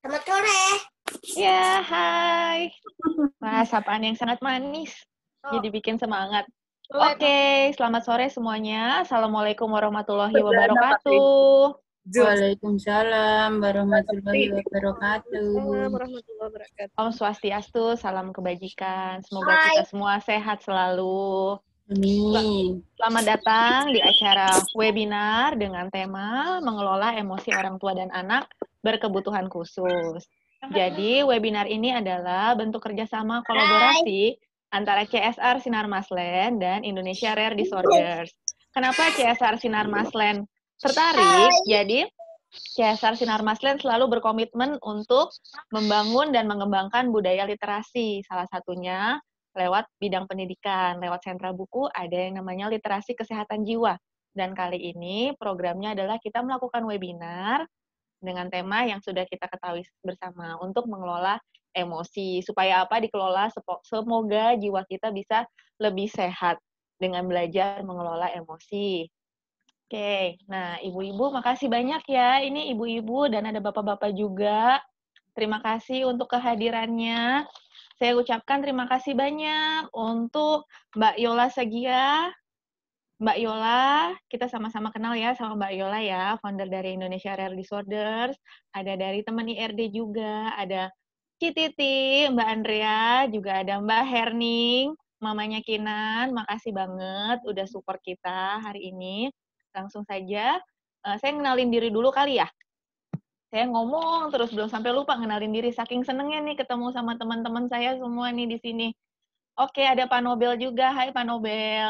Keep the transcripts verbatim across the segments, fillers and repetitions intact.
Selamat sore. Ya, hai. Wah, sapaan yang sangat manis. Oh. Jadi bikin semangat. Mulai, Oke, selamat sore semuanya. Assalamualaikum warahmatullahi wabarakatuh. Waalaikumsalam warahmatullahi wabarakatuh. warahmatullahi wabarakatuh. Om Swastiastu, salam kebajikan. Semoga Hai. kita semua sehat selalu. Amin. Selamat datang di acara webinar dengan tema mengelola emosi orang tua dan anak berkebutuhan khusus. Jadi, webinar ini adalah bentuk kerjasama kolaborasi antara C S R Sinar Maslen dan Indonesia Rare Disorders. Kenapa C S R Sinar Maslen tertarik? Jadi, C S R Sinar Maslen selalu berkomitmen untuk membangun dan mengembangkan budaya literasi. Salah satunya lewat bidang pendidikan, lewat sentra buku ada yang namanya literasi kesehatan jiwa. Dan kali ini programnya adalah kita melakukan webinar dengan tema yang sudah kita ketahui bersama untuk mengelola emosi. Supaya apa dikelola, semoga jiwa kita bisa lebih sehat dengan belajar mengelola emosi. Oke, nah ibu-ibu makasih banyak ya. Ini ibu-ibu dan ada bapak-bapak juga. Terima kasih untuk kehadirannya. Saya ucapkan terima kasih banyak untuk Mbak Yola Sagia. Mbak Yola, kita sama-sama kenal ya sama Mbak Yola ya, founder dari Indonesia Rare Disorders. Ada dari teman I R D juga, ada Cititi, Mbak Andrea, juga ada Mbak Herning, mamanya Kinan. Makasih banget udah support kita hari ini. Langsung saja, uh, saya kenalin diri dulu kali ya. Saya ngomong terus belum sampai lupa ngenalin diri, saking senengnya nih ketemu sama teman-teman saya semua nih di sini. Oke, ada Pak Nobel juga. Hai Pak Nobel.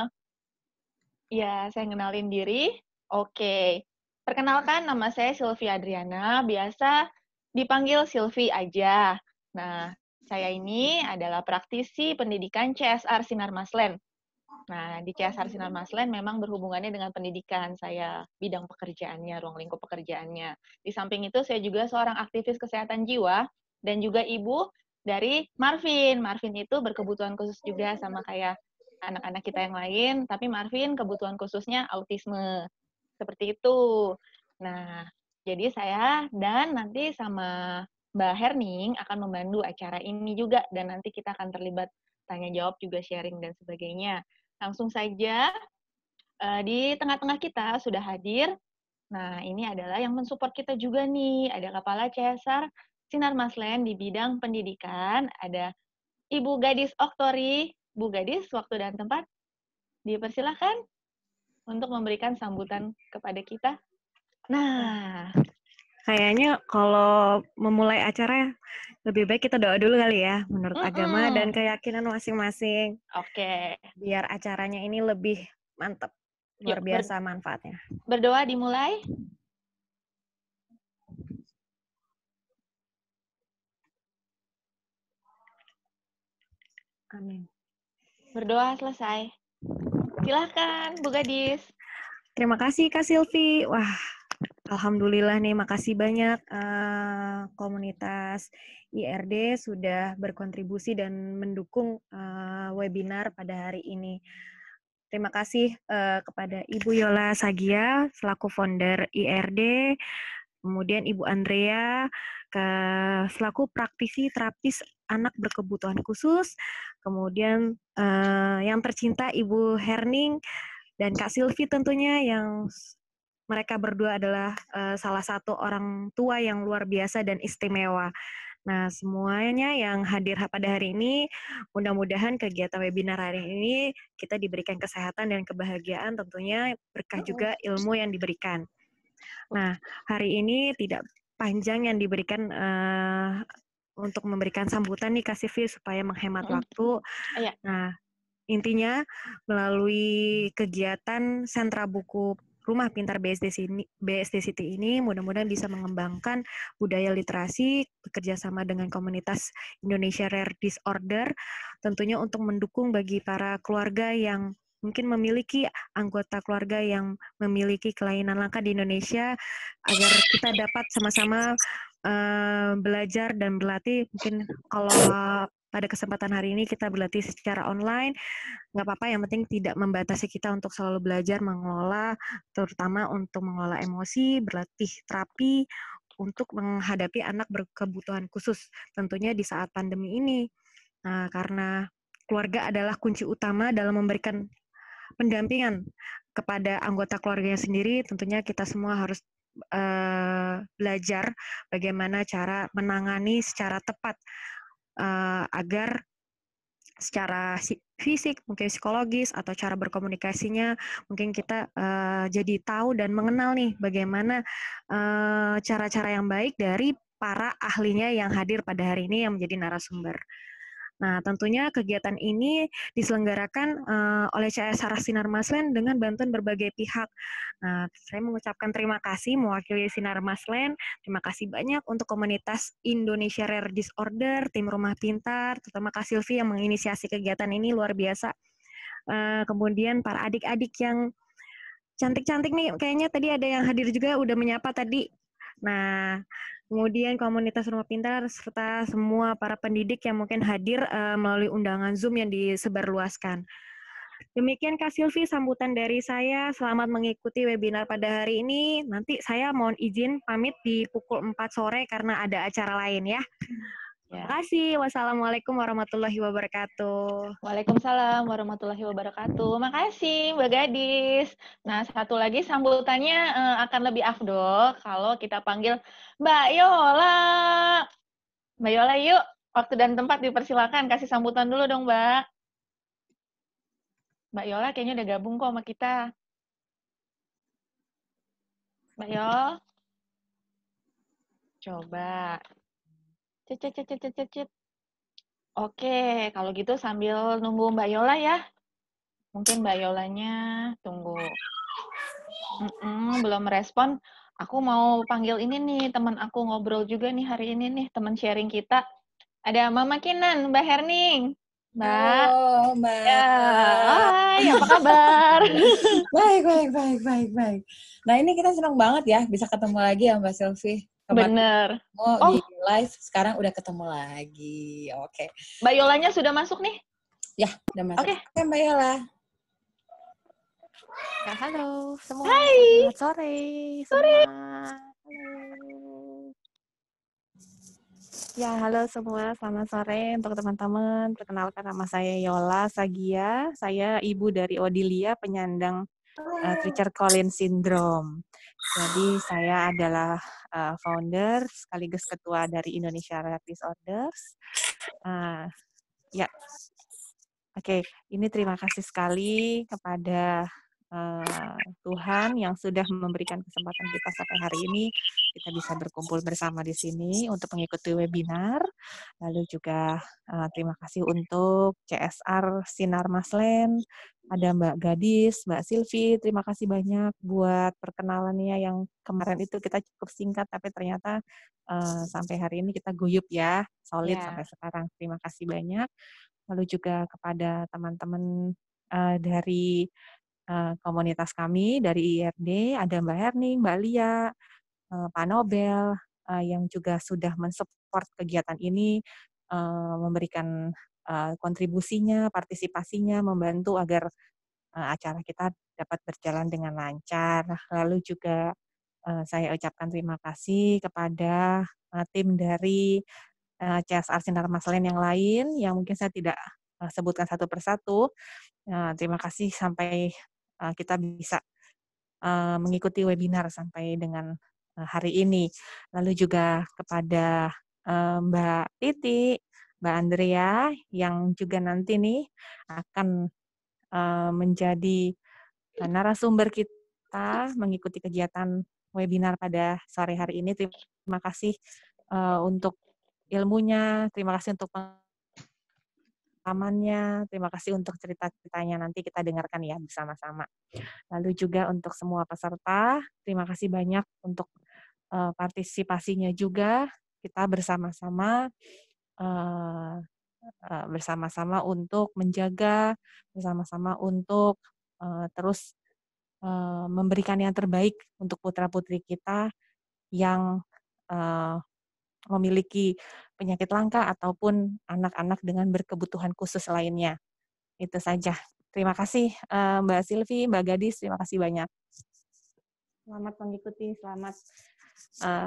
Ya, saya ngenalin diri. Oke. Perkenalkan, nama saya Sylvia Adriana, biasa dipanggil Sylvie aja. Nah, saya ini adalah praktisi pendidikan C S R Sinar Maslen. Nah, di C S R Sinar Maslen memang berhubungannya dengan pendidikan. Saya bidang pekerjaannya, ruang lingkup pekerjaannya. Di samping itu, saya juga seorang aktivis kesehatan jiwa dan juga ibu dari Marvin. Marvin itu berkebutuhan khusus juga sama kayak anak-anak kita yang lain, tapi Marvin kebutuhan khususnya autisme. Seperti itu. Nah, jadi saya dan nanti sama Mbak Herning akan memandu acara ini juga, dan nanti kita akan terlibat tanya jawab juga, sharing dan sebagainya. Langsung saja, uh, di tengah-tengah kita sudah hadir. Nah, ini adalah yang mensupport kita juga nih. Ada Kepala C S R Sinar Maslen di bidang pendidikan. Ada Ibu Gadis Oktori. Bu Gadis, waktu dan tempat dipersilahkan untuk memberikan sambutan kepada kita. Nah, kayaknya kalau memulai acara lebih baik kita doa dulu kali ya, menurut mm-mm. agama dan keyakinan masing-masing. Oke. Biar acaranya ini lebih mantap, luar Yuk, biasa ber- manfaatnya. Berdoa dimulai. Amin. Berdoa selesai. Silahkan, Bu Gadis. Terima kasih Kak Silvi. Wah, alhamdulillah nih, makasih banyak uh, komunitas I R D sudah berkontribusi dan mendukung uh, webinar pada hari ini. Terima kasih uh, kepada Ibu Yola Sagia selaku founder I R D, kemudian Ibu Andrea ke, selaku praktisi terapis anak berkebutuhan khusus, kemudian uh, yang tercinta Ibu Herning dan Kak Silvi tentunya, yang mereka berdua adalah uh, salah satu orang tua yang luar biasa dan istimewa. Nah, semuanya yang hadir pada hari ini, mudah-mudahan kegiatan webinar hari ini kita diberikan kesehatan dan kebahagiaan, tentunya berkah juga ilmu yang diberikan. Nah, hari ini tidak panjang yang diberikan uh, untuk memberikan sambutan nih Kak Silvi supaya menghemat Mm-mm. waktu. Iya. Nah, intinya melalui kegiatan sentra buku Rumah Pintar B S D sini, B S D City ini mudah-mudahan bisa mengembangkan budaya literasi bekerja sama dengan komunitas Indonesia Rare Disorder, tentunya untuk mendukung bagi para keluarga yang mungkin memiliki anggota keluarga yang memiliki kelainan langka di Indonesia, agar kita dapat sama-sama uh, belajar dan berlatih. Mungkin kalau pada kesempatan hari ini kita berlatih secara online, nggak apa-apa, yang penting tidak membatasi kita untuk selalu belajar mengelola, terutama untuk mengelola emosi, berlatih terapi, untuk menghadapi anak berkebutuhan khusus, tentunya di saat pandemi ini. Nah, karena keluarga adalah kunci utama dalam memberikan pendampingan kepada anggota keluarganya sendiri, tentunya kita semua harus uh, belajar bagaimana cara menangani secara tepat uh, agar secara fisik, mungkin psikologis, atau cara berkomunikasinya, mungkin kita uh, jadi tahu dan mengenal nih bagaimana uh, cara-cara yang baik dari para ahlinya yang hadir pada hari ini yang menjadi narasumber. Nah, tentunya kegiatan ini diselenggarakan uh, oleh C S R Sinar Maslen dengan bantuan berbagai pihak. Nah, saya mengucapkan terima kasih mewakili Sinar Maslen. Terima kasih banyak untuk komunitas Indonesia Rare Disorder, tim Rumah Pintar, terutama Kak Silvi yang menginisiasi kegiatan ini luar biasa. Uh, kemudian para adik-adik yang cantik-cantik nih, kayaknya tadi ada yang hadir juga udah menyapa tadi. Nah, kemudian komunitas Rumah Pintar serta semua para pendidik yang mungkin hadir uh, melalui undangan Zoom yang disebarluaskan. Demikian Kak Silvi sambutan dari saya. Selamat mengikuti webinar pada hari ini. Nanti saya mohon izin pamit di pukul empat sore karena ada acara lain ya. Ya. Terima kasih. Wassalamualaikum warahmatullahi wabarakatuh. Waalaikumsalam warahmatullahi wabarakatuh. Makasih Mbak Gadis. Nah, satu lagi sambutannya uh, akan lebih afdol kalau kita panggil Mbak Yola. Mbak Yola yuk, waktu dan tempat dipersilakan. Kasih sambutan dulu dong Mbak. Mbak Yola kayaknya udah gabung kok sama kita. Mbak Yol. Coba. Cet, cet, cet, cet, cet, cet. Oke, kalau gitu sambil nunggu Mbak Yola ya. Mungkin Mbak Yolanya tunggu. Mm-mm, belum merespon. Aku mau panggil ini nih, teman aku ngobrol juga nih hari ini nih, teman sharing kita. Ada Mama Kinan, Mbak Herning. Mbak. Halo, Mbak. Ya, hai, apa kabar? baik, baik, baik, baik, baik. Nah, ini kita senang banget ya bisa ketemu lagi ya Mbak Silvi. Bener. Oh, oh, di live sekarang udah ketemu lagi. Oke. Mbak Yolanya sudah masuk nih? Ya, udah masuk. Oke, Oke, Mbak Yola. Ya, halo semua. Hai. Selamat sore. Sore. Semua. Halo. Ya, halo semua. Selamat sore untuk teman-teman. Perkenalkan nama saya Yola Sagia. Saya ibu dari Odilia, penyandang uh, Treacher Collins Syndrome. Jadi saya adalah uh, founder sekaligus ketua dari Indonesia Rare Disorders. Uh, ya, oke. Okay. Ini terima kasih sekali kepada Uh, Tuhan yang sudah memberikan kesempatan kita sampai hari ini kita bisa berkumpul bersama di sini untuk mengikuti webinar. Lalu juga uh, terima kasih untuk C S R Sinar Maslen, ada Mbak Gadis, Mbak Silvi, terima kasih banyak buat perkenalannya yang kemarin itu kita cukup singkat tapi ternyata uh, sampai hari ini kita guyup ya, solid yeah. sampai sekarang. Terima kasih banyak. Lalu juga kepada teman-teman uh, dari Uh, komunitas kami dari I R D, ada Mbak Herning, Mbak Lia, uh, Pak Nobel, uh, yang juga sudah mensupport kegiatan ini, uh, memberikan uh, kontribusinya, partisipasinya, membantu agar uh, acara kita dapat berjalan dengan lancar. Lalu juga uh, saya ucapkan terima kasih kepada uh, tim dari uh, C S R Sinar Maslen yang lain, yang mungkin saya tidak uh, sebutkan satu persatu. Uh, terima kasih sampai kita bisa uh, mengikuti webinar sampai dengan uh, hari ini. Lalu juga kepada uh, Mbak Titi, Mbak Andrea, yang juga nanti nih akan uh, menjadi uh, narasumber kita mengikuti kegiatan webinar pada sore hari ini. Terima kasih uh, untuk ilmunya, terima kasih untuk pengalamannya, terima kasih untuk cerita-ceritanya, nanti kita dengarkan ya bersama-sama. Lalu juga untuk semua peserta, terima kasih banyak untuk uh, partisipasinya juga, kita bersama-sama uh, uh, bersama-sama untuk menjaga, bersama-sama untuk uh, terus uh, memberikan yang terbaik untuk putra-putri kita yang uh, memiliki penyakit langka ataupun anak-anak dengan berkebutuhan khusus lainnya. Itu saja. Terima kasih Mbak Silvi, Mbak Gadis, terima kasih banyak. Selamat mengikuti, selamat uh,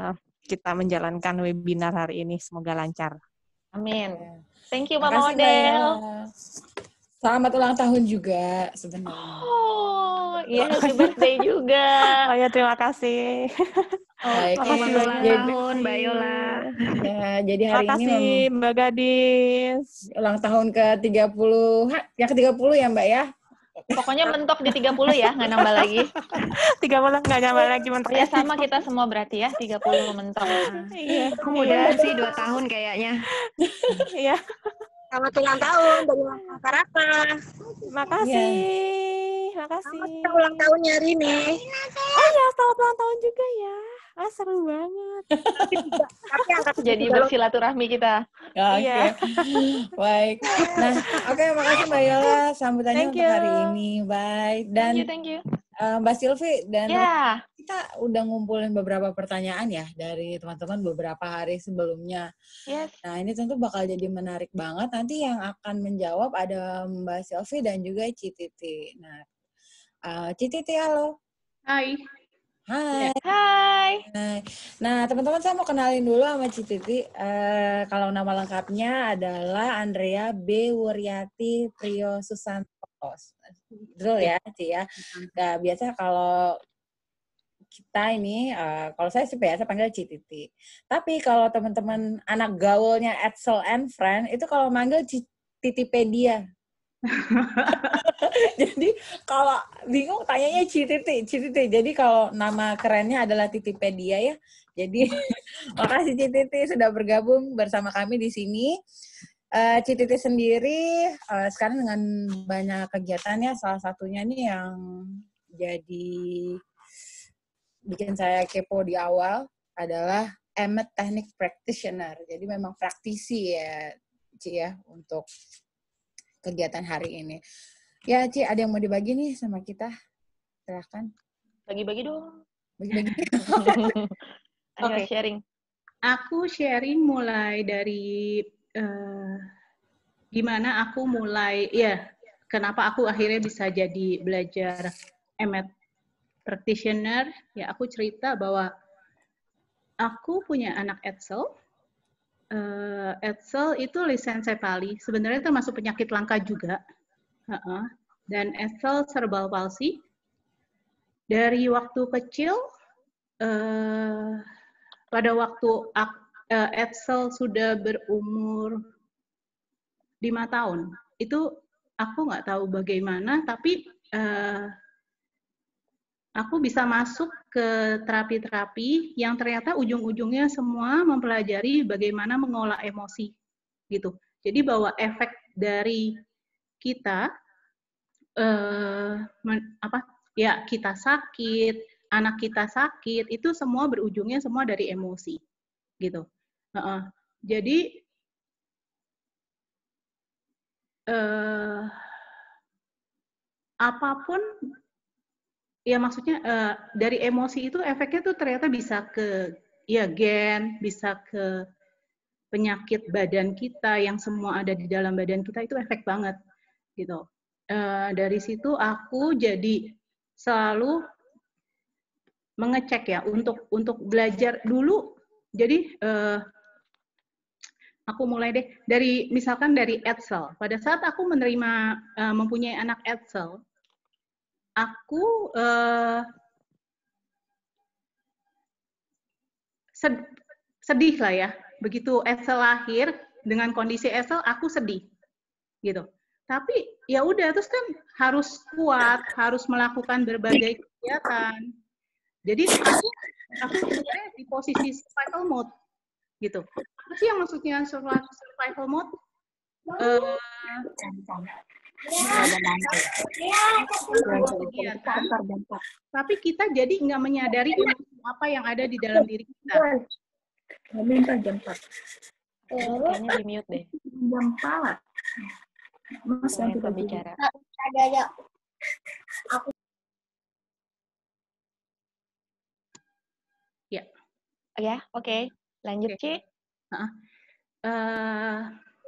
kita menjalankan webinar hari ini. Semoga lancar. Amin. Ya. Thank you, Mama Makasih Mbak Model. Yola. Selamat ulang tahun juga sebenarnya. Oh, iya happy birthday juga. Oh ya, terima kasih. Baik. Selamat Makasih ulang banyak. tahun, Mbak Yola. Ya, jadi hari ini Makasih, mem- Mbak Gadis. ulang tahun ke tiga puluh, ha, yang ke tiga puluh ya Mbak ya? Pokoknya mentok di tiga puluh ya, nggak nambah lagi. tiga bulan nggak nyampe lagi Oh mentok. ya, sama kita semua berarti ya, tiga puluh mentok. Iya, Aku mudahan sih dua tahun kayaknya. iya. Selamat ulang tahun dari Mama Raka. Makasih. Selamat Makasih. ulang tahunnya Rini. Oh ya, selamat ulang tahun juga ya. Ah, seru banget. Tapi tidak, tapi angkat Jadi bersilaturahmi kita. Ya, Oke, Iya. baik. Nah, oke, makasih Mbak Yola sambutannya Thank untuk you. hari ini. Baik. Dan Thank you, thank you. eh, Mbak Silvi dan Ya, kita udah ngumpulin beberapa pertanyaan ya dari teman-teman beberapa hari sebelumnya. yes. Nah, ini tentu bakal jadi menarik banget. Nanti yang akan menjawab ada Mbak Silvi dan juga Cititi. Nah, uh, Cititi, halo. Hai. Hai. Hai. Hai. Nah, teman-teman saya mau kenalin dulu sama Cititi. Eh, kalau nama lengkapnya adalah Andrea B. Wuryati Priyo Susantos. Betul ya, Ci ya? Nah, biasa kalau kita ini, uh, kalau saya sih biasa panggil Cititi. Tapi kalau teman-teman anak gaulnya Edsel and Friend, itu kalau manggil Cititipedia. Jadi kalau bingung tanyanya Cititi, Cititi. Jadi kalau nama kerennya adalah Titipedia ya. Jadi makasih Cititi sudah bergabung bersama kami di sini. Uh, Cititi sendiri uh, sekarang dengan banyak kegiatannya, salah satunya nih yang jadi bikin saya kepo di awal adalah M E D Technique Practitioner. Jadi memang praktisi ya, Ci ya, untuk kegiatan hari ini. Ya, Ci, ada yang mau dibagi nih sama kita? Silakan. Bagi-bagi dong. Bagi-bagi. Ayo Oke. sharing. Aku sharing mulai dari eh, gimana aku mulai, ya, kenapa aku akhirnya bisa jadi belajar M E D practitioner. Ya, aku cerita bahwa aku punya anak Edsel. Uh, Edsel itu lisensepali, sebenarnya termasuk penyakit langka juga. Uh-uh. Dan Edsel cerebral palsy. Dari waktu kecil, uh, pada waktu uh, Edsel sudah berumur lima tahun, itu aku nggak tahu bagaimana, tapi uh, aku bisa masuk ke terapi-terapi yang ternyata ujung-ujungnya semua mempelajari bagaimana mengolah emosi, gitu. Jadi bahwa efek dari kita, eh, men, apa, ya kita sakit, anak kita sakit, itu semua berujungnya semua dari emosi, gitu. Uh-uh. Jadi eh, apapun. Ya maksudnya uh, dari emosi itu efeknya tuh ternyata bisa ke ya gen, bisa ke penyakit badan kita yang semua ada di dalam badan kita, itu efek banget gitu. Uh, dari situ aku jadi selalu mengecek ya untuk untuk belajar dulu. Jadi uh, aku mulai deh dari misalkan dari Edsel. Pada saat aku menerima uh, mempunyai anak Edsel, aku uh, sedih lah ya. Begitu Edsel lahir, dengan kondisi Edsel, aku sedih. Gitu. Tapi ya udah, terus kan harus kuat, harus melakukan berbagai kegiatan. Jadi aku, aku sebenarnya di posisi survival mode. Gitu. Apa sih yang maksudnya survival mode? Uh, kegiatan, tapi kita jadi nggak menyadari emosi apa yang ada di dalam diri kita. Kayaknya di mute deh. Jam empat. Mas yang kita bicara. Ya. Ya, oke. Okay. Lanjut, Okay. Ci. Uh, uh,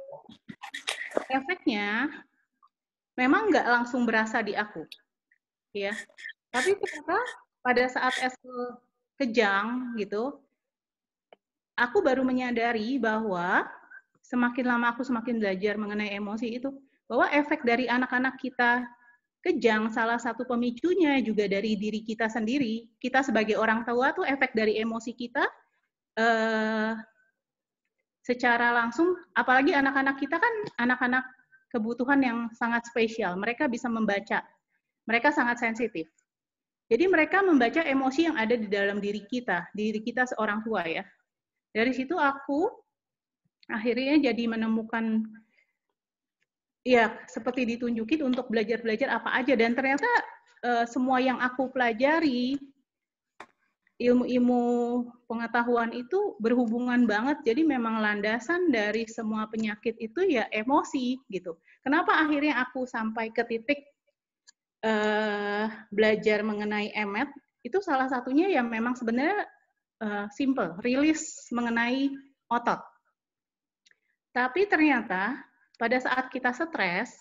efeknya memang nggak langsung berasa di aku, ya. Tapi ternyata pada saat Edsel kejang gitu, aku baru menyadari bahwa semakin lama aku semakin belajar mengenai emosi itu, bahwa efek dari anak-anak kita kejang, salah satu pemicunya juga dari diri kita sendiri. Kita sebagai orang tua tuh efek dari emosi kita eh, secara langsung, apalagi anak-anak kita kan anak-anak kebutuhan yang sangat spesial. Mereka bisa membaca, mereka sangat sensitif. Jadi mereka membaca emosi yang ada di dalam diri kita, diri kita seorang tua ya. Dari situ aku akhirnya jadi menemukan, ya seperti ditunjukin untuk belajar-belajar apa aja. Dan ternyata uh, semua yang aku pelajari, ilmu-ilmu pengetahuan itu berhubungan banget. Jadi memang landasan dari semua penyakit itu ya emosi gitu. Kenapa akhirnya aku sampai ke titik uh, belajar mengenai E M E T, itu salah satunya ya memang sebenarnya uh, simple, rilis mengenai otot. Tapi ternyata pada saat kita stres,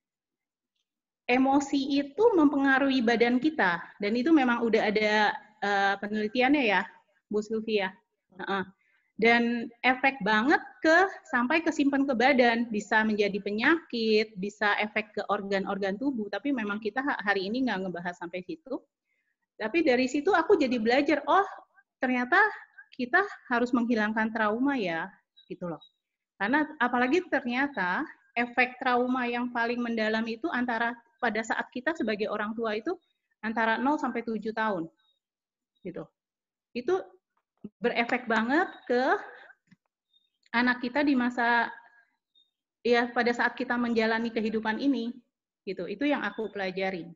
emosi itu mempengaruhi badan kita. Dan itu memang udah ada uh, penelitiannya ya, Bu Sylvia. Uh-uh. Dan efek banget ke sampai kesimpan ke badan. Bisa menjadi penyakit, bisa efek ke organ-organ tubuh. Tapi memang kita hari ini nggak ngebahas sampai situ. Tapi dari situ aku jadi belajar, oh ternyata kita harus menghilangkan trauma ya, gitu loh. Karena apalagi ternyata efek trauma yang paling mendalam itu antara pada saat kita sebagai orang tua itu antara nol sampai tujuh tahun. Gitu. Itu berefek banget ke anak kita di masa ya pada saat kita menjalani kehidupan ini. Gitu. Itu yang aku pelajari.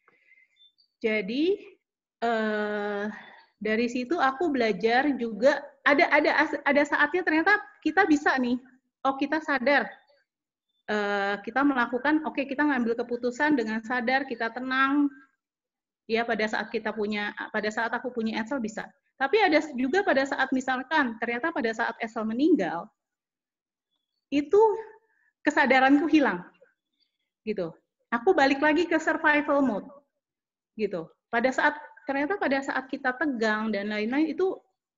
Jadi eh, dari situ aku belajar juga ada ada ada saatnya ternyata kita bisa nih. Oh, kita sadar, uh, kita melakukan, oke okay, kita ngambil keputusan dengan sadar, kita tenang, ya pada saat kita punya, pada saat aku punya Ethel bisa. Tapi ada juga pada saat misalkan, ternyata pada saat Ethel meninggal, itu kesadaranku hilang, gitu. Aku balik lagi ke survival mode, gitu. Pada saat, ternyata pada saat kita tegang dan lain-lain itu,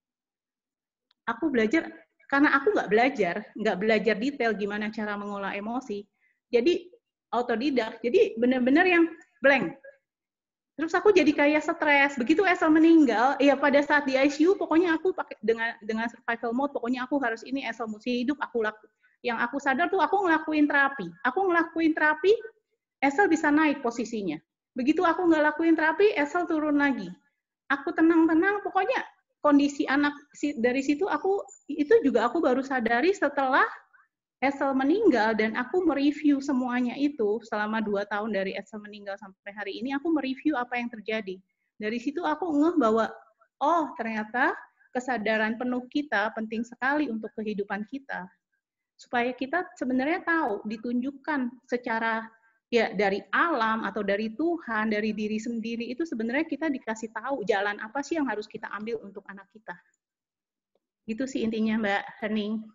aku belajar. Karena aku nggak belajar, nggak belajar detail gimana cara mengolah emosi, jadi autodidak, jadi benar-benar yang blank. Terus aku jadi kayak stres. Begitu Ethel meninggal, ya pada saat di I C U, pokoknya aku pakai dengan dengan survival mode, pokoknya aku harus ini, Ethel mesti hidup, aku laku. Yang aku sadar tuh aku ngelakuin terapi. Aku ngelakuin terapi, Ethel bisa naik posisinya. Begitu aku nggak lakuin terapi, Ethel turun lagi. Aku tenang-tenang, pokoknya kondisi anak dari situ aku itu juga aku baru sadari setelah Ethel meninggal dan aku mereview semuanya itu selama dua tahun dari Ethel meninggal sampai hari ini aku mereview apa yang terjadi. Dari situ aku ngeh bahwa oh ternyata kesadaran penuh kita penting sekali untuk kehidupan kita. Supaya kita sebenarnya tahu ditunjukkan secara ya dari alam atau dari Tuhan, dari diri sendiri itu sebenarnya kita dikasih tahu jalan apa sih yang harus kita ambil untuk anak kita. Gitu sih intinya Mbak Hening.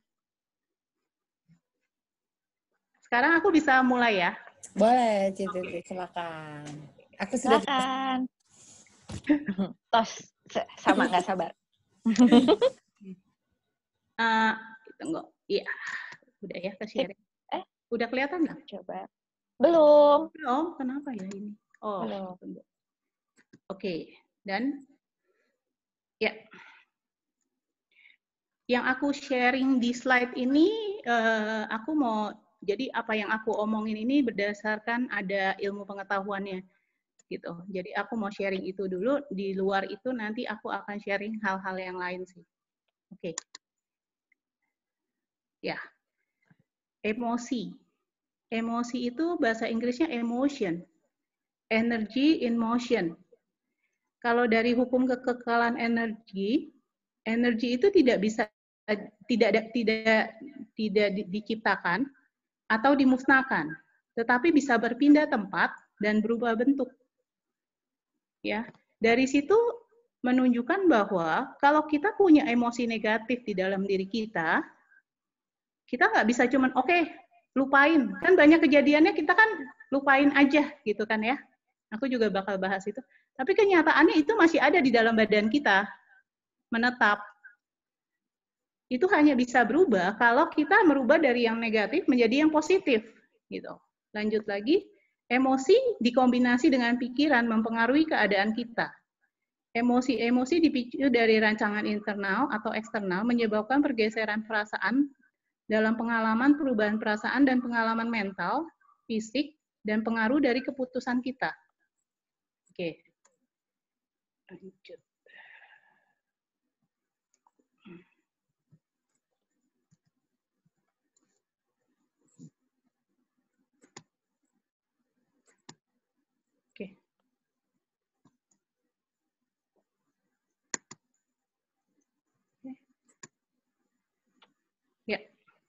Sekarang aku bisa mulai ya? Boleh, Citi, silakan. Aku sudah silakan. Tos, sama nggak sabar. uh, tunggu, iya, udah ya ke sharing. Eh, udah kelihatan nggak? Coba. Belum. Belum, kenapa ya ini? Oh, belum. Oke, okay. Dan ya, yang aku sharing di slide ini, uh, aku mau, jadi apa yang aku omongin ini berdasarkan ada ilmu pengetahuannya, gitu. Jadi aku mau sharing itu dulu, di luar itu nanti aku akan sharing hal-hal yang lain sih. Oke. Okay. Ya, emosi. Emosi itu bahasa Inggrisnya emotion, energy in motion. Kalau dari hukum kekekalan energi, energi itu tidak bisa tidak tidak tidak diciptakan atau dimusnahkan, tetapi bisa berpindah tempat dan berubah bentuk. Ya, dari situ menunjukkan bahwa kalau kita punya emosi negatif di dalam diri kita, kita nggak bisa cuman oke okay, lupain, kan banyak kejadiannya kita kan lupain aja gitu kan ya. Aku juga bakal bahas itu. Tapi kenyataannya itu masih ada di dalam badan kita, menetap. itu hanya bisa berubah kalau kita merubah dari yang negatif menjadi yang positif, gitu. Lanjut lagi, emosi dikombinasi dengan pikiran mempengaruhi keadaan kita. Emosi-emosi dipicu dari rancangan internal atau eksternal menyebabkan pergeseran perasaan dalam pengalaman perubahan perasaan dan pengalaman mental, fisik, dan pengaruh dari keputusan kita. Oke. Lanjut. Ya.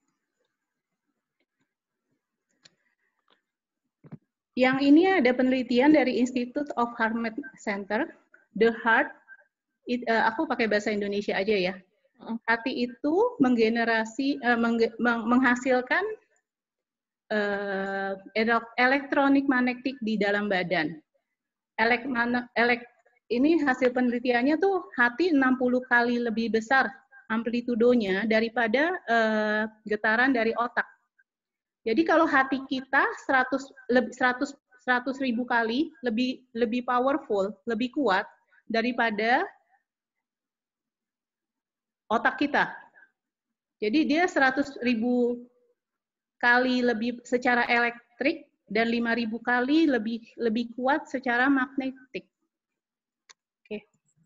Yang ini ada penelitian dari Institute of Heart Center, The Heart, it, uh, aku pakai bahasa Indonesia aja ya. Hati itu menggenerasi, uh, meng, meng, menghasilkan uh, elektronik magnetik di dalam badan. Elek, elek, ini hasil penelitiannya tuh hati enam puluh kali lebih besar amplitudonya daripada uh, getaran dari otak. Jadi kalau hati kita seratus, seratus, seratus ribu kali lebih lebih powerful, lebih kuat daripada otak kita. Jadi dia seratus ribu kali lebih secara elektrik dan lima ribu kali lebih lebih kuat secara magnetik. Oke.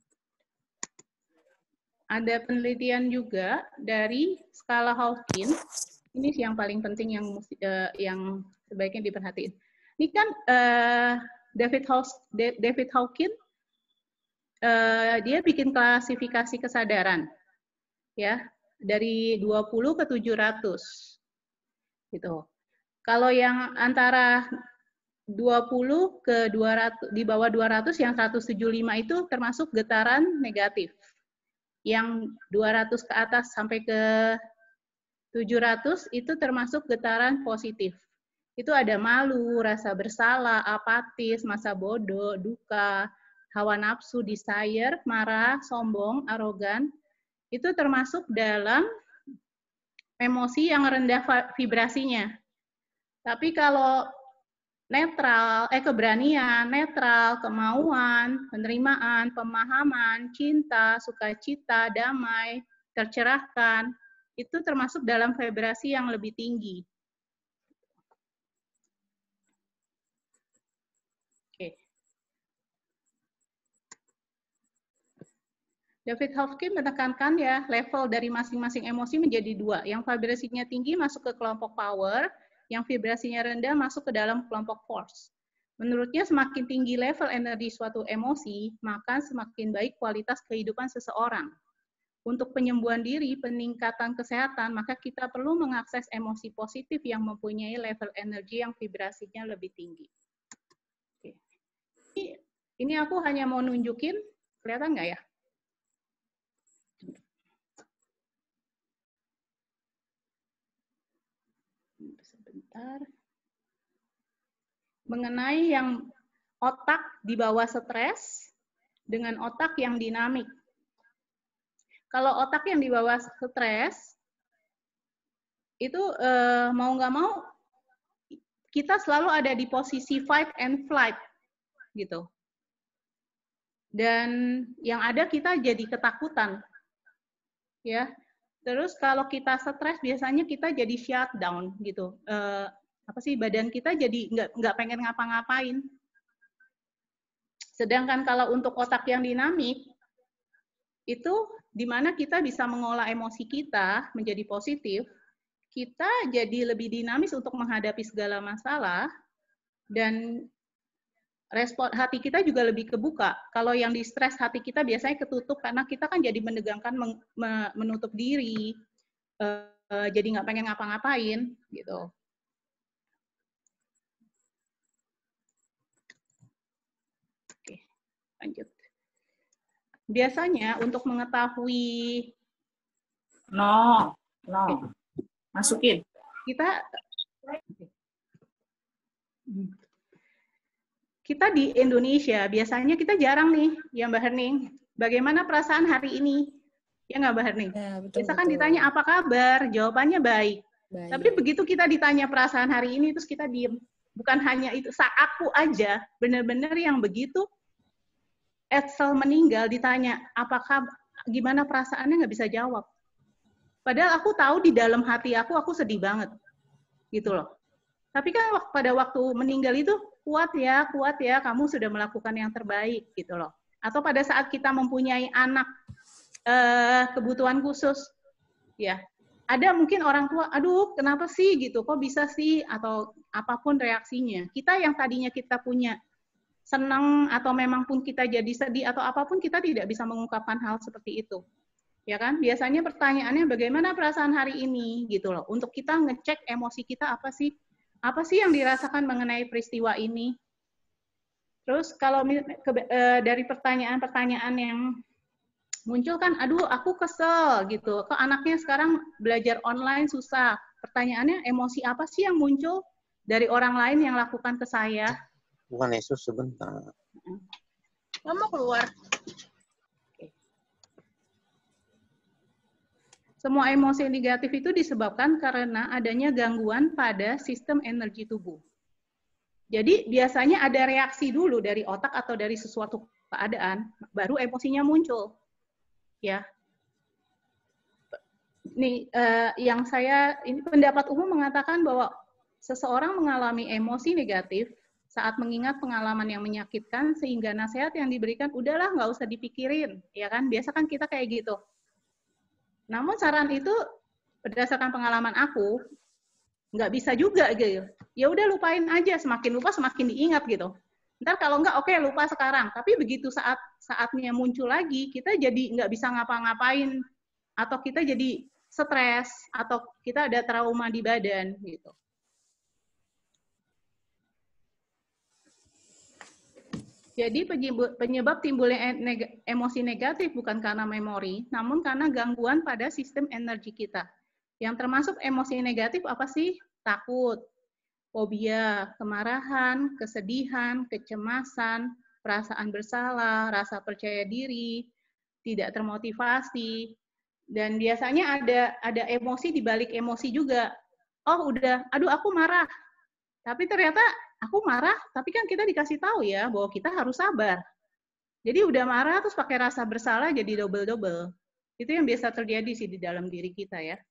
Ada penelitian juga dari skala Hawkins. Ini sih yang paling penting yang uh, yang sebaiknya diperhatiin. Ini kan uh, David Haus, David Hawkins uh, dia bikin klasifikasi kesadaran ya dari dua puluh ke tujuh ratus gitu. Kalau yang antara dua puluh ke dua ratus, di bawah dua ratus, yang seratus tujuh puluh lima itu termasuk getaran negatif. Yang dua ratus ke atas sampai ke tujuh ratus itu termasuk getaran positif. Itu ada malu, rasa bersalah, apatis, masa bodoh, duka, hawa nafsu, desire, marah, sombong, arogan. Itu termasuk dalam emosi yang rendah vibrasinya. Tapi kalau netral, eh keberanian, netral, kemauan, penerimaan, pemahaman, cinta, sukacita, damai, tercerahkan, itu termasuk dalam vibrasi yang lebih tinggi. Oke. David Hawkins menekankan ya, level dari masing-masing emosi menjadi dua. Yang vibrasinya tinggi masuk ke kelompok power, yang vibrasinya rendah masuk ke dalam kelompok force. Menurutnya semakin tinggi level energi suatu emosi, maka semakin baik kualitas kehidupan seseorang. Untuk penyembuhan diri, peningkatan kesehatan, maka kita perlu mengakses emosi positif yang mempunyai level energi yang vibrasinya lebih tinggi. Oke. Ini, ini aku hanya mau nunjukin, kelihatan nggak ya? Sebentar. Mengenai yang otak di bawah stres dengan otak yang dinamik. Kalau otak yang di bawah stres, itu eh, mau nggak mau, kita selalu ada di posisi fight and flight, gitu. Dan yang ada kita jadi ketakutan, ya. Terus kalau kita stres, biasanya kita jadi shutdown, gitu. Eh, apa sih, badan kita jadi nggak nggak pengen ngapa-ngapain. Sedangkan kalau untuk otak yang dinamik, itu di mana kita bisa mengolah emosi kita menjadi positif, kita jadi lebih dinamis untuk menghadapi segala masalah, dan respon hati kita juga lebih kebuka. Kalau yang di stres, hati kita biasanya ketutup karena kita kan jadi menegangkan, menutup diri, jadi nggak pengen ngapa-ngapain, gitu. Oke, lanjut. Biasanya untuk mengetahui no, no, masukin. Kita kita di Indonesia biasanya kita jarang nih, ya Mbak Herning. Bagaimana perasaan hari ini? Ya nggak, Mbak Herni? Ya, betul, Biasa kan betul. ditanya apa kabar, jawabannya baik. Baik. Tapi begitu kita ditanya perasaan hari ini, terus kita diem. Bukan hanya itu, saat aku aja, benar-benar yang begitu, Edsel meninggal, ditanya, apakah gimana perasaannya, nggak bisa jawab. Padahal aku tahu di dalam hati aku, aku sedih banget. Gitu loh. Tapi kan pada waktu meninggal itu, kuat ya, kuat ya, kamu sudah melakukan yang terbaik, gitu loh. Atau pada saat kita mempunyai anak eh, kebutuhan khusus, ya, ada mungkin orang tua, aduh, kenapa sih gitu, kok bisa sih, atau apapun reaksinya. Kita yang tadinya kita punya senang, atau memang pun kita jadi sedih, atau apapun, kita tidak bisa mengungkapkan hal seperti itu. Ya kan? Biasanya pertanyaannya, bagaimana perasaan hari ini, gitu loh. Untuk kita ngecek emosi kita apa sih, apa sih yang dirasakan mengenai peristiwa ini? Terus kalau dari pertanyaan-pertanyaan yang muncul kan, aduh aku kesel gitu, kok anaknya sekarang belajar online susah. Pertanyaannya, emosi apa sih yang muncul dari orang lain yang lakukan ke saya? Bukan Yesus sebentar. Kamu keluar. Semua emosi negatif itu disebabkan karena adanya gangguan pada sistem energi tubuh. Jadi biasanya ada reaksi dulu dari otak atau dari sesuatu keadaan, baru emosinya muncul. Ya. Nih, eh, yang saya, ini pendapat umum mengatakan bahwa seseorang mengalami emosi negatif saat mengingat pengalaman yang menyakitkan, sehingga nasihat yang diberikan, udahlah nggak usah dipikirin, ya kan? Biasa kan kita kayak gitu. Namun saran itu berdasarkan pengalaman aku nggak bisa juga gitu. Ya udah lupain aja, semakin lupa semakin diingat gitu. Ntar kalau nggak, oke okay, lupa sekarang. Tapi begitu saat saatnya muncul lagi, kita jadi nggak bisa ngapa-ngapain, atau kita jadi stres, atau kita ada trauma di badan gitu. Jadi penyebab timbulnya emosi negatif bukan karena memori, namun karena gangguan pada sistem energi kita. Yang termasuk emosi negatif apa sih? Takut, fobia, kemarahan, kesedihan, kecemasan, perasaan bersalah, rasa percaya diri, tidak termotivasi, dan biasanya ada ada emosi di balik emosi juga. Oh udah, aduh aku marah. Tapi ternyata aku marah, tapi kan kita dikasih tahu ya bahwa kita harus sabar. Jadi udah marah terus pakai rasa bersalah jadi double-double. Itu yang biasa terjadi sih di dalam diri kita ya.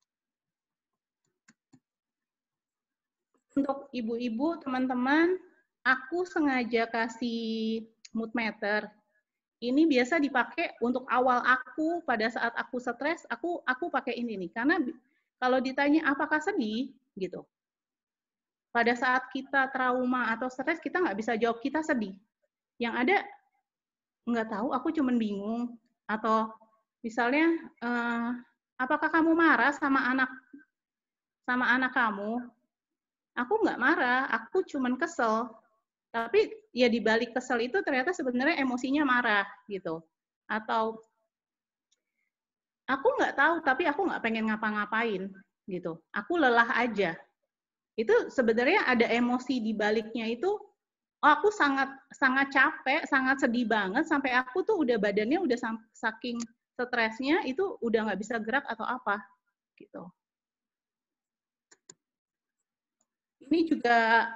Untuk ibu-ibu, teman-teman, aku sengaja kasih mood meter. Ini biasa dipakai untuk awal aku pada saat aku stres, aku aku pakai ini nih. Karena kalau ditanya apakah sedih, gitu. Pada saat kita trauma atau stres, kita nggak bisa jawab kita sedih. Yang ada, nggak tahu, aku cuman bingung. Atau misalnya, eh, apakah kamu marah sama anak sama anak kamu? Aku nggak marah, aku cuman kesel. Tapi ya di balik kesel itu ternyata sebenarnya emosinya marah gitu. Atau aku nggak tahu, tapi aku nggak pengen ngapa-ngapain gitu. Aku lelah aja. Itu sebenarnya ada emosi di baliknya itu, oh aku sangat sangat capek, sangat sedih banget, sampai aku tuh udah badannya udah saking stresnya itu udah nggak bisa gerak atau apa gitu. Ini juga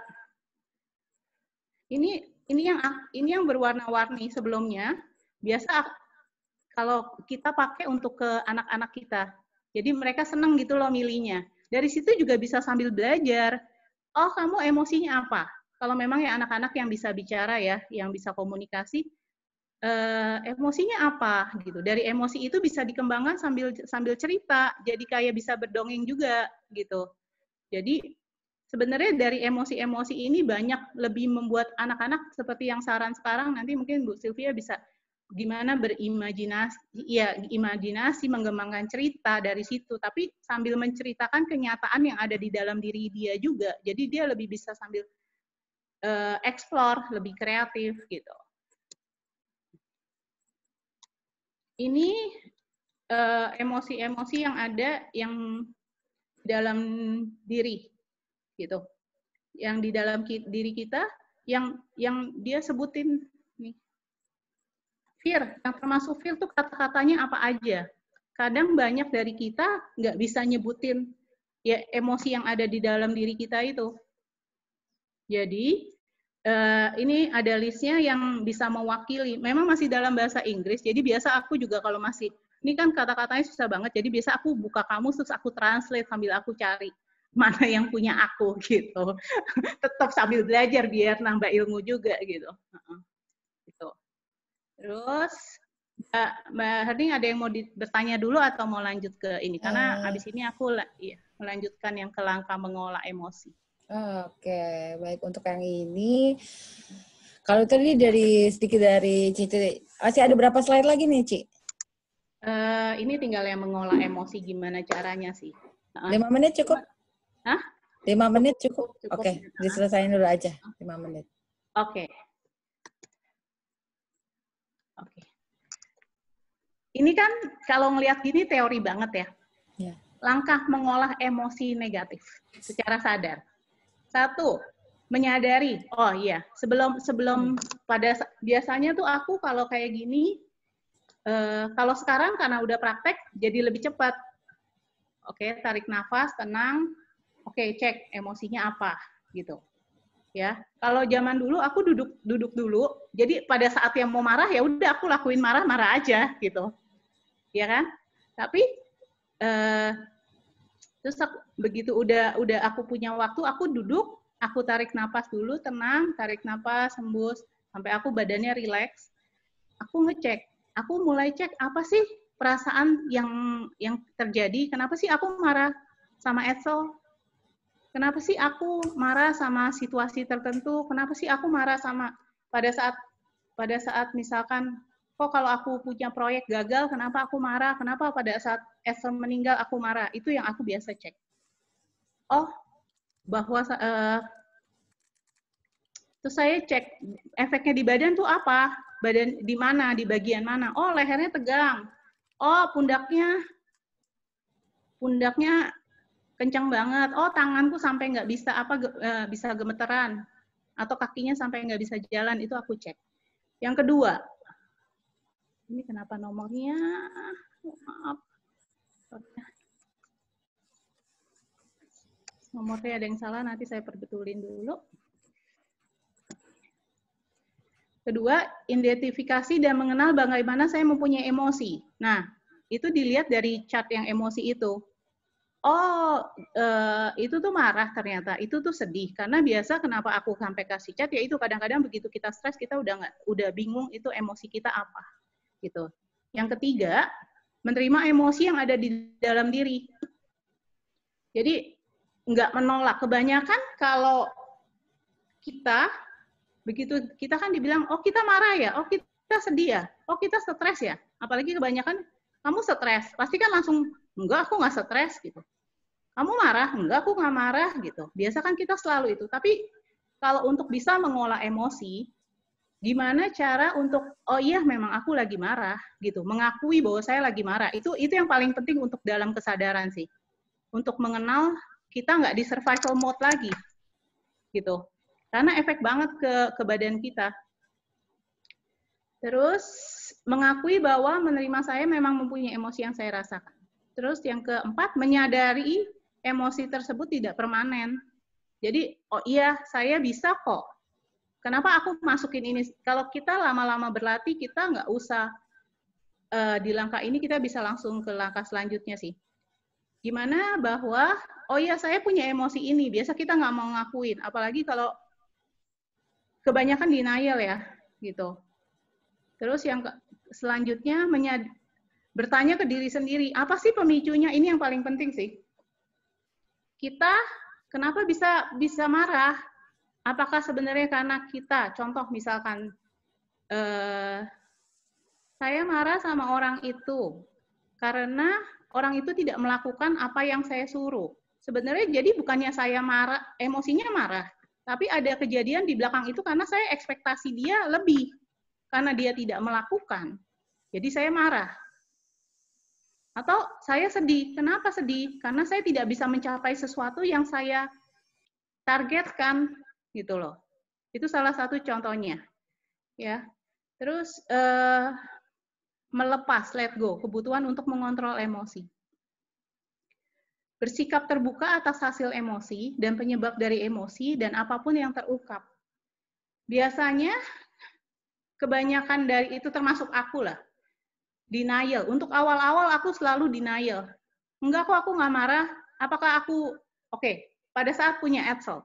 ini ini yang ini yang berwarna-warni sebelumnya. Biasa kalau kita pakai untuk ke anak-anak kita. Jadi mereka seneng gitu loh milihnya. Dari situ juga bisa sambil belajar. Oh, kamu emosinya apa? Kalau memang ya anak-anak yang bisa bicara ya, yang bisa komunikasi, eh, emosinya apa gitu. Dari emosi itu bisa dikembangkan sambil sambil cerita. Jadi kayak bisa berdongeng juga gitu. Jadi sebenarnya dari emosi-emosi ini banyak lebih membuat anak-anak seperti yang saran sekarang, nanti mungkin Bu Sylvia bisa gimana berimajinasi, ya imajinasi, mengembangkan cerita dari situ, tapi sambil menceritakan kenyataan yang ada di dalam diri dia juga, jadi dia lebih bisa sambil uh, explore, lebih kreatif gitu. Ini emosi-emosi uh, yang ada yang dalam diri, gitu, yang di dalam diri kita, yang yang dia sebutin nih. Fear, yang termasuk fear tuh kata-katanya apa aja. kadang banyak dari kita nggak bisa nyebutin ya emosi yang ada di dalam diri kita itu. Jadi uh, ini ada listnya yang bisa mewakili. Memang masih dalam bahasa Inggris, jadi biasa aku juga kalau masih, ini kan kata-katanya susah banget, jadi biasa aku buka kamus terus aku translate sambil aku cari mana yang punya aku gitu. Tetap sambil belajar biar nambah ilmu juga gitu. Uh-uh. Gitu. Terus uh, Mbak Herding ada yang mau bertanya dulu atau mau lanjut ke ini? Karena Uh, abis ini aku ya, melanjutkan yang ke langkah mengolah emosi. Oke, baik untuk yang ini. Kalau tadi dari sedikit dari Cici, masih ada berapa slide lagi nih, Ci? Uh, ini tinggal yang mengolah emosi gimana caranya sih. Uh, Lima menit cukup? Hah? Lima menit cukup? cukup. Oke, okay. Diselesain dulu aja. Lima menit. Oke. Okay. Oke. Okay. Ini kan kalau ngelihat gini teori banget ya. Yeah. Langkah mengolah emosi negatif secara sadar. Satu, menyadari. Oh iya, sebelum sebelum hmm. pada biasanya tuh aku kalau kayak gini, eh, kalau sekarang karena udah praktek jadi lebih cepat. Oke, tarik nafas, tenang. Oke, cek emosinya apa gitu. Ya, kalau zaman dulu aku duduk duduk dulu. Jadi pada saat yang mau marah ya udah aku lakuin marah-marah aja gitu. Ya kan? Tapi eh, terus aku, begitu udah udah aku punya waktu, aku duduk, aku tarik napas dulu, tenang, tarik napas, hembus sampai aku badannya rileks. Aku ngecek, aku mulai cek apa sih perasaan yang yang terjadi? Kenapa sih aku marah sama Edsel? Kenapa sih aku marah sama situasi tertentu? Kenapa sih aku marah sama pada saat pada saat misalkan kok kalau aku punya proyek gagal, kenapa aku marah? Kenapa pada saat Edsel meninggal aku marah? Itu yang aku biasa cek. Oh, bahwa uh, terus saya cek efeknya di badan tuh apa? Badan di mana? Di bagian mana? Oh, lehernya tegang. Oh, pundaknya pundaknya kencang banget. Oh, tanganku sampai nggak bisa apa uh, bisa gemeteran atau kakinya sampai nggak bisa jalan. Itu aku cek. Yang kedua, ini kenapa nomornya? Maaf. Nomornya ada yang salah, nanti saya perbetulin dulu. Kedua, identifikasi dan mengenal bagaimana saya mempunyai emosi. Nah, itu dilihat dari chart yang emosi itu. Oh, eh, itu tuh marah ternyata, itu tuh sedih. Karena biasa kenapa aku sampai kasih chat, ya itu kadang-kadang begitu kita stres, kita udah nggak, udah bingung itu emosi kita apa. Gitu. Yang ketiga, menerima emosi yang ada di dalam diri. Jadi nggak menolak. Kebanyakan kalau kita begitu kita kan dibilang, oh kita marah ya, oh kita sedih ya, oh kita stres ya. Apalagi kebanyakan kamu stres, pasti kan langsung enggak aku nggak stres gitu. Kamu marah, enggak aku nggak marah gitu. Biasa kan kita selalu itu. Tapi kalau untuk bisa mengolah emosi, gimana cara untuk oh iya memang aku lagi marah gitu, mengakui bahwa saya lagi marah. Itu itu yang paling penting untuk dalam kesadaran sih. Untuk mengenal kita nggak di survival mode lagi gitu. Karena efek banget ke, ke badan kita. Terus, mengakui bahwa menerima saya memang mempunyai emosi yang saya rasakan. Terus yang keempat, menyadari emosi tersebut tidak permanen. Jadi, oh iya, saya bisa kok. Kenapa aku masukin ini? Kalau kita lama-lama berlatih, kita nggak usah uh, di langkah ini, kita bisa langsung ke langkah selanjutnya sih. Gimana bahwa, oh iya, saya punya emosi ini. Biasa kita nggak mau ngakuin. Apalagi kalau kebanyakan denial ya, gitu. Terus yang selanjutnya menyad, bertanya ke diri sendiri, apa sih pemicunya? Ini yang paling penting sih. Kita kenapa bisa bisa marah? Apakah sebenarnya karena kita, contoh misalkan, eh, saya marah sama orang itu karena orang itu tidak melakukan apa yang saya suruh. Sebenarnya jadi bukannya saya marah, emosinya marah. Tapi ada kejadian di belakang itu karena saya ekspektasi dia lebih. Karena dia tidak melakukan. Jadi saya marah. Atau saya sedih. Kenapa sedih? Karena saya tidak bisa mencapai sesuatu yang saya targetkan. Gitu loh. Itu salah satu contohnya. Ya. Terus, eh, melepas, let go, kebutuhan untuk mengontrol emosi. Bersikap terbuka atas hasil emosi dan penyebab dari emosi dan apapun yang terungkap. Biasanya kebanyakan dari itu termasuk aku lah. Denial. Untuk awal-awal aku selalu denial. Enggak kok, aku nggak marah. Apakah aku, oke, okay, pada saat punya Edsel,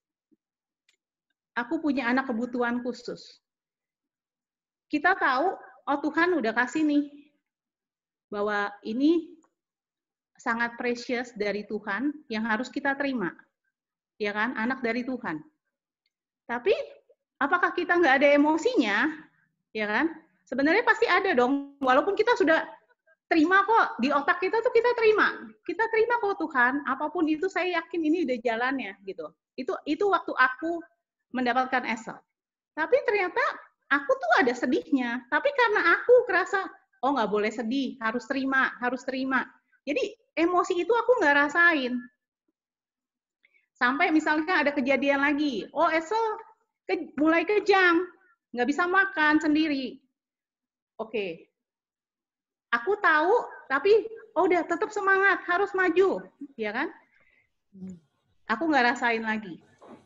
aku punya anak kebutuhan khusus. Kita tahu, oh Tuhan udah kasih nih, bahwa ini sangat precious dari Tuhan yang harus kita terima. Ya kan, anak dari Tuhan. Tapi, apakah kita nggak ada emosinya? Ya kan? Sebenarnya pasti ada dong, walaupun kita sudah terima kok, di otak kita tuh kita terima. Kita terima kok Tuhan, apapun itu saya yakin ini udah jalannya gitu. Itu itu waktu aku mendapatkan Edsel. Tapi ternyata aku tuh ada sedihnya. Tapi karena aku kerasa, oh nggak boleh sedih, harus terima, harus terima. Jadi emosi itu aku nggak rasain. Sampai misalnya ada kejadian lagi, oh Edsel ke, mulai kejang, nggak bisa makan sendiri. Oke, aku tahu, tapi oh udah tetap semangat, harus maju, ya kan? Aku nggak rasain lagi.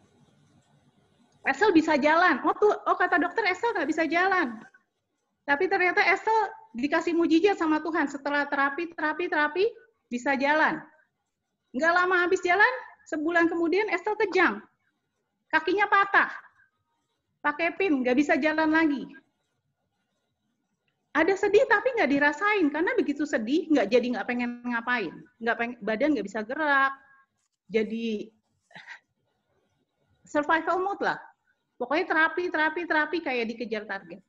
Edsel bisa jalan. Oh tuh, oh kata dokter Edsel nggak bisa jalan. Tapi ternyata Edsel dikasih mujizat sama Tuhan. Setelah terapi, terapi, terapi, bisa jalan. Nggak lama habis jalan, sebulan kemudian Edsel kejang. Kakinya patah. Pakai pin, nggak bisa jalan lagi. Ada sedih tapi nggak dirasain. Karena begitu sedih, nggak jadi nggak pengen ngapain. Nggak pengen, badan nggak bisa gerak. Jadi survival mode lah. Pokoknya terapi, terapi, terapi kayak dikejar target.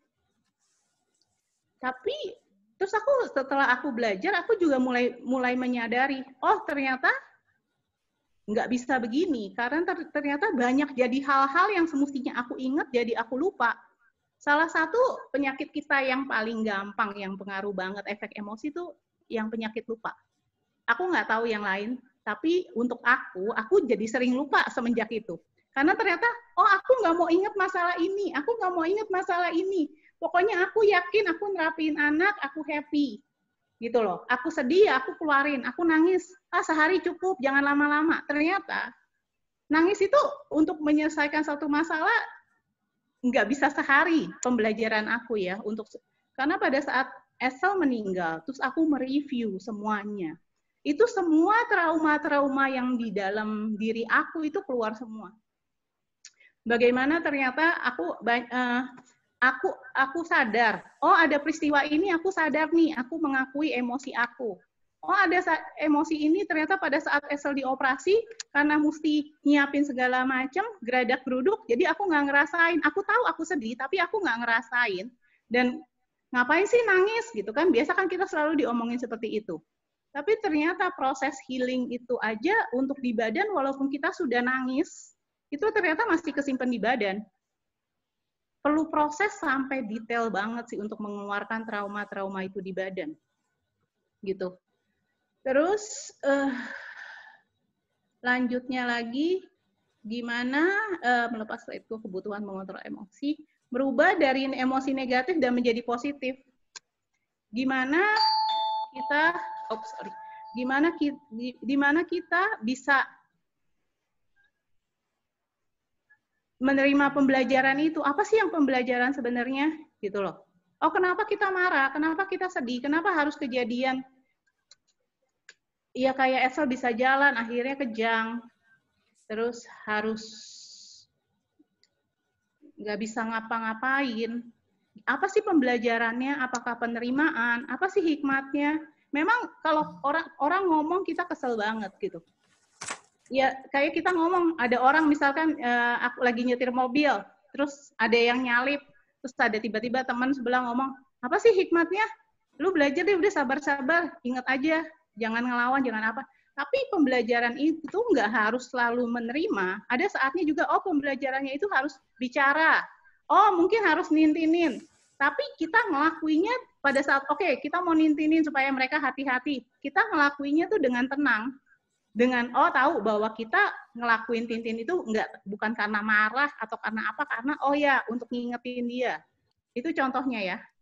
Tapi terus aku setelah aku belajar, aku juga mulai mulai menyadari, oh ternyata nggak bisa begini, karena ter, ternyata banyak jadi hal-hal yang semestinya aku ingat, jadi aku lupa. Salah satu penyakit kita yang paling gampang, yang pengaruh banget efek emosi itu yang penyakit lupa. Aku nggak tahu yang lain, tapi untuk aku, aku jadi sering lupa semenjak itu. Karena ternyata, oh aku nggak mau ingat masalah ini, aku nggak mau ingat masalah ini. Pokoknya aku yakin aku nerapin anak, aku happy. Gitu loh. Aku sedih, aku keluarin. Aku nangis, ah sehari cukup, jangan lama-lama. Ternyata, nangis itu untuk menyelesaikan satu masalah, nggak bisa sehari pembelajaran aku ya. untuk Karena pada saat Edsel meninggal, terus aku mereview semuanya. Itu semua trauma-trauma yang di dalam diri aku itu keluar semua. Bagaimana ternyata aku uh, aku aku sadar, oh ada peristiwa ini aku sadar nih, aku mengakui emosi aku. Oh ada emosi ini ternyata pada saat Edsel dioperasi karena mesti nyiapin segala macam, geradak geruduk, jadi aku nggak ngerasain. Aku tahu aku sedih, tapi aku nggak ngerasain. Dan ngapain sih nangis gitu kan? Biasa kan kita selalu diomongin seperti itu. Tapi ternyata proses healing itu aja untuk di badan, walaupun kita sudah nangis, itu ternyata masih kesimpan di badan. Perlu proses sampai detail banget sih untuk mengeluarkan trauma-trauma itu di badan. Gitu. Terus, uh, lanjutnya lagi, gimana uh, melepas itu kebutuhan mengontrol emosi, berubah dari emosi negatif dan menjadi positif. Gimana kita, oh sorry, gimana kita, di mana kita bisa menerima pembelajaran itu. Apa sih yang pembelajaran sebenarnya? Gitu loh. Oh, kenapa kita marah? Kenapa kita sedih? Kenapa harus kejadian? Iya, kayak Edsel bisa jalan, akhirnya kejang. Terus harus nggak bisa ngapa-ngapain. Apa sih pembelajarannya? Apakah penerimaan? Apa sih hikmatnya? Memang kalau orang orang ngomong kita kesel banget gitu. Ya kayak kita ngomong, ada orang misalkan uh, aku lagi nyetir mobil, terus ada yang nyalip, terus ada tiba-tiba teman sebelah ngomong, apa sih hikmatnya? Lu belajar deh, udah sabar-sabar, ingat aja, jangan ngelawan, jangan apa. Tapi pembelajaran itu nggak harus selalu menerima. Ada saatnya juga, oh pembelajarannya itu harus bicara. Oh mungkin harus nintinin. Tapi kita ngelakuinya pada saat, oke okay, kita mau nintinin supaya mereka hati-hati. Kita ngelakuinya tuh dengan tenang. Dengan oh tahu bahwa kita ngelakuin tintin itu enggak bukan karena marah atau karena apa, karena oh ya untuk ngingetin dia. Itu contohnya ya.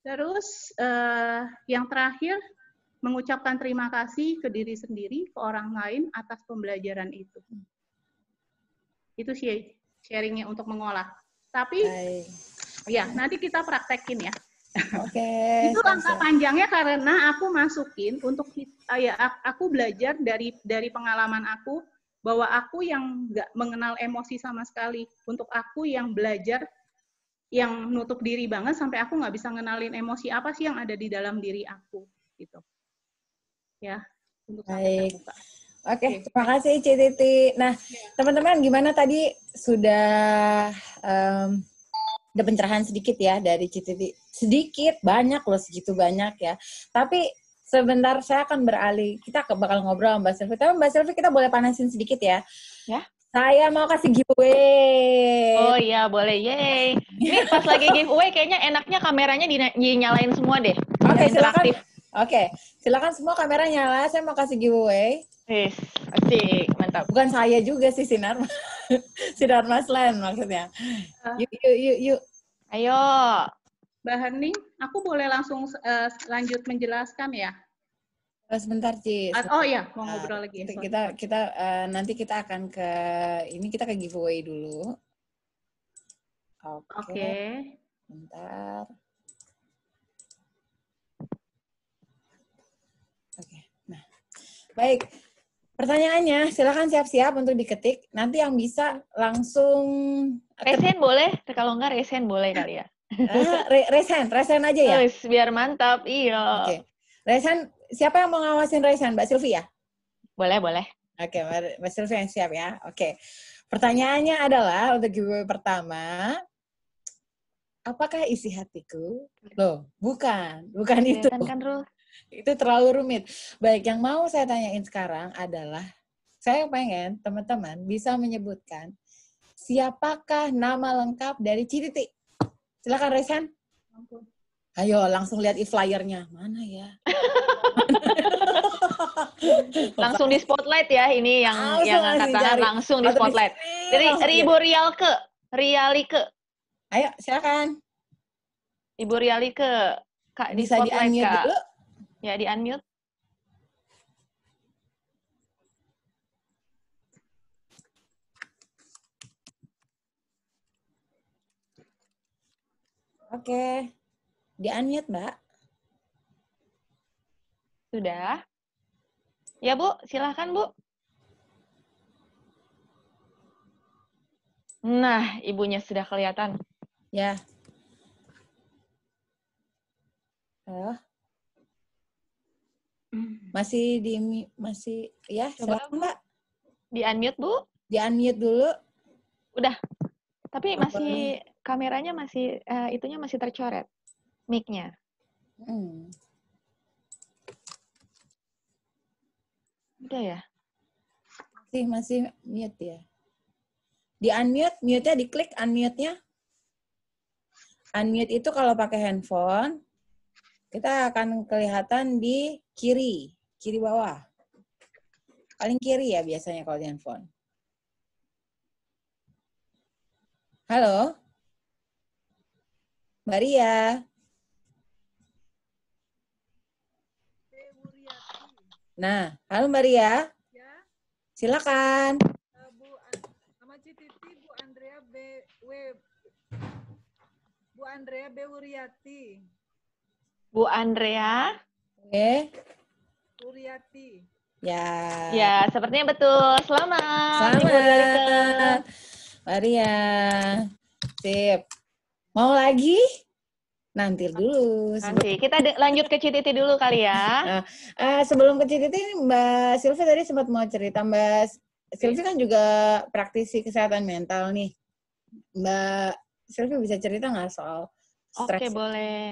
Terus uh, yang terakhir, mengucapkan terima kasih ke diri sendiri, ke orang lain atas pembelajaran itu. Itu sih sharingnya untuk mengolah. Tapi, Baik. ya nanti kita praktekin ya. Oke. Okay, itu langkah panjangnya karena aku masukin untuk ya aku belajar dari dari pengalaman aku bahwa aku yang nggak mengenal emosi sama sekali. Untuk aku yang belajar yang nutup diri banget sampai aku nggak bisa ngenalin emosi apa sih yang ada di dalam diri aku gitu. Ya, untuk sampai terbuka. Oke, okay, terima kasih Ci Titi. Nah, teman-teman gimana tadi sudah um, ada pencerahan sedikit ya dari Ci Titi. Sedikit, banyak loh, segitu banyak ya. Tapi sebentar saya akan beralih. Kita bakal ngobrol sama Mbak Silvi. Tapi Mbak Silvi kita boleh panasin sedikit ya. Ya. Saya mau kasih giveaway. Oh iya, boleh. Yeay. Ini pas lagi giveaway kayaknya enaknya kameranya dinyalain semua deh. Oke, okay, silakan. Oke, okay. Silakan semua kamera nyala. Saya mau kasih giveaway. Yes, asik, mantap. Bukan saya juga sih, Sinar. Sinar Maslan maksudnya. Yuk, yuk, yuk, yuk. Ayo. Mbak Hening, aku boleh langsung uh, lanjut menjelaskan ya? Sebentar, Ci. Sebentar. Oh iya, mau ngobrol lagi. Kita, kita, kita uh, nanti kita akan ke, ini kita ke giveaway dulu. Oke. Okay. Okay. Bentar. Oke, okay. Nah, baik. Pertanyaannya, silakan siap-siap untuk diketik. Nanti yang bisa langsung... Resen boleh? Kalau enggak resen boleh kali ya? Ah, re resen, resen aja ya? Terus, biar mantap, iya. Oke. Okay. Resen, siapa yang mau ngawasin resen? Mbak Silvi ya? Boleh, boleh. Oke, okay, Mbak Silvi yang siap ya. Oke. Okay. Pertanyaannya adalah, untuk giveaway pertama, apakah isi hatiku? Loh, bukan. Bukan itu. Kan, Rul? Itu terlalu rumit. Baik, yang mau saya tanyain sekarang adalah, saya pengen teman-teman bisa menyebutkan siapakah nama lengkap dari Ci Titi. Silakan Resen. Ayo langsung lihat e-flyernya. Mana ya? Langsung di spotlight ya, ini yang langsung yang angkat tangan langsung di spotlight. Jadi Ibu Rialke, Rialike. Ayo, silakan. Ibu Rialike. Kak, di bisa spotlight, di-unmute Kak. dulu. Ya, di-unmute. Oke. Di-unmute, Mbak. Sudah. Ya, Bu. Silahkan, Bu. Nah, ibunya sudah kelihatan. Ya. Ayo. Masih di masih ya, coba silakan, Mbak. Di-unmute, Bu. Di-unmute dulu. Udah. Tapi masih boleh. Kameranya masih uh, itunya masih tercoret. Mic-nya. Hmm. Udah ya? Masih masih mute ya. Di-unmute, mute-nya diklik unmute-nya. Unmute itu kalau pakai handphone kita akan kelihatan di kiri, kiri bawah. Paling kiri ya biasanya kalau di handphone. Halo? Mbak Ria? Nah, halo Mbak Ria? Silakan. Bu, nama Ci Titi, Bu Andrea B. W. Bu Andrea B. Wuriati. Bu Andrea? Oke. Wuriati. Ya. Ya, sepertinya betul. Selamat. Selamat. Maria. Sip. Mau lagi? Nanti dulu. Nanti. Kita lanjut ke Ci Titi dulu kali ya. Nah, uh, sebelum ke Ci Titi, Mbak Silvi tadi sempat mau cerita. Mbak Silvi kan juga praktisi kesehatan mental nih. Mbak Silvi bisa cerita nggak soal stres? Oke, boleh.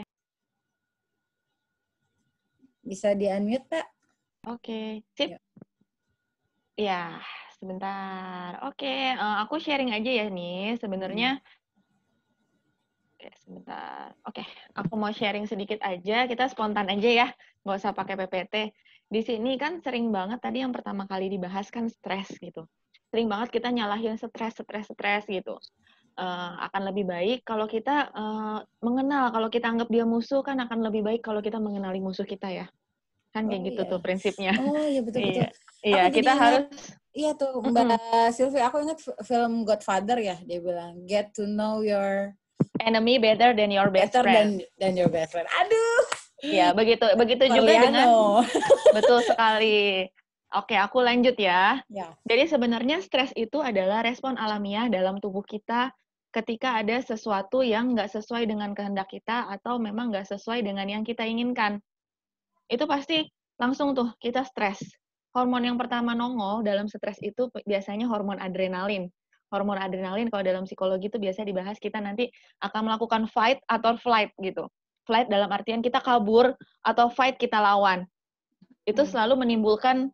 Bisa di-unmute, Pak? Oke, sip. Ya, sebentar. Oke, uh, aku sharing aja ya nih. Sebenarnya, hmm. Oke, sebentar. Oke, aku mau sharing sedikit aja. Kita spontan aja ya, nggak usah pakai P P T. Di sini kan sering banget tadi yang pertama kali dibahas kan stres gitu. Sering banget kita nyalahin stres, stres, stres gitu. uh, akan lebih baik kalau kita uh, mengenal, kalau kita anggap dia musuh kan akan lebih baik kalau kita mengenali musuh kita ya. Kan kayak Oh gitu iya. tuh prinsipnya. Oh iya betul-betul. Iya, iya Aku jadi kita ingat, harus, iya tuh mm-mm, Mbak Sylvie, aku ingat f- film Godfather ya, dia bilang get to know your enemy better than your best better friend. than than your best friend. Aduh, Ya, begitu begitu juga dengan Corleano. betul sekali. Oke, aku lanjut ya. Ya. Jadi sebenarnya stres itu adalah respon alamiah dalam tubuh kita ketika ada sesuatu yang nggak sesuai dengan kehendak kita atau memang nggak sesuai dengan yang kita inginkan. Itu pasti langsung tuh kita stres. Hormon yang pertama nongol dalam stres itu biasanya hormon adrenalin. Hormon adrenalin kalau dalam psikologi itu biasa dibahas kita nanti akan melakukan fight atau flight gitu. Flight dalam artian kita kabur atau fight kita lawan. Itu selalu menimbulkan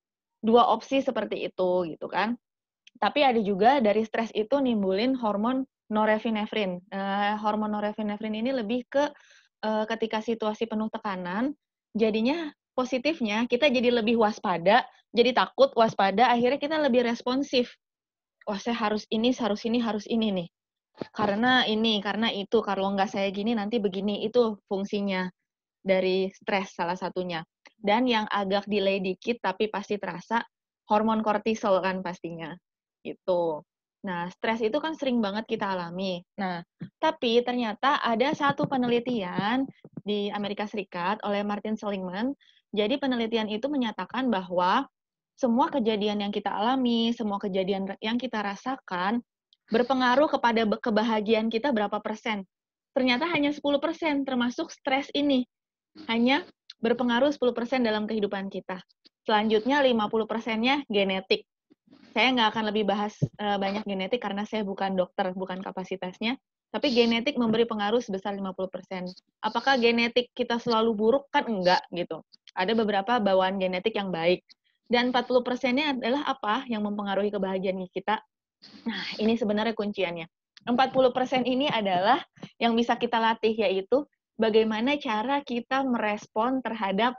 dua opsi seperti itu gitu kan. Tapi ada juga dari stres itu nimbulin hormon norepinefrin. Uh, hormon norepinefrin ini lebih ke uh, ketika situasi penuh tekanan, jadinya positifnya kita jadi lebih waspada, jadi takut, waspada, akhirnya kita lebih responsif. Wah, saya harus ini, harus ini, harus ini nih. Karena ini, karena itu, kalau nggak saya gini nanti begini, itu fungsinya dari stres salah satunya. Dan yang agak delay dikit tapi pasti terasa, hormon kortisol kan pastinya. Gitu. Nah, stres itu kan sering banget kita alami. Nah, tapi ternyata ada satu penelitian di Amerika Serikat oleh Martin Seligman. Jadi penelitian itu menyatakan bahwa semua kejadian yang kita alami, semua kejadian yang kita rasakan berpengaruh kepada kebahagiaan kita berapa persen. Ternyata hanya sepuluh persen termasuk stres ini. Hanya berpengaruh sepuluh persen dalam kehidupan kita. Selanjutnya lima puluh persennya genetik. Saya nggak akan lebih bahas uh, banyak genetik karena saya bukan dokter, bukan kapasitasnya. Tapi genetik memberi pengaruh sebesar lima puluh persen. Apakah genetik kita selalu buruk? Kan enggak gitu. Ada beberapa bawaan genetik yang baik. Dan empat puluh persennya adalah apa yang mempengaruhi kebahagiaan kita? Nah, ini sebenarnya kunciannya. empat puluh persen ini adalah yang bisa kita latih, yaitu bagaimana cara kita merespon terhadap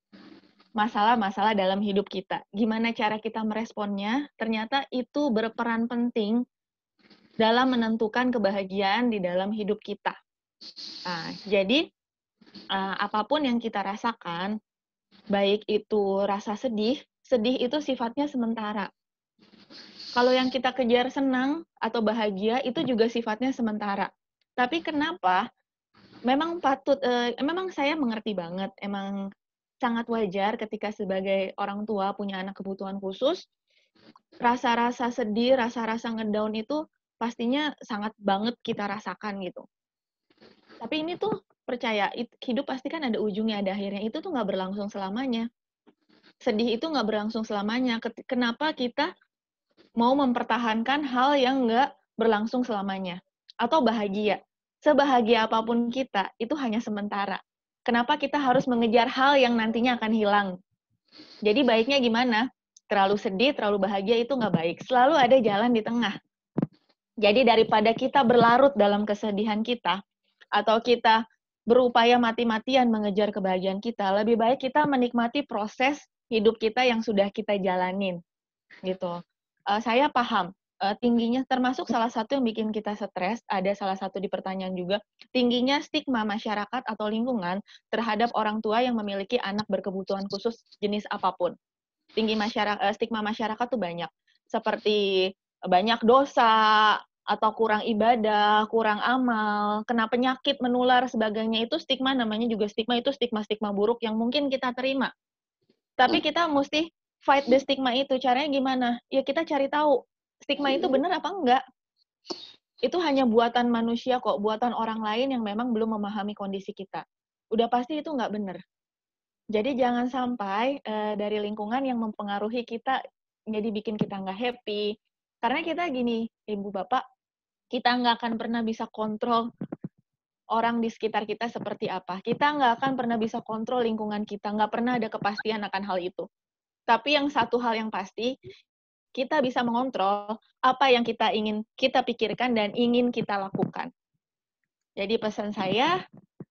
masalah-masalah dalam hidup kita. Gimana cara kita meresponnya, ternyata itu berperan penting dalam menentukan kebahagiaan di dalam hidup kita. Nah, jadi, uh, apapun yang kita rasakan, baik itu rasa sedih, sedih itu sifatnya sementara. Kalau yang kita kejar senang atau bahagia, itu juga sifatnya sementara. Tapi kenapa? Memang patut, uh, memang saya mengerti banget, emang sangat wajar ketika sebagai orang tua punya anak kebutuhan khusus, rasa-rasa sedih, rasa-rasa ngedown itu pastinya sangat banget kita rasakan gitu. Tapi ini tuh percaya, hidup pasti kan ada ujungnya, ada akhirnya. Itu tuh nggak berlangsung selamanya. Sedih itu nggak berlangsung selamanya. Kenapa kita mau mempertahankan hal yang nggak berlangsung selamanya? Atau bahagia. Sebahagia apapun kita, itu hanya sementara. Kenapa kita harus mengejar hal yang nantinya akan hilang? Jadi baiknya gimana? Terlalu sedih, terlalu bahagia itu nggak baik. Selalu ada jalan di tengah. Jadi daripada kita berlarut dalam kesedihan kita, atau kita berupaya mati-matian mengejar kebahagiaan kita, lebih baik kita menikmati proses hidup kita yang sudah kita jalanin. Gitu. Uh, saya paham, uh, tingginya, termasuk salah satu yang bikin kita stres, ada salah satu di pertanyaan juga, tingginya stigma masyarakat atau lingkungan terhadap orang tua yang memiliki anak berkebutuhan khusus jenis apapun. Tinggi masyarakat, uh, stigma masyarakat tuh banyak. Seperti banyak dosa, atau kurang ibadah, kurang amal, kena penyakit, menular, sebagainya, itu stigma, namanya juga stigma, itu stigma-stigma buruk yang mungkin kita terima. Tapi kita mesti fight the stigma itu. Caranya gimana? Ya kita cari tahu, stigma itu benar apa enggak. Itu hanya buatan manusia kok, buatan orang lain yang memang belum memahami kondisi kita. Udah pasti itu enggak benar. Jadi jangan sampai uh, dari lingkungan yang mempengaruhi kita, jadi bikin kita nggak happy. Karena kita gini, Ibu Bapak, kita nggak akan pernah bisa kontrol orang di sekitar kita seperti apa. Kita nggak akan pernah bisa kontrol lingkungan kita. Nggak pernah ada kepastian akan hal itu. Tapi yang satu hal yang pasti, kita bisa mengontrol apa yang kita ingin kita pikirkan dan ingin kita lakukan. Jadi pesan saya,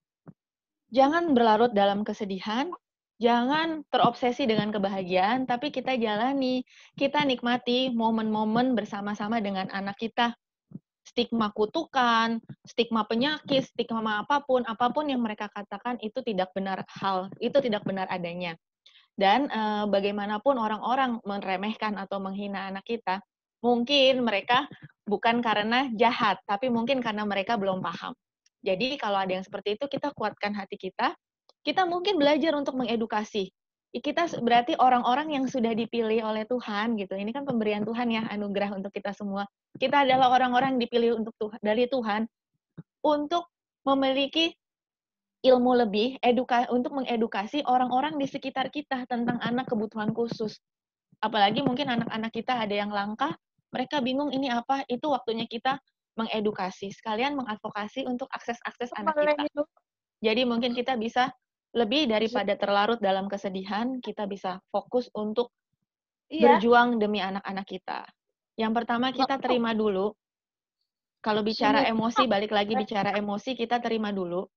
jangan berlarut dalam kesedihan, jangan terobsesi dengan kebahagiaan, tapi kita jalani, kita nikmati momen-momen bersama-sama dengan anak kita. stigma kutukan, stigma penyakit, stigma apapun, apapun yang mereka katakan itu tidak benar hal, itu tidak benar adanya. Dan e, bagaimanapun orang-orang meremehkan atau menghina anak kita, mungkin mereka bukan karena jahat, tapi mungkin karena mereka belum paham. Jadi kalau ada yang seperti itu, kita kuatkan hati kita, kita mungkin belajar untuk mengedukasi. Kita berarti orang-orang yang sudah dipilih oleh Tuhan gitu. Ini kan pemberian Tuhan ya, anugerah untuk kita semua. Kita adalah orang-orang yang dipilih untuk Tuhan, dari Tuhan untuk memiliki ilmu lebih, eduka, untuk mengedukasi orang-orang di sekitar kita tentang anak kebutuhan khusus. Apalagi mungkin anak-anak kita ada yang langka, mereka bingung ini apa, itu waktunya kita mengedukasi, sekalian mengadvokasi untuk akses-akses anak kita. Jadi mungkin kita bisa lebih daripada terlarut dalam kesedihan, kita bisa fokus untuk iya. berjuang demi anak-anak kita. Yang pertama kita terima dulu. Kalau bicara emosi, balik lagi bicara emosi, kita terima dulu.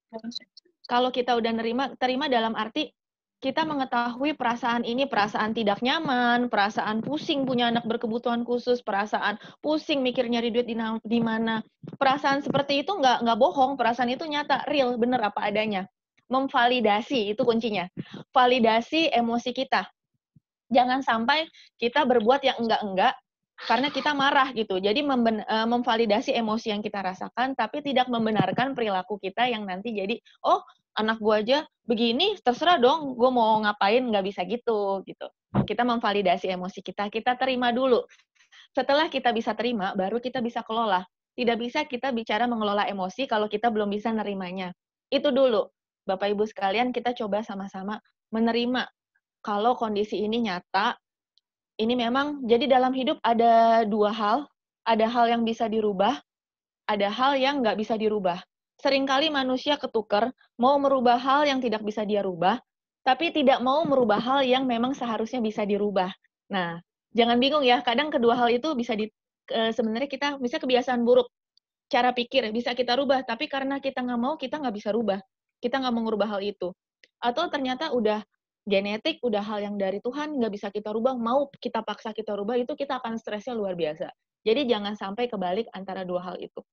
Kalau kita udah nerima, terima dalam arti kita mengetahui perasaan ini, perasaan tidak nyaman, perasaan pusing punya anak berkebutuhan khusus, perasaan pusing mikir nyari duit di, di mana. Perasaan seperti itu nggak nggak bohong, perasaan itu nyata, real, bener apa adanya. Memvalidasi, itu kuncinya. Validasi emosi kita. Jangan sampai kita berbuat yang enggak-enggak, karena kita marah gitu. Jadi memben, uh, memvalidasi emosi yang kita rasakan, tapi tidak membenarkan perilaku kita yang nanti jadi, oh anak gue aja begini, terserah dong, gue mau ngapain, nggak bisa gitu. gitu. Kita memvalidasi emosi kita, kita terima dulu. Setelah kita bisa terima, baru kita bisa kelola. Tidak bisa kita bicara mengelola emosi kalau kita belum bisa nerimanya. Itu dulu. Bapak Ibu sekalian, kita coba sama-sama menerima kalau kondisi ini nyata, ini memang, jadi dalam hidup ada dua hal, ada hal yang bisa dirubah, ada hal yang nggak bisa dirubah. Seringkali manusia ketuker, mau merubah hal yang tidak bisa dia rubah, tapi tidak mau merubah hal yang memang seharusnya bisa dirubah. Nah, jangan bingung ya, kadang kedua hal itu bisa di, e, sebenarnya kita, bisa kebiasaan buruk, cara pikir bisa kita rubah, tapi karena kita nggak mau, kita nggak bisa rubah. Kita nggak mau merubah hal itu. Atau ternyata udah genetik, udah hal yang dari Tuhan, nggak bisa kita rubah, mau kita paksa kita rubah, itu kita akan stresnya luar biasa. Jadi jangan sampai kebalik antara dua hal itu.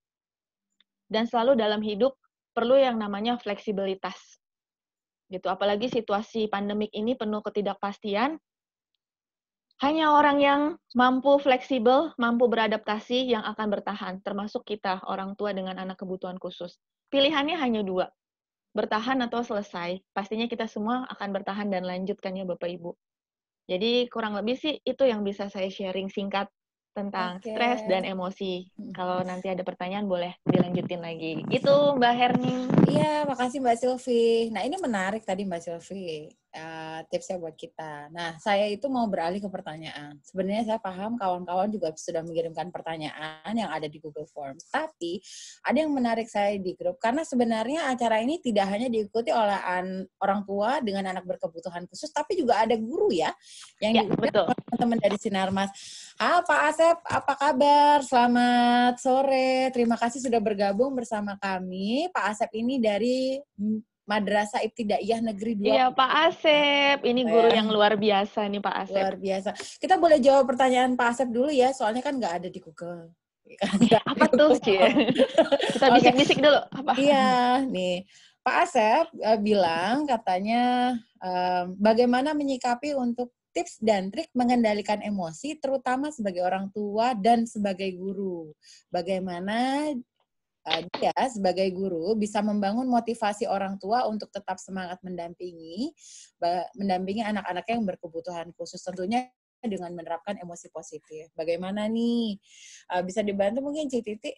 Dan selalu dalam hidup perlu yang namanya fleksibilitas. Gitu. Apalagi situasi pandemik ini penuh ketidakpastian, hanya orang yang mampu fleksibel, mampu beradaptasi yang akan bertahan, termasuk kita, orang tua dengan anak kebutuhan khusus. Pilihannya hanya dua. Bertahan atau selesai, pastinya kita semua akan bertahan dan lanjutkan ya Bapak Ibu. Jadi kurang lebih sih itu yang bisa saya sharing singkat tentang Oke. stres dan emosi. Kalau nanti ada pertanyaan boleh dilanjutin lagi. Itu Mbak Herni. Iya, makasih Mbak Sylvie. Nah ini menarik tadi Mbak Sylvie. Uh, tipsnya buat kita. Nah, saya itu mau beralih ke pertanyaan. Sebenarnya saya paham kawan-kawan juga sudah mengirimkan pertanyaan yang ada di Google Forms. Tapi ada yang menarik saya di grup karena sebenarnya acara ini tidak hanya diikuti oleh an, orang tua dengan anak berkebutuhan khusus, tapi juga ada guru ya yang ya, diikuti betul. teman-teman dari Sinarmas. Ah, Pak Asep, apa kabar? Selamat sore. Terima kasih sudah bergabung bersama kami. Pak Asep ini dari Madrasah Ibtidaiyah Negeri dua. Iya, Pak Asep. Ini guru yang luar biasa nih, Pak Asep. Luar biasa. Kita boleh jawab pertanyaan Pak Asep dulu ya, soalnya kan nggak ada di Google. Apa tuh, Cie? Kita bisik-bisik dulu. Apa? Iya, nih. Pak Asep uh, bilang katanya um, bagaimana menyikapi untuk tips dan trik mengendalikan emosi, terutama sebagai orang tua dan sebagai guru. Bagaimana dia sebagai guru bisa membangun motivasi orang tua untuk tetap semangat mendampingi mendampingi anak-anak yang berkebutuhan khusus, tentunya dengan menerapkan emosi positif. Bagaimana nih? Bisa dibantu mungkin Ci Titi?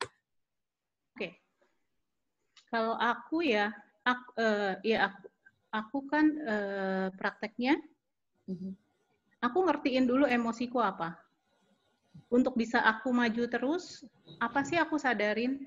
Oke. Kalau aku ya, aku, uh, ya aku, aku kan uh, prakteknya, uh-huh. aku ngertiin dulu emosiku apa. Untuk bisa aku maju terus, apa sih aku sadarin?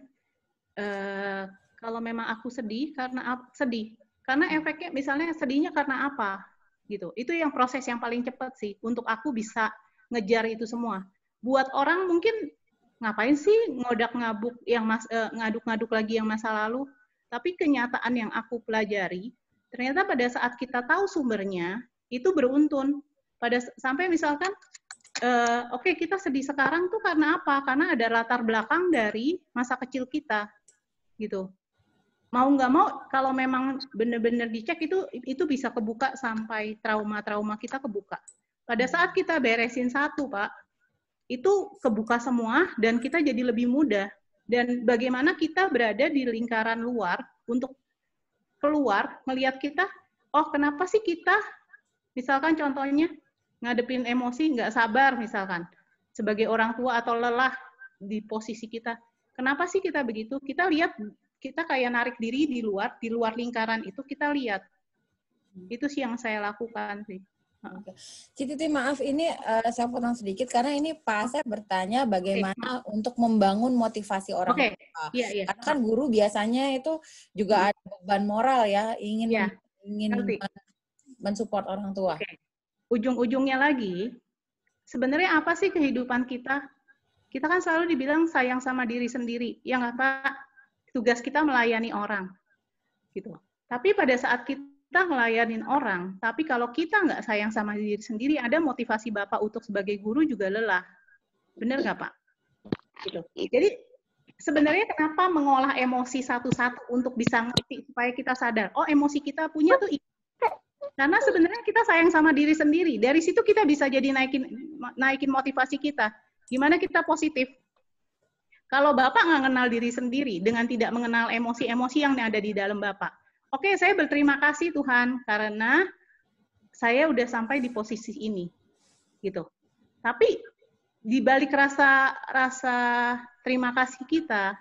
Uh, kalau memang aku sedih karena ap, sedih karena efeknya misalnya sedihnya karena apa gitu, itu yang proses yang paling cepat sih untuk aku bisa ngejar itu semua. Buat orang mungkin ngapain sih ngodak ngabuk yang mas, uh, ngaduk-ngaduk lagi yang masa lalu, tapi kenyataan yang aku pelajari ternyata pada saat kita tahu sumbernya itu beruntun. Pada sampai misalkan uh, oke okay, kita sedih sekarang tuh karena apa? Karena ada latar belakang dari masa kecil kita, gitu. Mau nggak mau, kalau memang benar-benar dicek itu itu bisa kebuka sampai trauma-trauma kita kebuka. Pada saat kita beresin satu, Pak, itu kebuka semua dan kita jadi lebih mudah. Dan bagaimana kita berada di lingkaran luar untuk keluar, melihat kita, oh kenapa sih kita, misalkan contohnya, ngadepin emosi, nggak sabar misalkan, sebagai orang tua atau lelah di posisi kita. Kenapa sih kita begitu? Kita lihat, kita kayak narik diri di luar, di luar lingkaran itu kita lihat. Itu sih yang saya lakukan sih. Oke. Cititi, maaf ini uh, saya potong sedikit karena ini Pak Asep bertanya bagaimana okay. untuk membangun motivasi orang okay. tua. Yeah, yeah. Karena kan guru biasanya itu juga hmm. ada beban moral ya, ingin yeah. ingin mensupport orang tua. Okay. Ujung-ujungnya lagi, sebenarnya apa sih kehidupan kita? Kita kan selalu dibilang sayang sama diri sendiri. Ya nggak, Pak? Tugas kita melayani orang. Gitu. Tapi pada saat kita kita ngelayanin orang, tapi kalau kita nggak sayang sama diri sendiri, ada motivasi Bapak untuk sebagai guru juga lelah. Benar nggak, Pak? Gitu. Jadi, sebenarnya kenapa mengolah emosi satu-satu untuk bisa ngerti, supaya kita sadar, oh emosi kita punya tuh, karena sebenarnya kita sayang sama diri sendiri. Dari situ kita bisa jadi naikin, naikin motivasi kita. Gimana kita positif? Kalau Bapak nggak kenal diri sendiri, dengan tidak mengenal emosi-emosi yang ada di dalam Bapak, oke, saya berterima kasih Tuhan karena saya udah sampai di posisi ini, gitu. Tapi di balik rasa rasa terima kasih kita,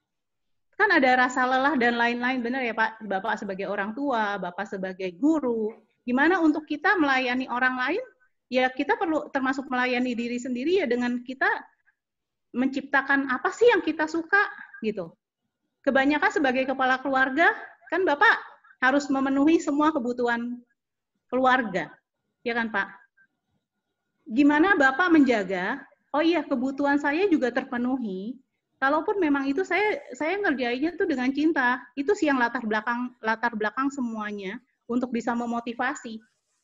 kan ada rasa lelah dan lain-lain, benar ya Pak? Bapak sebagai orang tua, Bapak sebagai guru, gimana untuk kita melayani orang lain? Ya kita perlu termasuk melayani diri sendiri ya dengan kita menciptakan apa sih yang kita suka, gitu. Kebanyakan sebagai kepala keluarga, kan Bapak harus memenuhi semua kebutuhan keluarga, ya kan Pak? Gimana Bapak menjaga, oh iya kebutuhan saya juga terpenuhi, kalaupun memang itu saya saya ngerjainnya tuh dengan cinta, itu sih yang latar belakang latar belakang semuanya untuk bisa memotivasi,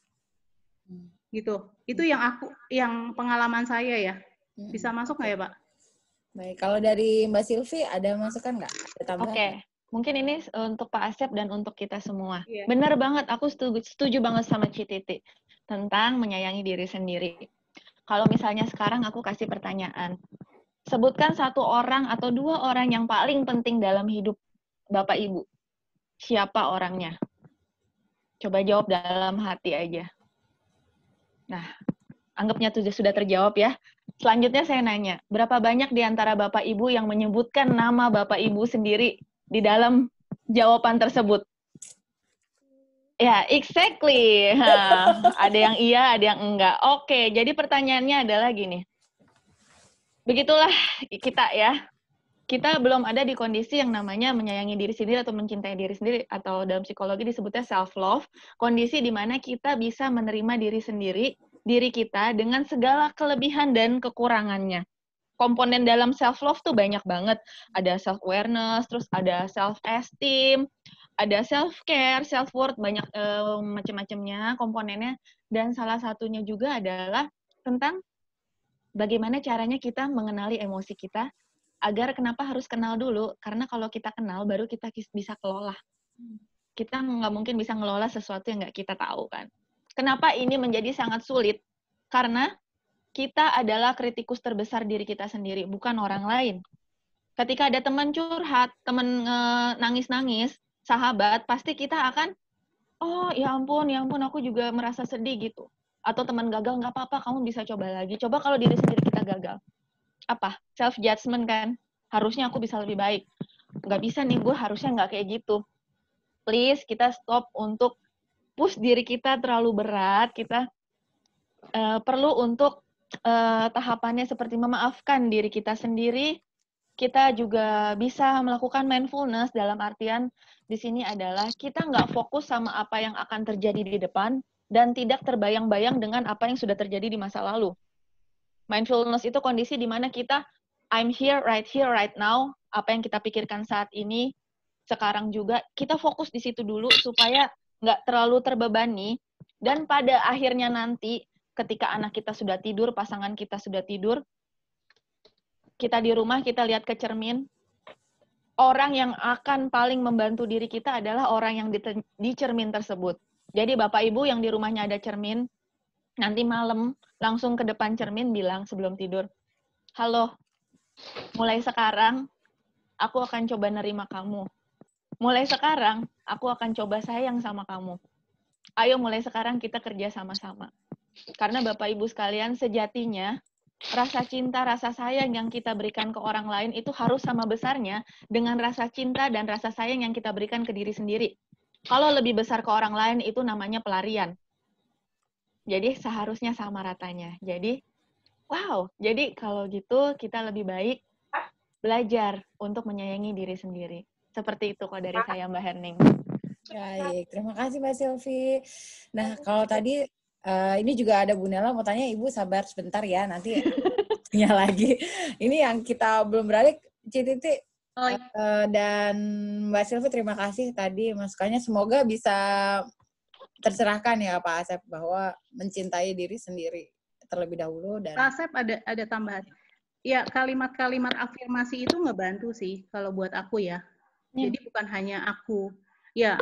gitu. Itu yang aku yang pengalaman saya ya, bisa masuk nggak ya Pak? Baik, kalau dari Mbak Silvi ada masukan nggak? Oke. Okay. Mungkin ini untuk Pak Asep dan untuk kita semua. Yeah. Benar banget, aku setuju, setuju banget sama Cititi tentang menyayangi diri sendiri. Kalau misalnya sekarang aku kasih pertanyaan, sebutkan satu orang atau dua orang yang paling penting dalam hidup Bapak Ibu. Siapa orangnya? Coba jawab dalam hati aja. Nah, anggapnya tuh sudah terjawab ya. Selanjutnya saya nanya, berapa banyak di antara Bapak Ibu yang menyebutkan nama Bapak Ibu sendiri di dalam jawaban tersebut? Ya, exactly. Ha, ada yang iya, ada yang enggak. Oke, jadi pertanyaannya adalah gini. Begitulah kita ya. Kita belum ada di kondisi yang namanya menyayangi diri sendiri atau mencintai diri sendiri, atau dalam psikologi disebutnya self-love. Kondisi di mana kita bisa menerima diri sendiri, diri kita dengan segala kelebihan dan kekurangannya. Komponen dalam self-love tuh banyak banget. Ada self-awareness, terus ada self-esteem, ada self-care, self-worth, banyak eh, macam-macamnya komponennya. Dan salah satunya juga adalah tentang bagaimana caranya kita mengenali emosi kita, agar kenapa harus kenal dulu, karena kalau kita kenal, baru kita bisa kelola. Kita nggak mungkin bisa ngelola sesuatu yang nggak kita tahu kan. Kenapa ini menjadi sangat sulit? Karena kita adalah kritikus terbesar diri kita sendiri, bukan orang lain. Ketika ada teman curhat, teman nangis-nangis, sahabat, pasti kita akan, oh ya ampun, ya ampun, aku juga merasa sedih gitu. Atau teman gagal, nggak apa-apa, kamu bisa coba lagi. Coba kalau diri sendiri kita gagal. Apa? Self-judgment kan? Harusnya aku bisa lebih baik. Nggak bisa nih, gue harusnya nggak kayak gitu. Please, kita stop untuk push diri kita terlalu berat. Kita uh, perlu untuk Uh, tahapannya seperti memaafkan diri kita sendiri. Kita juga bisa melakukan mindfulness, dalam artian di sini adalah kita nggak fokus sama apa yang akan terjadi di depan dan tidak terbayang-bayang dengan apa yang sudah terjadi di masa lalu. Mindfulness itu kondisi di mana kita I'm here, right here, right now. Apa yang kita pikirkan saat ini, sekarang juga kita fokus di situ dulu supaya nggak terlalu terbebani, dan pada akhirnya nanti ketika anak kita sudah tidur, pasangan kita sudah tidur, kita di rumah, kita lihat ke cermin, orang yang akan paling membantu diri kita adalah orang yang di, di cermin tersebut. Jadi Bapak Ibu yang di rumahnya ada cermin, nanti malam langsung ke depan cermin bilang sebelum tidur, halo, mulai sekarang aku akan coba nerima kamu. Mulai sekarang, aku akan coba sayang sama kamu. Ayo mulai sekarang kita kerja sama-sama. Karena Bapak Ibu sekalian, sejatinya, rasa cinta, rasa sayang yang kita berikan ke orang lain itu harus sama besarnya dengan rasa cinta dan rasa sayang yang kita berikan ke diri sendiri. Kalau lebih besar ke orang lain, itu namanya pelarian. Jadi seharusnya sama ratanya. Jadi, wow. Jadi kalau gitu, kita lebih baik belajar untuk menyayangi diri sendiri. Seperti itu kok dari saya, Mbak Herning. Baik, terima kasih Mbak Silvi. Nah, kalau tadi uh, ini juga ada Bu Nela mau tanya, Ibu sabar sebentar ya, nanti tanya lagi. Ini yang kita belum beralih, Cititi Oh, iya. uh, dan Mbak Silvi terima kasih tadi masukannya. Semoga bisa tercerahkan ya Pak Asep bahwa mencintai diri sendiri terlebih dahulu. Dan Pak Asep ada ada tambahan. Ya, kalimat-kalimat afirmasi itu ngebantu sih kalau buat aku ya. Jadi bukan hanya aku, ya,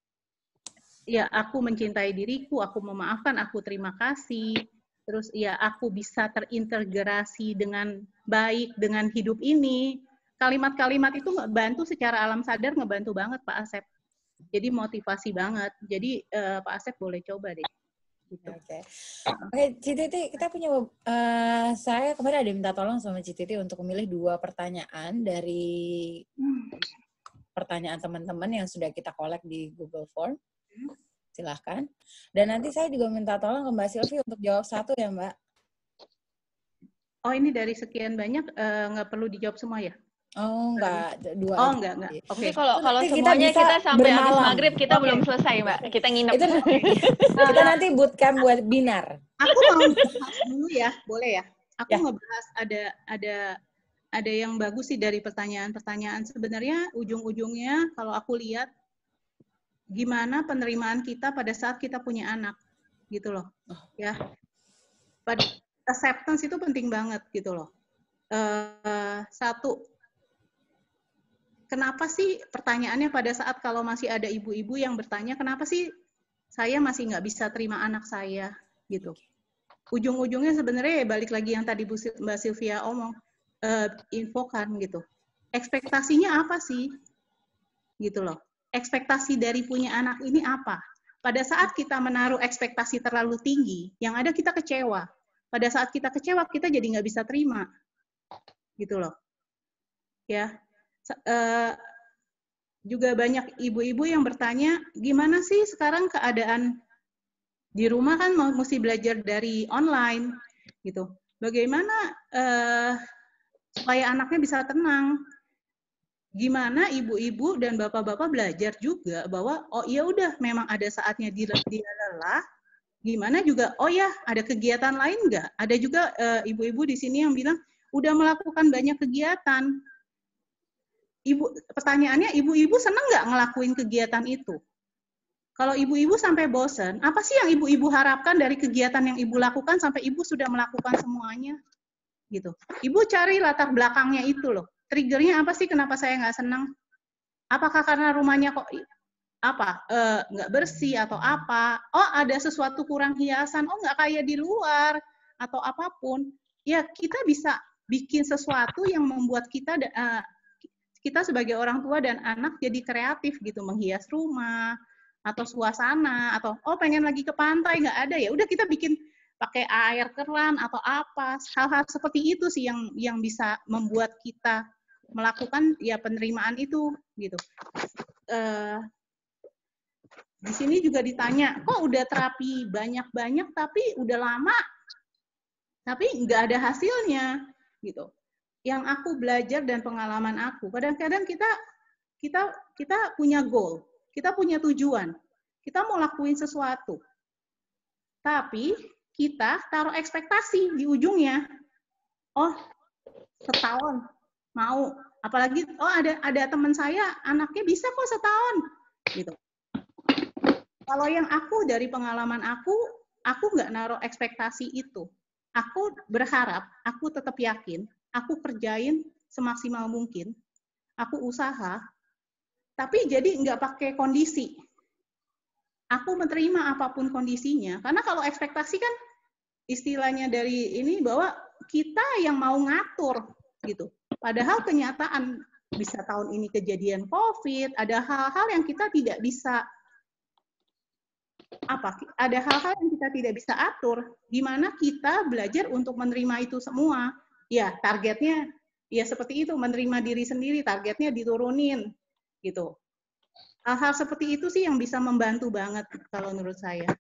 ya aku mencintai diriku, aku memaafkan, aku terima kasih, terus ya aku bisa terintegrasi dengan baik dengan hidup ini. Kalimat-kalimat itu ngebantu secara alam sadar, ngebantu banget Pak Asep. Jadi motivasi banget. Jadi uh, Pak Asep boleh coba deh. Gitu. Oke, oke, Cititi, kita punya, uh, saya kemarin ada minta tolong sama Cititi untuk memilih dua pertanyaan dari hmm. pertanyaan teman-teman yang sudah kita collect di Google Form. Silahkan. Dan nanti saya juga minta tolong ke Mbak Silvi untuk jawab satu ya, Mbak. Oh, ini dari sekian banyak, uh, nggak perlu dijawab semua ya? Oh, enggak. Dua oh, aja. enggak, enggak. Oke. Okay. Kalau kalau semuanya kita, kita sampai habis maghrib, kita okay. belum selesai, Mbak. Kita nginep. Itu, kita nanti bootcamp webinar. Aku mau bahas dulu ya, boleh ya? Aku ya. ngebahas ada ada ada yang bagus sih dari pertanyaan-pertanyaan. Sebenarnya ujung-ujungnya kalau aku lihat gimana penerimaan kita pada saat kita punya anak, gitu loh. Ya, pada acceptance itu penting banget, gitu loh. Uh, satu, kenapa sih pertanyaannya pada saat kalau masih ada ibu-ibu yang bertanya, kenapa sih saya masih nggak bisa terima anak saya, gitu. Ujung-ujungnya sebenarnya balik lagi yang tadi Mbak Sylvia omong, Uh, infokan gitu. Ekspektasinya apa sih? Gitu loh. Ekspektasi dari punya anak ini apa? Pada saat kita menaruh ekspektasi terlalu tinggi, yang ada kita kecewa. Pada saat kita kecewa, kita jadi nggak bisa terima. Gitu loh. Ya. Uh, juga banyak ibu-ibu yang bertanya, gimana sih sekarang keadaan di rumah kan mau mesti belajar dari online, gitu. Bagaimana uh, supaya anaknya bisa tenang. Gimana ibu-ibu dan bapak-bapak belajar juga bahwa oh iya udah memang ada saatnya dia, dia lelah. Gimana juga oh ya ada kegiatan lain nggak? Ada juga uh, ibu-ibu di sini yang bilang udah melakukan banyak kegiatan. Ibu pertanyaannya ibu-ibu senang nggak ngelakuin kegiatan itu? Kalau ibu-ibu sampai bosen, apa sih yang ibu-ibu harapkan dari kegiatan yang ibu lakukan sampai ibu sudah melakukan semuanya? Gitu. Ibu cari latar belakangnya itu loh. Triggernya apa sih kenapa saya nggak senang? Apakah karena rumahnya kok apa uh, nggak bersih atau apa? Oh ada sesuatu kurang hiasan. Oh nggak kayak di luar atau apapun. Ya kita bisa bikin sesuatu yang membuat kita uh, kita sebagai orang tua dan anak jadi kreatif gitu, menghias rumah atau suasana atau oh pengen lagi ke pantai nggak ada ya udah kita bikin pakai air keran atau apa, hal-hal seperti itu sih yang yang bisa membuat kita melakukan ya penerimaan itu gitu. Uh, di sini juga ditanya, kok udah terapi banyak-banyak tapi udah lama, tapi nggak ada hasilnya gitu. Yang aku belajar dan pengalaman aku, kadang-kadang kita kita kita punya goal, kita punya tujuan, kita mau lakuin sesuatu, tapi kita taruh ekspektasi di ujungnya. Oh, setahun mau. Apalagi, oh ada ada teman saya, anaknya bisa kok setahun. Gitu. Kalau yang aku, dari pengalaman aku, aku nggak naruh ekspektasi itu. Aku berharap, aku tetap yakin, aku kerjain semaksimal mungkin, aku usaha, tapi jadi nggak pakai kondisi. Aku menerima apapun kondisinya, karena kalau ekspektasi kan istilahnya dari ini bahwa kita yang mau ngatur gitu. Padahal kenyataan bisa tahun ini kejadian COVID, ada hal-hal yang kita tidak bisa apa? Ada hal-hal yang kita tidak bisa atur. Gimana kita belajar untuk menerima itu semua? Ya, targetnya ya seperti itu, menerima diri sendiri, targetnya diturunin gitu. Hal-hal seperti itu sih yang bisa membantu banget kalau menurut saya.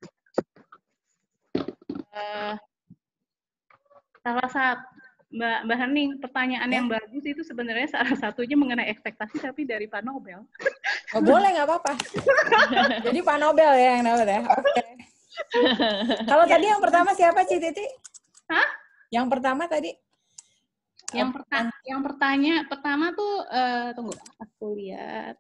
Uh, salah satu Mbak Mbak Hening, pertanyaan yang bagus itu sebenarnya salah satunya mengenai ekspektasi, tapi dari Pak Nobel. Oh, boleh, nggak apa-apa. Jadi Pak Nobel ya yang dapat ya. Oke. Okay. Kalau tadi yang pertama siapa, Ci Titi? Hah? Yang pertama tadi? Yang pertama, yang pertanya pertama tuh uh, tunggu, aku lihat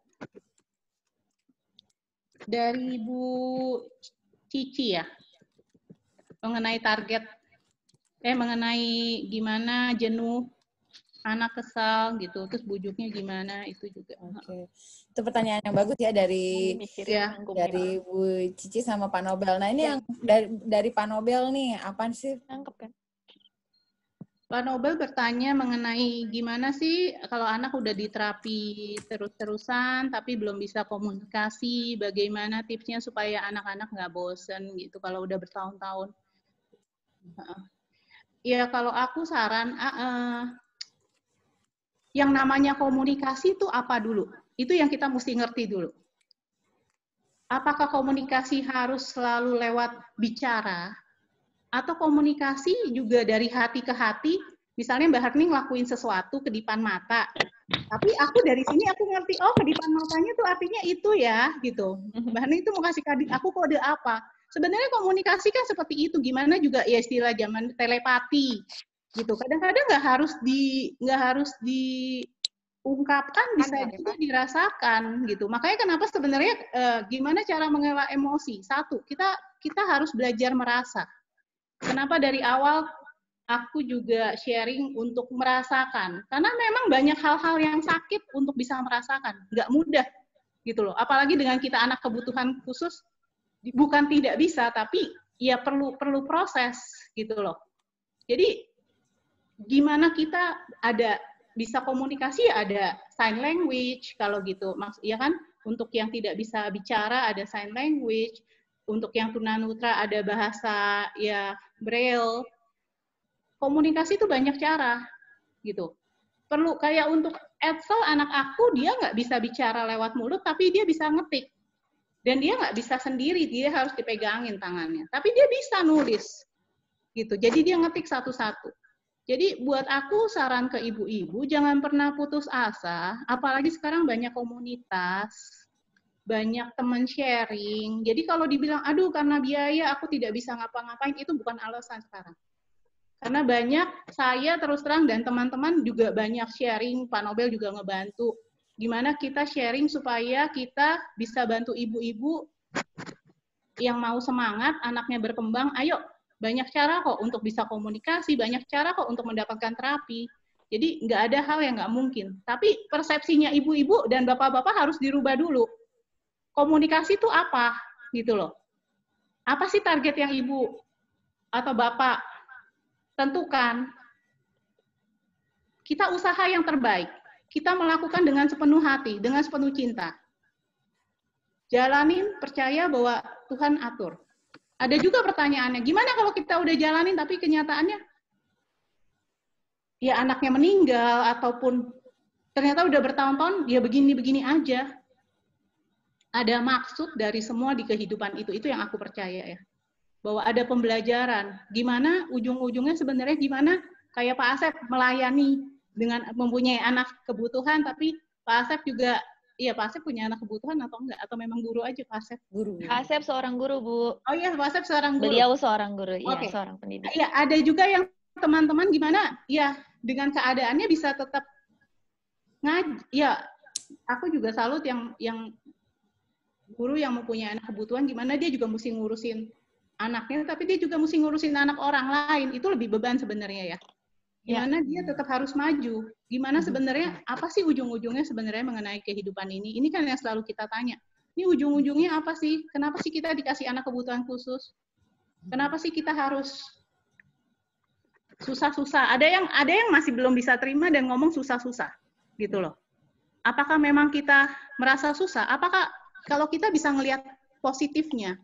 dari Bu Cici ya, mengenai target. Eh, mengenai gimana jenuh, anak kesal gitu, terus bujuknya gimana, itu juga. Oke, okay. Itu pertanyaan yang bagus ya dari ya. dari Bu Cici sama Pak Nobel. Nah ini ya. Yang dari dari Pak Nobel nih, apa sih? Nangkep kan? Pak Nobel bertanya mengenai gimana sih kalau anak udah diterapi terus-terusan tapi belum bisa komunikasi, bagaimana tipsnya supaya anak-anak nggak bosen gitu kalau udah bertahun-tahun. Ya kalau aku saran, uh, yang namanya komunikasi itu apa dulu? Itu yang kita mesti ngerti dulu. Apakah komunikasi harus selalu lewat bicara? Atau komunikasi juga dari hati ke hati? Misalnya Mbak Herning ngelakuin sesuatu kedipan mata. Tapi aku dari sini aku ngerti, oh kedipan matanya tuh artinya itu ya, gitu. Mbak Herning itu mau kasih aku kode apa? Sebenarnya komunikasi kan seperti itu, gimana juga ya istilah zaman telepati gitu. Kadang-kadang nggak harus di nggak harus diungkapkan, bisa juga dirasakan gitu. Makanya kenapa sebenarnya eh, gimana cara mengelola emosi? Satu, kita kita harus belajar merasa. Kenapa dari awal aku juga sharing untuk merasakan? Karena memang banyak hal-hal yang sakit untuk bisa merasakan, nggak mudah gitu loh. Apalagi dengan kita anak kebutuhan khusus. Bukan tidak bisa, tapi ya perlu perlu proses gitu loh. Jadi gimana kita ada bisa komunikasi, ada sign language kalau gitu, maksud ya kan? Untuk yang tidak bisa bicara ada sign language, untuk yang tunanetra ada bahasa ya braille. Komunikasi itu banyak cara gitu. Perlu kayak untuk Edsel anak aku, dia nggak bisa bicara lewat mulut, tapi dia bisa ngetik. Dan dia nggak bisa sendiri, dia harus dipegangin tangannya. Tapi dia bisa nulis, gitu. Jadi dia ngetik satu-satu. Jadi buat aku saran ke ibu-ibu, jangan pernah putus asa. Apalagi sekarang banyak komunitas, banyak teman sharing. Jadi kalau dibilang, aduh karena biaya aku tidak bisa ngapa-ngapain, itu bukan alasan sekarang. Karena banyak, saya terus terang dan teman-teman juga banyak sharing, Pak Nobel juga ngebantu. Gimana kita sharing supaya kita bisa bantu ibu-ibu yang mau semangat, anaknya berkembang, ayo banyak cara kok untuk bisa komunikasi, banyak cara kok untuk mendapatkan terapi. Jadi nggak ada hal yang nggak mungkin. Tapi persepsinya ibu-ibu dan bapak-bapak harus dirubah dulu. Komunikasi itu apa? Gitu loh. Apa sih target yang ibu atau bapak tentukan? Kita usaha yang terbaik. Kita melakukan dengan sepenuh hati, dengan sepenuh cinta. Jalanin, percaya bahwa Tuhan atur. Ada juga pertanyaannya, gimana kalau kita udah jalanin tapi kenyataannya ya anaknya meninggal ataupun ternyata udah bertahun-tahun dia begini-begini aja. Ada maksud dari semua di kehidupan itu, itu yang aku percaya ya. Bahwa ada pembelajaran, gimana ujung-ujungnya sebenarnya gimana kayak Pak Asep melayani dengan mempunyai anak kebutuhan, tapi Pak Asep juga, iya Pak Asep punya anak kebutuhan atau enggak? Atau memang guru aja Pak Asep? Guru. Pak Asep seorang guru, Bu. Oh iya, Pak Asep seorang guru. Beliau seorang guru, iya, okay. Seorang pendidik. Iya, ada juga yang teman-teman gimana, ya dengan keadaannya bisa tetap ngaji. Ya, aku juga salut yang yang guru yang mempunyai anak kebutuhan, gimana dia juga mesti ngurusin anaknya, tapi dia juga mesti ngurusin anak orang lain. Itu lebih beban sebenarnya ya. Gimana dia tetap harus maju. Gimana sebenarnya, apa sih ujung-ujungnya sebenarnya mengenai kehidupan ini? Ini kan yang selalu kita tanya. Ini ujung-ujungnya apa sih? Kenapa sih kita dikasih anak kebutuhan khusus? Kenapa sih kita harus susah-susah? Ada yang ada yang masih belum bisa terima dan ngomong susah-susah, gitu loh. Apakah memang kita merasa susah? Apakah kalau kita bisa ngelihat positifnya,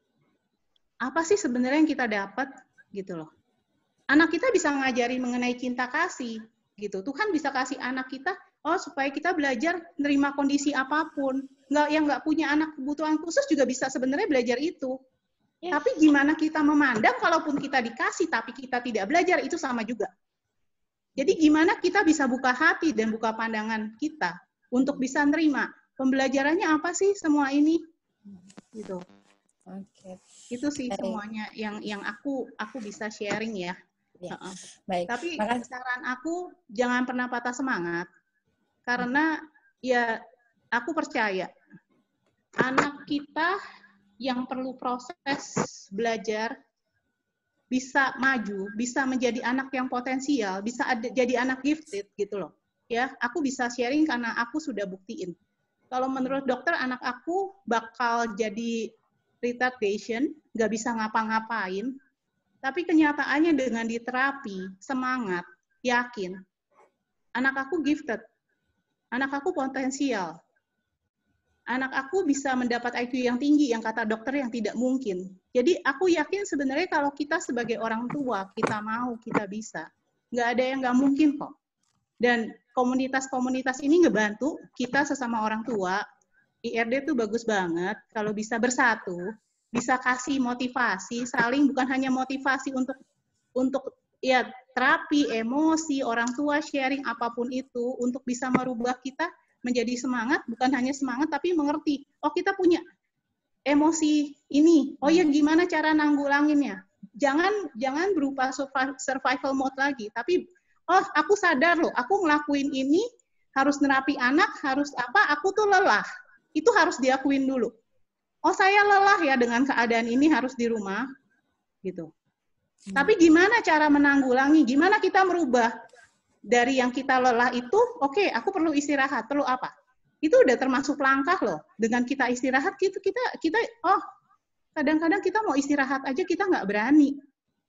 apa sih sebenarnya yang kita dapat, gitu loh. Anak kita bisa ngajari mengenai cinta kasih, gitu. Tuhan bisa kasih anak kita, oh supaya kita belajar nerima kondisi apapun. Nggak, yang nggak punya anak kebutuhan khusus juga bisa sebenarnya belajar itu. Yes. Tapi gimana kita memandang, kalaupun kita dikasih, tapi kita tidak belajar, itu sama juga. Jadi gimana kita bisa buka hati dan buka pandangan kita untuk bisa nerima. Pembelajarannya apa sih semua ini? Gitu. Oke. Itu sih Baik. semuanya yang yang aku aku bisa sharing ya. Ya. Uh-uh. Baik. Tapi Makasih. saran aku jangan pernah patah semangat. Karena ya aku percaya anak kita yang perlu proses belajar bisa maju, bisa menjadi anak yang potensial, bisa ada, jadi anak gifted gitu loh. Ya, aku bisa sharing karena aku sudah buktiin. Kalau menurut dokter anak aku bakal jadi retardation, nggak bisa ngapa-ngapain, tapi kenyataannya dengan diterapi, semangat, yakin, anak aku gifted, anak aku potensial, anak aku bisa mendapat I Q yang tinggi, yang kata dokter yang tidak mungkin. Jadi aku yakin sebenarnya kalau kita sebagai orang tua, kita mau, kita bisa. Nggak ada yang nggak mungkin kok. Dan komunitas-komunitas ini ngebantu kita sesama orang tua. I R D itu bagus banget kalau bisa bersatu, bisa kasih motivasi, saling bukan hanya motivasi untuk untuk ya terapi, emosi, orang tua sharing apapun itu untuk bisa merubah kita menjadi semangat, bukan hanya semangat tapi mengerti. Oh, kita punya emosi ini. Oh ya, gimana cara nanggulanginnya? Jangan jangan berupa survival mode lagi, tapi oh, aku sadar loh, aku ngelakuin ini harus nerapi anak, harus apa? Aku tuh lelah. Itu harus diakuin dulu. Oh, saya lelah ya dengan keadaan ini harus di rumah, gitu. Hmm. Tapi gimana cara menanggulangi? Gimana kita merubah dari yang kita lelah itu? Oke, okay, aku perlu istirahat. Perlu apa? Itu udah termasuk langkah loh. Dengan kita istirahat, kita kita kita oh, kadang-kadang kita mau istirahat aja kita nggak berani.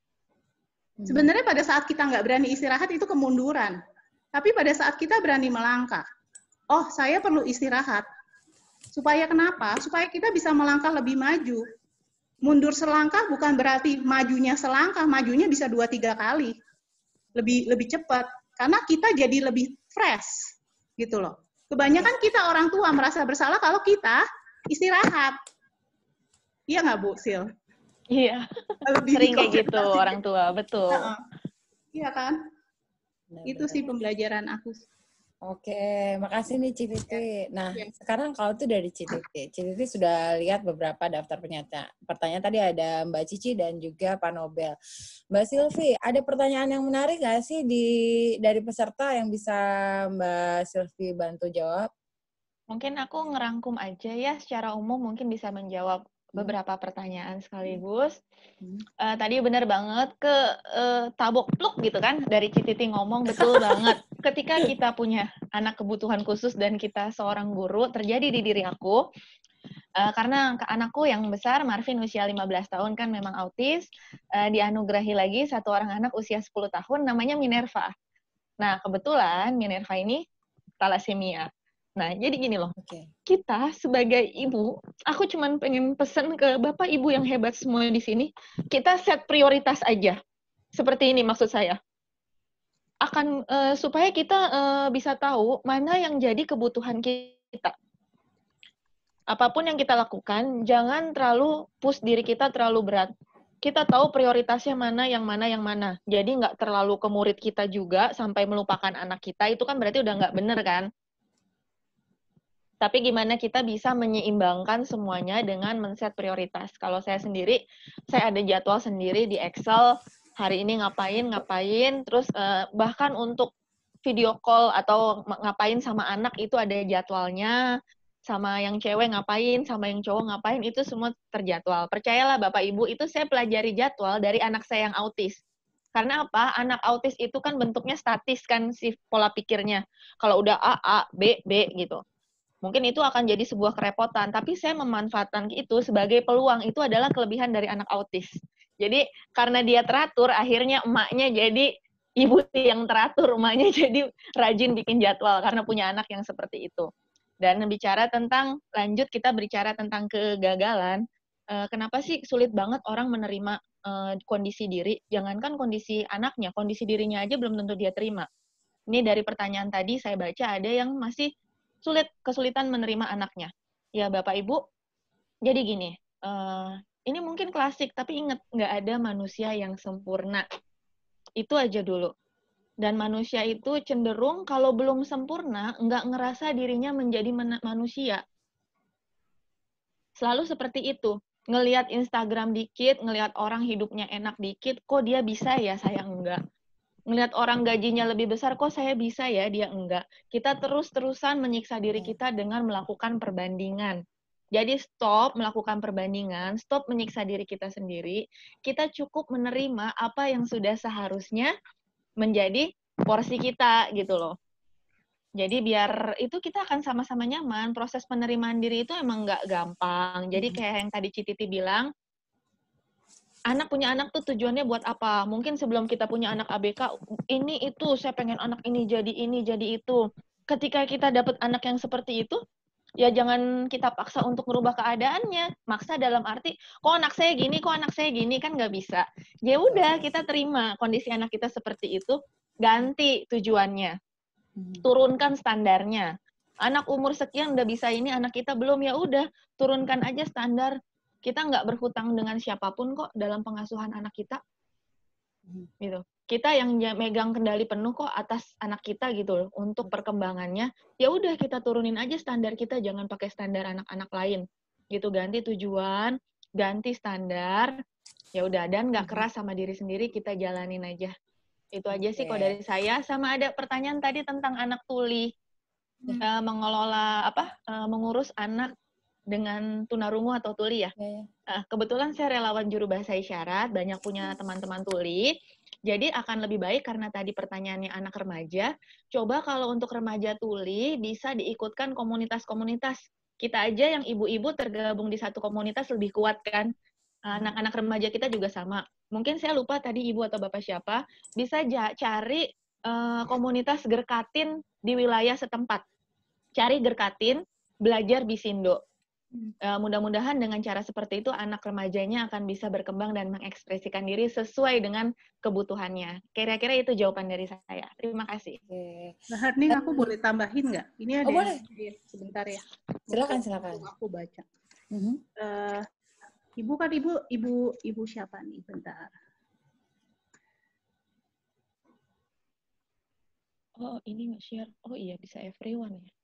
Hmm. Sebenarnya pada saat kita nggak berani istirahat itu kemunduran. Tapi pada saat kita berani melangkah, oh saya perlu istirahat. Supaya kenapa? Supaya kita bisa melangkah lebih maju. Mundur selangkah bukan berarti majunya selangkah, majunya bisa dua tiga kali. Lebih lebih cepat. Karena kita jadi lebih fresh. Gitu loh. Kebanyakan kita orang tua merasa bersalah kalau kita istirahat. Iya nggak Bu Sil? Iya. Sering kayak gitu orang tua, betul. Iya kan? Benar, itu benar. Sih pembelajaran aku. Oke, makasih nih Cititi. Nah, ya. Sekarang kalau itu dari Cititi. Cititi sudah lihat beberapa daftar pertanyaan. Pertanyaan tadi ada Mbak Cici dan juga Pak Nobel. Mbak Silvi, ada pertanyaan yang menarik nggak sih di dari peserta yang bisa Mbak Silvi bantu jawab? Mungkin aku ngerangkum aja ya, secara umum mungkin bisa menjawab beberapa pertanyaan sekaligus. Hmm. Uh, tadi benar banget ke uh, tabok pluk gitu kan dari Cititi ngomong betul banget. Ketika kita punya anak kebutuhan khusus dan kita seorang guru, terjadi di diri aku. Uh, karena anakku yang besar, Marvin usia lima belas tahun kan memang autis, uh, dianugerahi lagi satu orang anak usia sepuluh tahun namanya Minerva. Nah, kebetulan Minerva ini talasemia. Nah, jadi gini loh, okay. Kita sebagai ibu, aku cuman pengen pesen ke Bapak Ibu yang hebat semua di sini, kita set prioritas aja. Seperti ini maksud saya. Akan, uh, supaya kita uh, bisa tahu mana yang jadi kebutuhan kita. Apapun yang kita lakukan, jangan terlalu push diri kita terlalu berat. Kita tahu prioritasnya mana, yang mana, yang mana. Jadi nggak terlalu ke murid kita juga, sampai melupakan anak kita, itu kan berarti udah nggak bener kan? Tapi gimana kita bisa menyeimbangkan semuanya dengan men-set prioritas. Kalau saya sendiri, saya ada jadwal sendiri di Excel, hari ini ngapain, ngapain, terus eh, bahkan untuk video call atau ngapain sama anak itu ada jadwalnya. sama yang cewek ngapain, sama yang cowok ngapain, itu semua terjadwal. Percayalah Bapak Ibu, itu saya pelajari jadwal dari anak saya yang autis. Karena apa? Anak autis itu kan bentuknya statis kan si pola pikirnya. Kalau udah A, A, B, B gitu. Mungkin itu akan jadi sebuah kerepotan, tapi saya memanfaatkan itu sebagai peluang. Itu adalah kelebihan dari anak autis. Jadi karena dia teratur, akhirnya emaknya jadi ibu yang teratur, emaknya jadi rajin bikin jadwal karena punya anak yang seperti itu. Dan bicara tentang, lanjut kita berbicara tentang kegagalan, uh, kenapa sih sulit banget orang menerima uh, kondisi diri, jangankan kondisi anaknya, kondisi dirinya aja belum tentu dia terima. Ini dari pertanyaan tadi saya baca ada yang masih sulit, kesulitan menerima anaknya. Ya Bapak Ibu, jadi gini, uh, ini mungkin klasik, tapi ingat, nggak ada manusia yang sempurna. Itu aja dulu. Dan manusia itu cenderung kalau belum sempurna, nggak ngerasa dirinya menjadi manusia. Selalu seperti itu. Ngelihat Instagram dikit, ngelihat orang hidupnya enak dikit, kok dia bisa ya, saya enggak. Ngelihat orang gajinya lebih besar, kok saya bisa ya, dia enggak. Kita terus-terusan menyiksa diri kita dengan melakukan perbandingan. Jadi stop melakukan perbandingan, stop menyiksa diri kita sendiri. Kita cukup menerima apa yang sudah seharusnya menjadi porsi kita gitu loh. Jadi biar itu kita akan sama-sama nyaman. Proses penerimaan diri itu emang nggak gampang. Jadi kayak yang tadi Cititi bilang, anak punya anak tuh tujuannya buat apa? Mungkin sebelum kita punya anak A B K, ini itu, saya pengen anak ini jadi ini, jadi itu. Ketika kita dapat anak yang seperti itu, ya jangan kita paksa untuk merubah keadaannya. Maksa dalam arti, kok anak saya gini, kok anak saya gini, kan nggak bisa. Ya udah, kita terima kondisi anak kita seperti itu, ganti tujuannya. Turunkan standarnya. Anak umur sekian udah bisa ini, anak kita belum, ya udah, turunkan aja standar. Kita nggak berhutang dengan siapapun kok dalam pengasuhan anak kita. Gitu. Kita yang megang kendali penuh kok atas anak kita gitu loh, untuk perkembangannya. Ya udah, kita turunin aja standar kita, jangan pakai standar anak-anak lain. Gitu, ganti tujuan, ganti standar. Ya udah, dan nggak keras sama diri sendiri, kita jalanin aja. Itu aja sih kok dari saya. Sama ada pertanyaan tadi tentang anak tuli. Hmm. Uh, mengelola, apa, uh, mengurus anak dengan tunarungu atau tuli ya. Yeah, yeah. Uh, kebetulan saya relawan juru bahasa isyarat, banyak punya teman-teman tuli. Jadi akan lebih baik karena tadi pertanyaannya anak remaja. Coba kalau untuk remaja tuli bisa diikutkan komunitas-komunitas. Kita aja yang ibu-ibu tergabung di satu komunitas lebih kuat kan. Anak-anak remaja kita juga sama. Mungkin saya lupa tadi ibu atau bapak siapa, bisa cari uh, komunitas Gerkatin di wilayah setempat. Cari Gerkatin, belajar Bisindo. Uh, mudah-mudahan dengan cara seperti itu anak remajanya akan bisa berkembang dan mengekspresikan diri sesuai dengan kebutuhannya. Kira-kira itu jawaban dari saya. Terima kasih. Nah, Harning, aku boleh tambahin nggak? Ini ada oh, boleh. Sebentar ya. Silakan, silakan. Aku baca. Mm-hmm. Uh, Ibu kan ibu, ibu, ibu siapa nih? Bentar. Oh, ini nggak share. Oh iya, bisa everyone ya.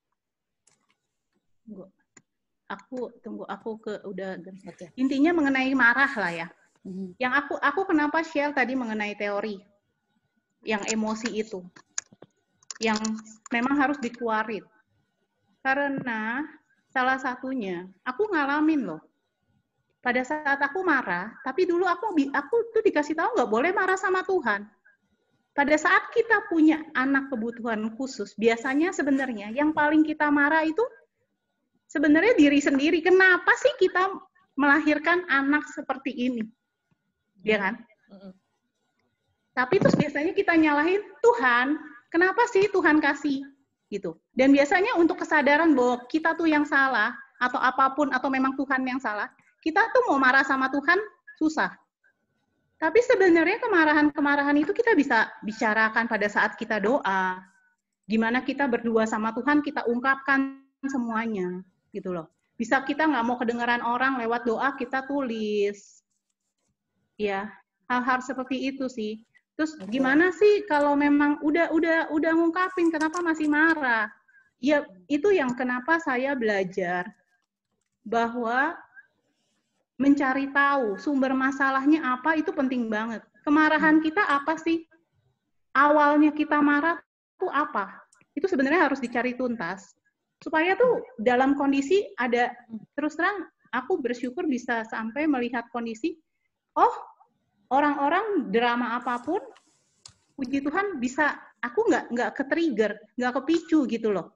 Tunggu. Aku tunggu. Aku ke udah. Okay. Intinya mengenai marah lah ya. Mm-hmm. Yang aku, aku kenapa share tadi mengenai teori, yang emosi itu, yang memang harus dikeluarin. Karena salah satunya, aku ngalamin loh. Pada saat aku marah, tapi dulu aku aku tuh dikasih tahu nggak boleh marah sama Tuhan. Pada saat kita punya anak kebutuhan khusus, biasanya sebenarnya yang paling kita marah itu sebenarnya diri sendiri. Kenapa sih kita melahirkan anak seperti ini? Ya kan? Mm-hmm. Tapi terus biasanya kita nyalahin Tuhan. Kenapa sih Tuhan kasih? Gitu. Dan biasanya untuk kesadaran bahwa kita tuh yang salah, atau apapun, atau memang Tuhan yang salah, kita tuh mau marah sama Tuhan susah. Tapi sebenarnya kemarahan-kemarahan itu kita bisa bicarakan pada saat kita doa. Gimana kita berdua sama Tuhan, kita ungkapkan semuanya. Gitu loh. Bisa kita nggak mau kedengaran orang lewat doa, kita tulis. Ya, hal-hal seperti itu sih. Terus gimana sih kalau memang udah udah udah ngungkapin, kenapa masih marah? Ya, itu yang kenapa saya belajar bahwa mencari tahu sumber masalahnya apa itu penting banget. Kemarahan kita apa sih? Awalnya kita marah itu apa? Itu sebenarnya harus dicari tuntas. supaya tuh dalam kondisi ada, terus terang aku bersyukur bisa sampai melihat kondisi, oh orang-orang drama apapun, puji Tuhan bisa, aku nggak nggak ke-trigger, nggak kepicu gitu loh.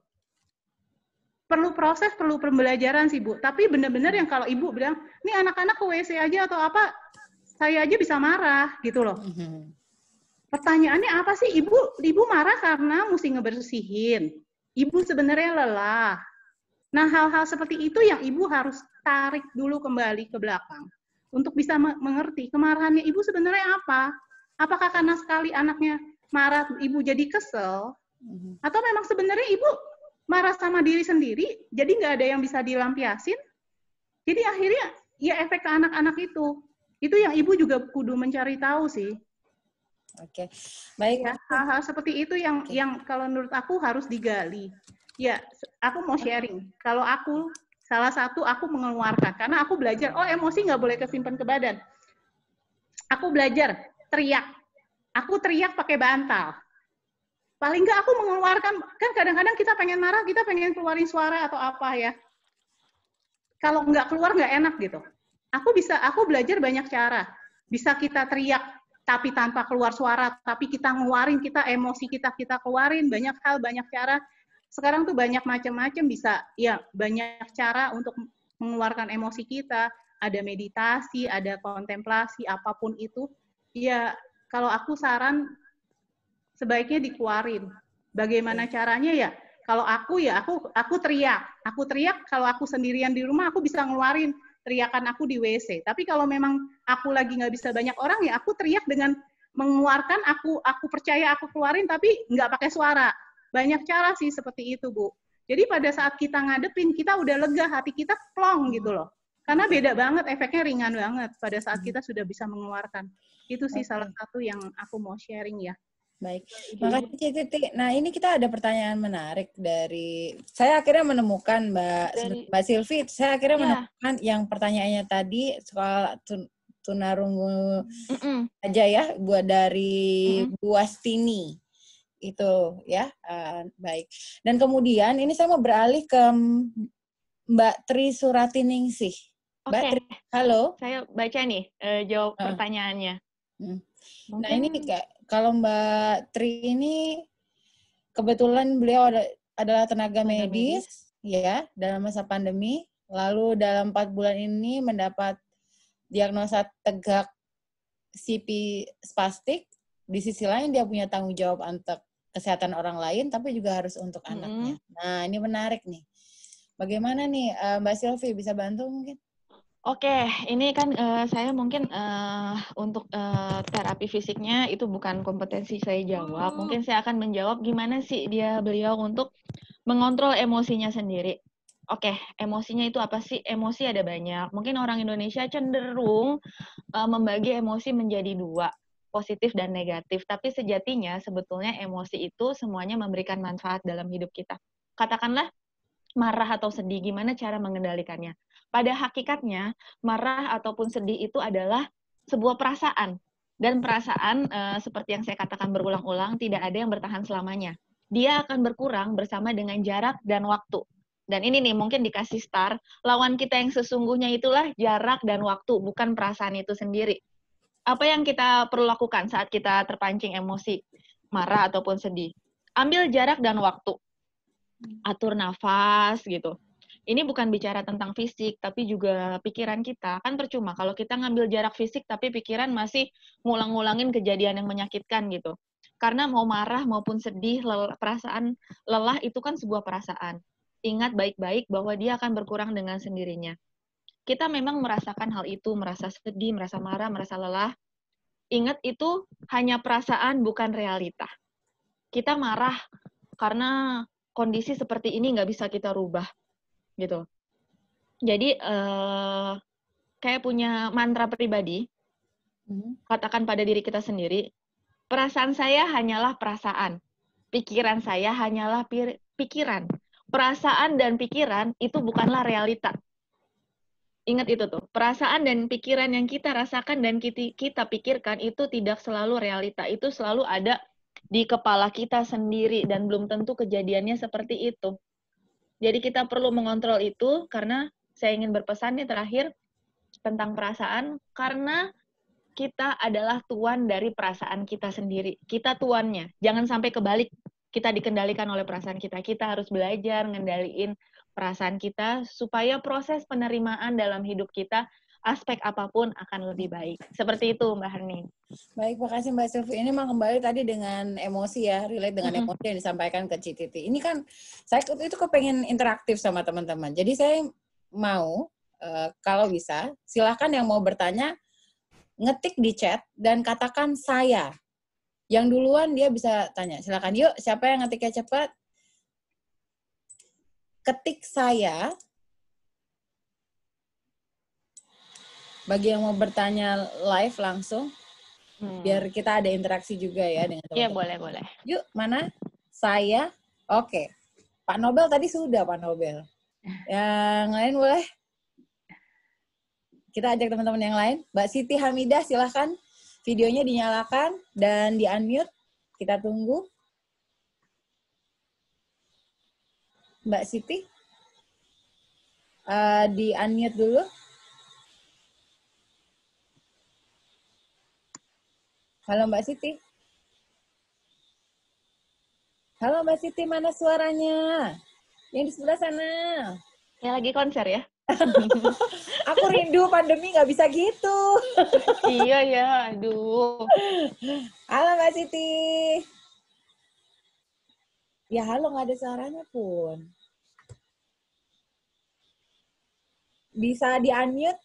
Perlu proses, perlu pembelajaran sih Bu, tapi benar-benar yang kalau Ibu bilang, nih anak-anak ke W C aja atau apa, saya aja bisa marah gitu loh. Pertanyaannya apa sih, Ibu Ibu marah karena mesti ngebersihin. Ibu sebenarnya lelah. Nah, hal-hal seperti itu yang Ibu harus tarik dulu kembali ke belakang untuk bisa mengerti kemarahannya Ibu sebenarnya apa. Apakah karena sekali anaknya marah, Ibu jadi kesel, atau memang sebenarnya Ibu marah sama diri sendiri, jadi nggak ada yang bisa dilampiasin. Jadi akhirnya ya efek ke anak-anak itu. Itu yang Ibu juga kudu mencari tahu sih. Oke, baik. Ya, hal-hal seperti itu yang okay. yang kalau menurut aku harus digali. Ya, aku mau sharing. Kalau aku, salah satu aku mengeluarkan, karena aku belajar, oh emosi nggak boleh kesimpan ke badan. Aku belajar teriak. Aku teriak pakai bantal. Paling nggak aku mengeluarkan, kan kadang-kadang kita pengen marah, kita pengen keluarin suara atau apa ya. Kalau nggak keluar nggak enak gitu. Aku bisa, aku belajar banyak cara. Bisa kita teriak, tapi tanpa keluar suara, tapi kita ngeluarin, kita emosi kita kita keluarin, banyak hal, banyak cara. Sekarang tuh banyak macam-macam, bisa ya banyak cara untuk mengeluarkan emosi kita. Ada meditasi, ada kontemplasi, apapun itu. Ya kalau aku saran sebaiknya dikeluarin. Bagaimana caranya ya? Kalau aku ya aku aku teriak, aku teriak kalau aku sendirian di rumah aku bisa ngeluarin teriakan aku di W C. Tapi kalau memang aku lagi nggak bisa banyak orang, ya aku teriak dengan mengeluarkan, aku aku percaya aku keluarin, tapi nggak pakai suara. Banyak cara sih seperti itu, Bu. Jadi pada saat kita ngadepin, kita udah lega, hati kita plong gitu loh. Karena beda banget, efeknya ringan banget pada saat kita sudah bisa mengeluarkan. Itu sih okay. salah satu yang aku mau sharing ya. Baik, makasih Ci Titi. Nah ini kita ada pertanyaan menarik dari, saya akhirnya menemukan Mbak dari, Mbak Silvi, saya akhirnya ya. menemukan yang pertanyaannya tadi soal tun, tunarungu mm -mm. aja ya, buat dari mm -mm. Bu Wastini. Itu ya, uh, baik. Dan kemudian ini saya mau beralih ke Mbak Tri Suratiningsih. Mbak Oke, Tri, halo. Saya baca nih, uh, jawab uh. pertanyaannya. Hmm. Nah ini kayak, kalau Mbak Tri ini kebetulan beliau ada, adalah tenaga, tenaga medis, medis ya dalam masa pandemi, lalu dalam empat bulan ini mendapat diagnosa tegak C P spastik. Di sisi lain dia punya tanggung jawab untuk kesehatan orang lain, tapi juga harus untuk mm-hmm. anaknya. Nah ini menarik nih. Bagaimana nih Mbak Silvi, bisa bantu mungkin? Oke, ini kan uh, saya mungkin uh, untuk uh, terapi fisiknya itu bukan kompetensi saya jawab. Mungkin saya akan menjawab gimana sih dia beliau untuk mengontrol emosinya sendiri. Oke, emosinya itu apa sih? Emosi ada banyak. Mungkin orang Indonesia cenderung uh, membagi emosi menjadi dua, positif dan negatif. Tapi sejatinya sebetulnya emosi itu semuanya memberikan manfaat dalam hidup kita. Katakanlah marah atau sedih, gimana cara mengendalikannya? Pada hakikatnya, marah ataupun sedih itu adalah sebuah perasaan. Dan perasaan, e, seperti yang saya katakan berulang-ulang, tidak ada yang bertahan selamanya. Dia akan berkurang bersama dengan jarak dan waktu. Dan ini nih, mungkin dikasih star, lawan kita yang sesungguhnya itulah jarak dan waktu, bukan perasaan itu sendiri. Apa yang kita perlu lakukan saat kita terpancing emosi, marah ataupun sedih? Ambil jarak dan waktu. Atur nafas, gitu. Ini bukan bicara tentang fisik, tapi juga pikiran kita. Kan percuma kalau kita ngambil jarak fisik, tapi pikiran masih ngulang-ngulangin kejadian yang menyakitkan gitu. Karena mau marah maupun sedih, lelah, perasaan lelah itu kan sebuah perasaan. Ingat baik-baik bahwa dia akan berkurang dengan sendirinya. Kita memang merasakan hal itu, merasa sedih, merasa marah, merasa lelah. Ingat itu hanya perasaan, bukan realita. Kita marah karena kondisi seperti ini nggak bisa kita rubah. Gitu. Jadi uh, kayak punya mantra pribadi, hmm. katakan pada diri kita sendiri, perasaan saya hanyalah perasaan, pikiran saya hanyalah pikiran, perasaan dan pikiran itu bukanlah realita. Ingat itu tuh, perasaan dan pikiran yang kita rasakan dan kita, kita pikirkan itu tidak selalu realita, itu selalu ada di kepala kita sendiri dan belum tentu kejadiannya seperti itu. Jadi kita perlu mengontrol itu karena saya ingin berpesan nih terakhir tentang perasaan, karena kita adalah tuan dari perasaan kita sendiri. Kita tuannya. Jangan sampai kebalik. Kita dikendalikan oleh perasaan kita. Kita harus belajar ngendaliin perasaan kita supaya proses penerimaan dalam hidup kita aspek apapun akan lebih baik. Seperti itu, Mbak Herni. Baik, makasih Mbak Sylvie. Ini memang kembali tadi dengan emosi ya, relate dengan Mm-mm. emosi yang disampaikan ke Cititi. Ini kan, saya itu kepengen interaktif sama teman-teman. Jadi saya mau, uh, kalau bisa, silahkan yang mau bertanya, ngetik di chat, dan katakan saya. Yang duluan dia bisa tanya. Silahkan, yuk, siapa yang ngetiknya cepat? Ketik saya. Bagi yang mau bertanya live langsung, Hmm. biar kita ada interaksi juga ya dengan teman-teman. Iya, boleh, boleh. Yuk, mana? Saya. Oke. Pak Nobel tadi sudah, Pak Nobel. Yang lain boleh? Kita ajak teman-teman yang lain. Mbak Siti Hamidah, silahkan. Videonya dinyalakan dan di-unmute. Kita tunggu. Mbak Siti. Uh, di-unmute dulu. Halo Mbak Siti. Halo Mbak Siti, mana suaranya? Yang di sebelah sana. Ya lagi konser ya? Aku rindu pandemi nggak bisa gitu. Iya ya, aduh. Halo Mbak Siti. Ya halo, nggak ada suaranya pun. Bisa di-unmute?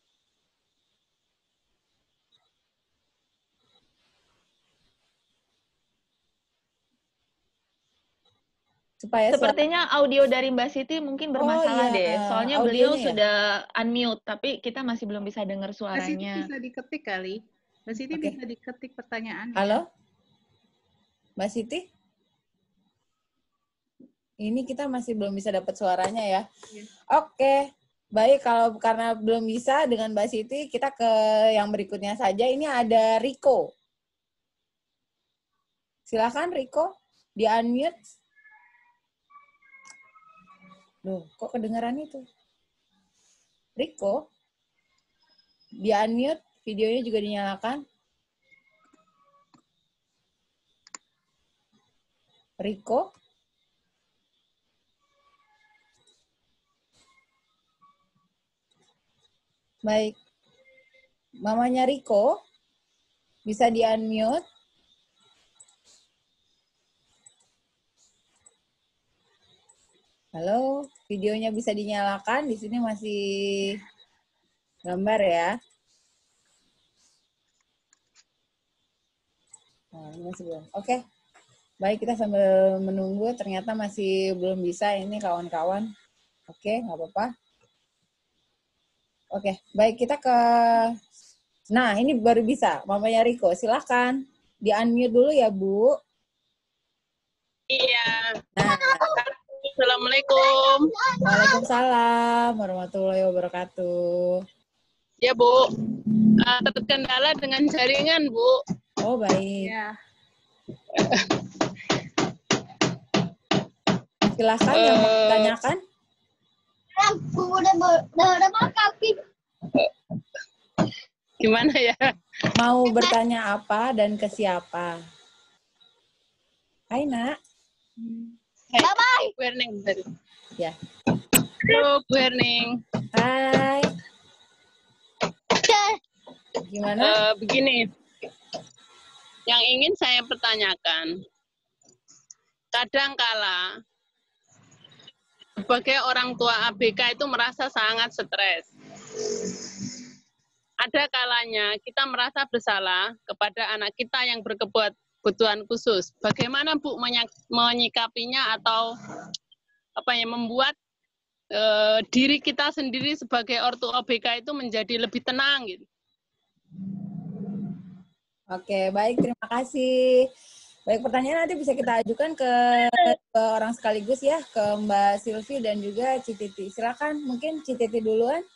Supaya Sepertinya suara... audio dari Mbak Siti mungkin bermasalah oh, iya. deh. Soalnya beliau ya? Sudah unmute, tapi kita masih belum bisa dengar suaranya. Mbak Siti bisa diketik kali. Mbak Siti okay. bisa diketik pertanyaan. Halo? Mbak Siti? Ini kita masih belum bisa dapat suaranya ya. ya. Oke. Okay. Baik, kalau karena belum bisa dengan Mbak Siti, kita ke yang berikutnya saja. Ini ada Riko. Silakan Riko, di-unmute. Loh, kok kedengaran itu? Riko, di-unmute, videonya juga dinyalakan. Riko. Baik. Mamanya Riko, bisa di-unmute. Halo, videonya bisa dinyalakan. Di sini masih gambar ya. Nah, ini masih belum. Oke. Baik, kita sambil menunggu. Ternyata masih belum bisa ini kawan-kawan. Oke, nggak apa-apa. Oke, baik kita ke... Nah, ini baru bisa. Mamanya Riko, silahkan. Di-unmute dulu ya, Bu. Iya. Nah. Assalamualaikum. Waalaikumsalam warahmatullahi wabarakatuh. Ya, Bu. Uh, terkendala dengan jaringan, Bu. Oh, baik. Ya. Silahkan uh, yang mau ditanyakan. Gimana ya? Mau bertanya apa dan ke siapa? Hai, Nak. Hai. Bye-bye. Bu Erning. Ya. Halo, Bu Erning. Hai. Gimana? Uh, begini. Yang ingin saya pertanyakan, kadangkala sebagai orang tua A B K itu merasa sangat stres. Ada kalanya kita merasa bersalah kepada anak kita yang berkebutuhan khusus. Bagaimana Bu menyikapinya atau apa ya membuat e, diri kita sendiri sebagai ortu A B K itu menjadi lebih tenang gitu. Oke, baik, terima kasih. Baik, pertanyaan nanti bisa kita ajukan ke, ke orang sekaligus ya, ke Mbak Sylvie dan juga Cititi. Silakan, mungkin Cititi duluan.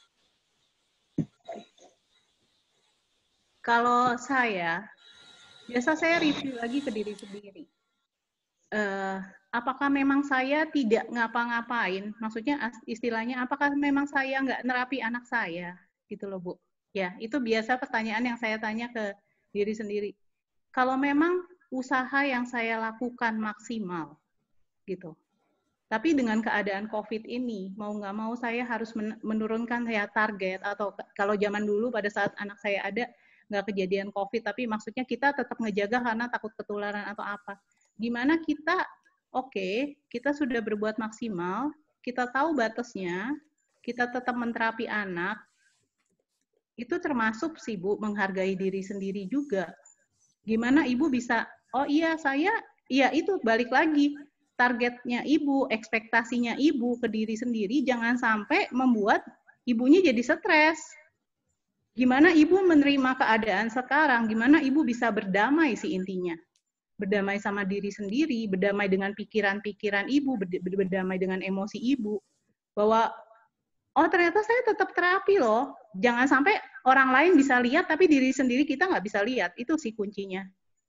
Kalau saya, biasa saya review lagi ke diri sendiri. uh, apakah memang saya tidak ngapa-ngapain? Maksudnya istilahnya, apakah memang saya nggak nerapi anak saya? Gitu loh, Bu. Ya, itu biasa pertanyaan yang saya tanya ke diri sendiri. Kalau memang usaha yang saya lakukan maksimal, gitu. Tapi dengan keadaan COVID ini, mau nggak mau saya harus menurunkan ya target, atau kalau zaman dulu pada saat anak saya ada, nggak kejadian COVID, tapi maksudnya kita tetap ngejaga karena takut ketularan atau apa. Gimana kita, oke, okay, kita sudah berbuat maksimal, kita tahu batasnya, kita tetap menterapi anak, itu termasuk sih Bu, menghargai diri sendiri juga. Gimana Ibu bisa, oh iya saya, iya itu balik lagi, targetnya ibu, ekspektasinya ibu ke diri sendiri, jangan sampai membuat ibunya jadi stres. Gimana ibu menerima keadaan sekarang, gimana ibu bisa berdamai sih intinya. Berdamai sama diri sendiri, berdamai dengan pikiran-pikiran ibu, berdamai dengan emosi ibu. Bahwa, oh ternyata saya tetap terapi loh. Jangan sampai orang lain bisa lihat, tapi diri sendiri kita nggak bisa lihat. Itu sih kuncinya.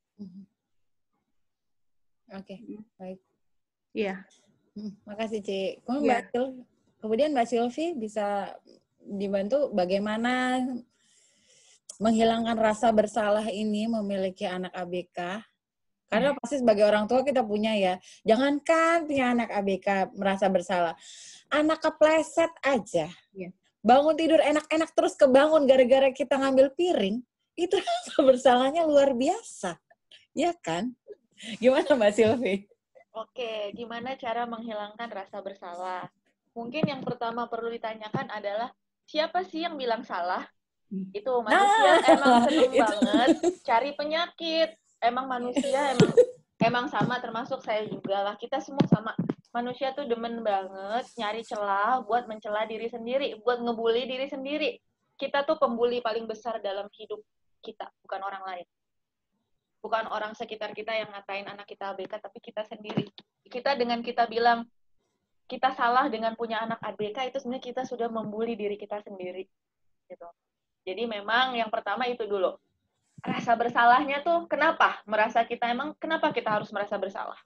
Oke, okay, baik. Iya. Hmm, makasih, Ci. Kemudian, yeah. Mbak Kemudian Mbak Silvi bisa dibantu bagaimana menghilangkan rasa bersalah ini memiliki anak A B K. Karena pasti sebagai orang tua kita punya ya. Jangankan punya anak A B K merasa bersalah. Anak kepleset aja. Yeah. Bangun tidur enak-enak terus kebangun gara-gara kita ngambil piring. Itu rasa bersalahnya luar biasa. Ya kan? Gimana Mbak Silvi? Oke, gimana cara menghilangkan rasa bersalah? Mungkin yang pertama perlu ditanyakan adalah, siapa sih yang bilang salah? Itu manusia nah, emang seneng itu. banget cari penyakit. Emang manusia emang emang sama, termasuk saya juga lah. Kita semua sama. Manusia tuh demen banget nyari celah buat mencela diri sendiri, buat ngebully diri sendiri. Kita tuh pembuli paling besar dalam hidup kita, bukan orang lain. Bukan orang sekitar kita yang ngatain anak kita A B K, tapi kita sendiri. Kita dengan kita bilang, kita salah dengan punya anak A B K, itu sebenarnya kita sudah membuli diri kita sendiri. Gitu. Jadi memang yang pertama itu dulu. Rasa bersalahnya tuh, kenapa? Merasa kita emang, kenapa kita harus merasa bersalah?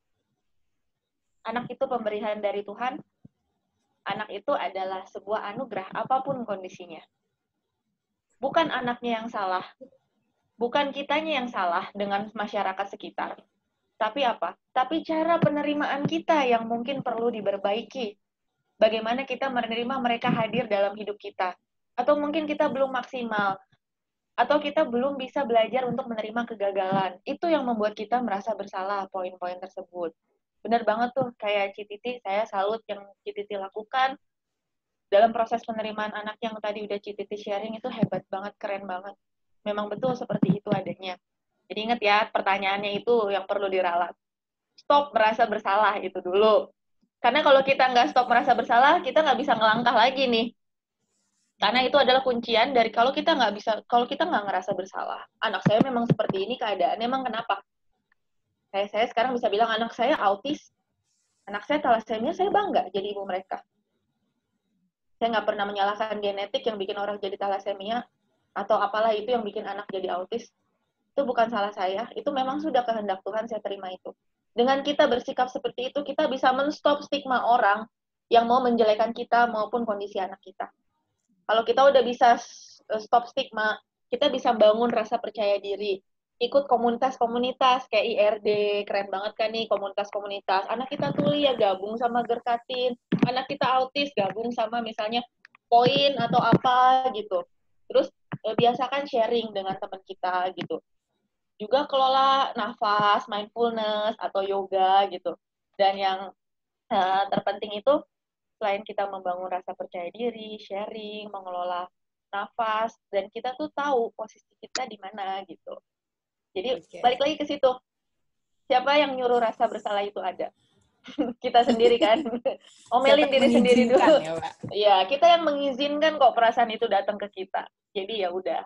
Anak itu pemberian dari Tuhan. Anak itu adalah sebuah anugerah, apapun kondisinya. Bukan anaknya yang salah. Bukan kitanya yang salah dengan masyarakat sekitar. Tapi apa? Tapi cara penerimaan kita yang mungkin perlu diperbaiki. Bagaimana kita menerima mereka hadir dalam hidup kita. Atau mungkin kita belum maksimal. Atau kita belum bisa belajar untuk menerima kegagalan. Itu yang membuat kita merasa bersalah, poin-poin tersebut. Benar banget tuh, kayak Cititi, saya salut yang Cititi lakukan. Dalam proses penerimaan anak yang tadi udah Cititi sharing, itu hebat banget, keren banget. Memang betul seperti itu adanya. Jadi ingat ya, pertanyaannya itu yang perlu diralat. Stop merasa bersalah itu dulu. Karena kalau kita nggak stop merasa bersalah, kita nggak bisa ngelangkah lagi nih. Karena itu adalah kuncian dari kalau kita nggak bisa, kalau kita nggak ngerasa bersalah. Anak saya memang seperti ini keadaannya, emang kenapa? Saya, saya sekarang bisa bilang anak saya autis. Anak saya thalassemia, saya bangga jadi ibu mereka. Saya nggak pernah menyalahkan genetik yang bikin orang jadi thalassemia, atau apalah itu yang bikin anak jadi autis. Itu bukan salah saya, itu memang sudah kehendak Tuhan, saya terima itu. Dengan kita bersikap seperti itu, kita bisa men-stop stigma orang yang mau menjelekan kita maupun kondisi anak kita. Kalau kita udah bisa stop stigma, kita bisa bangun rasa percaya diri. Ikut komunitas-komunitas kayak I R D, keren banget kan nih komunitas-komunitas. Anak kita tuli ya gabung sama Gerkatin, anak kita autis gabung sama misalnya Poin atau apa gitu. Terus biasakan sharing dengan teman kita gitu. Juga kelola nafas, mindfulness, atau yoga gitu. Dan yang uh, terpenting itu, selain kita membangun rasa percaya diri, sharing, mengelola nafas, dan kita tuh tahu posisi kita di mana gitu. Jadi okay. Balik lagi ke situ. Siapa yang nyuruh rasa bersalah itu ada? Kita sendiri kan. Omelin diri sendiri dulu. Ya, Pak? Ya, kita yang mengizinkan kok perasaan itu datang ke kita. Jadi ya udah.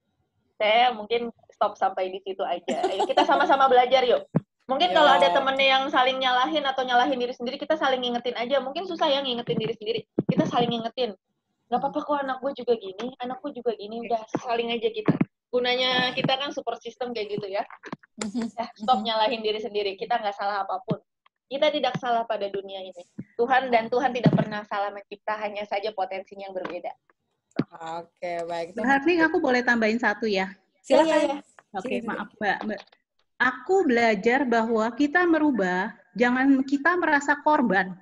Saya mungkin stop sampai di situ aja. Ayo kita sama-sama belajar yuk. Mungkin yeah. Kalau ada temennya yang saling nyalahin atau nyalahin diri sendiri, kita saling ngingetin aja. Mungkin susah ya ngingetin diri sendiri. Kita saling ngingetin. Gak apa-apa kok anak gue juga gini, anak gue juga gini. Udah saling aja kita. gunanya kita kan support system kayak gitu ya. Ya, stop nyalahin diri sendiri. Kita nggak salah apapun. Kita tidak salah pada dunia ini. Tuhan dan Tuhan tidak pernah salah mencipta, hanya saja potensinya yang berbeda. Oke, baik. Berarti aku boleh tambahin satu ya? Silakan. Ya, ya, ya. Oke, maaf Mbak. Mbak. Aku belajar bahwa kita merubah, jangan kita merasa korban.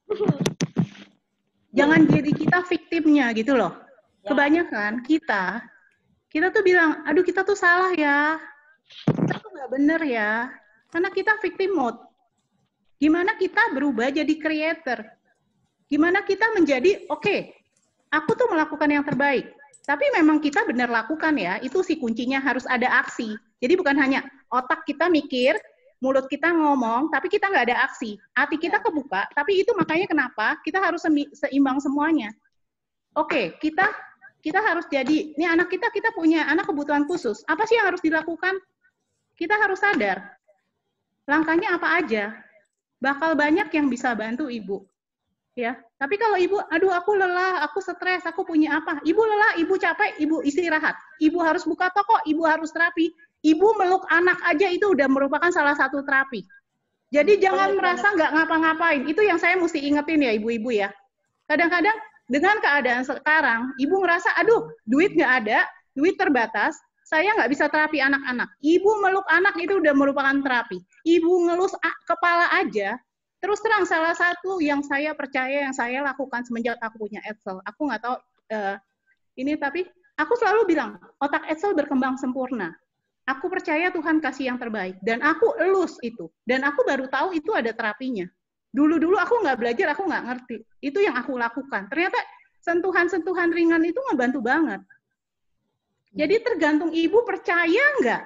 Jangan jadi kita viktimnya gitu loh. Ya. Kebanyakan kita, kita tuh bilang, aduh kita tuh salah ya. Kita tuh nggak bener ya. Karena kita victim mode. Gimana kita berubah jadi creator? Gimana kita menjadi, oke, okay, aku tuh melakukan yang terbaik. Tapi memang kita benar lakukan ya, itu sih kuncinya, harus ada aksi. Jadi bukan hanya otak kita mikir, mulut kita ngomong, tapi kita nggak ada aksi. Hati kita kebuka, tapi itu makanya kenapa kita harus seimbang semuanya. Oke, okay, kita kita harus jadi, ini anak kita, kita punya anak kebutuhan khusus. Apa sih yang harus dilakukan? Kita harus sadar, langkahnya apa aja. Bakal banyak yang bisa bantu ibu. Ya, tapi kalau ibu, aduh aku lelah, aku stres, aku punya apa? Ibu lelah, ibu capek, ibu istirahat. Ibu harus buka toko, ibu harus terapi. Ibu meluk anak aja itu udah merupakan salah satu terapi. Jadi jangan merasa nggak ngapa-ngapain. Itu yang saya mesti ingetin ya ibu-ibu ya. Kadang-kadang dengan keadaan sekarang, ibu ngerasa, aduh duit nggak ada, duit terbatas, saya nggak bisa terapi anak-anak. Ibu meluk anak itu udah merupakan terapi. Ibu ngelus kepala aja. Terus terang, salah satu yang saya percaya, yang saya lakukan semenjak aku punya Edsel. Aku nggak tahu uh, ini, tapi aku selalu bilang, otak Edsel berkembang sempurna. Aku percaya Tuhan kasih yang terbaik. Dan aku elus itu. Dan aku baru tahu itu ada terapinya. Dulu-dulu aku nggak belajar, aku nggak ngerti. Itu yang aku lakukan. Ternyata sentuhan-sentuhan ringan itu ngebantu banget. Jadi tergantung ibu percaya nggak?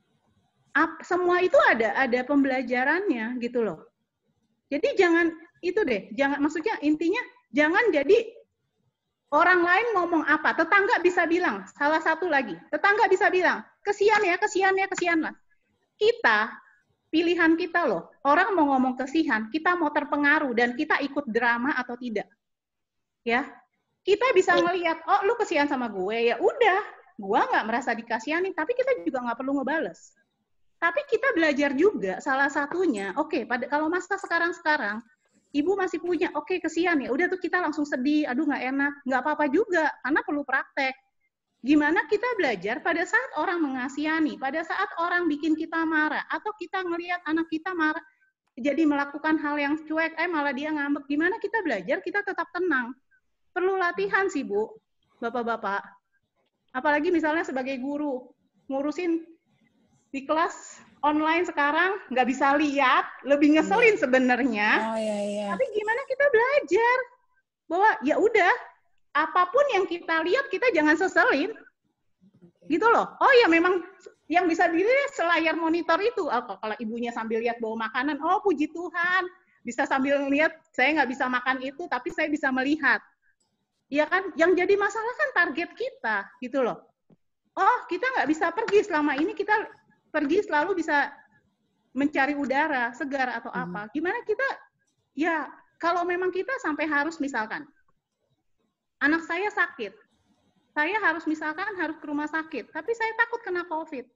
Semua itu ada ada pembelajarannya gitu loh. Jadi jangan itu deh, jangan maksudnya intinya jangan jadi orang lain ngomong apa, tetangga bisa bilang, salah satu lagi, tetangga bisa bilang, kesian ya, kesian ya, kesian lah. Kita, pilihan kita loh, orang mau ngomong kesian, kita mau terpengaruh dan kita ikut drama atau tidak. Ya, kita bisa ngelihat, oh lu kesian sama gue, ya udah, gue nggak merasa dikasihani, tapi kita juga nggak perlu ngebales. Tapi kita belajar juga salah satunya, oke, okay, pada kalau masa sekarang-sekarang, ibu masih punya, oke okay, kesian ya, udah tuh kita langsung sedih, aduh nggak enak, nggak apa-apa juga, karena perlu praktek. Gimana kita belajar pada saat orang mengasihani, pada saat orang bikin kita marah, atau kita ngelihat anak kita marah, jadi melakukan hal yang cuek, eh malah dia ngambek, gimana kita belajar, kita tetap tenang. Perlu latihan sih Bu, Bapak-Bapak. Apalagi misalnya sebagai guru, ngurusin di kelas online sekarang nggak bisa lihat, lebih ngeselin sebenarnya. Oh, iya, iya. Tapi gimana kita belajar bahwa ya udah apapun yang kita lihat kita jangan seselin, gitu loh. Oh ya memang yang bisa dilihat selayar monitor itu. Oh, kalau ibunya sambil lihat bawa makanan, oh puji Tuhan, bisa sambil lihat saya nggak bisa makan itu, tapi saya bisa melihat. Ya kan, yang jadi masalah kan target kita, gitu loh. Oh kita nggak bisa pergi selama ini kita pergi selalu bisa mencari udara segar atau apa. Gimana kita, ya kalau memang kita sampai harus misalkan, anak saya sakit, saya harus misalkan harus ke rumah sakit, tapi saya takut kena COVID.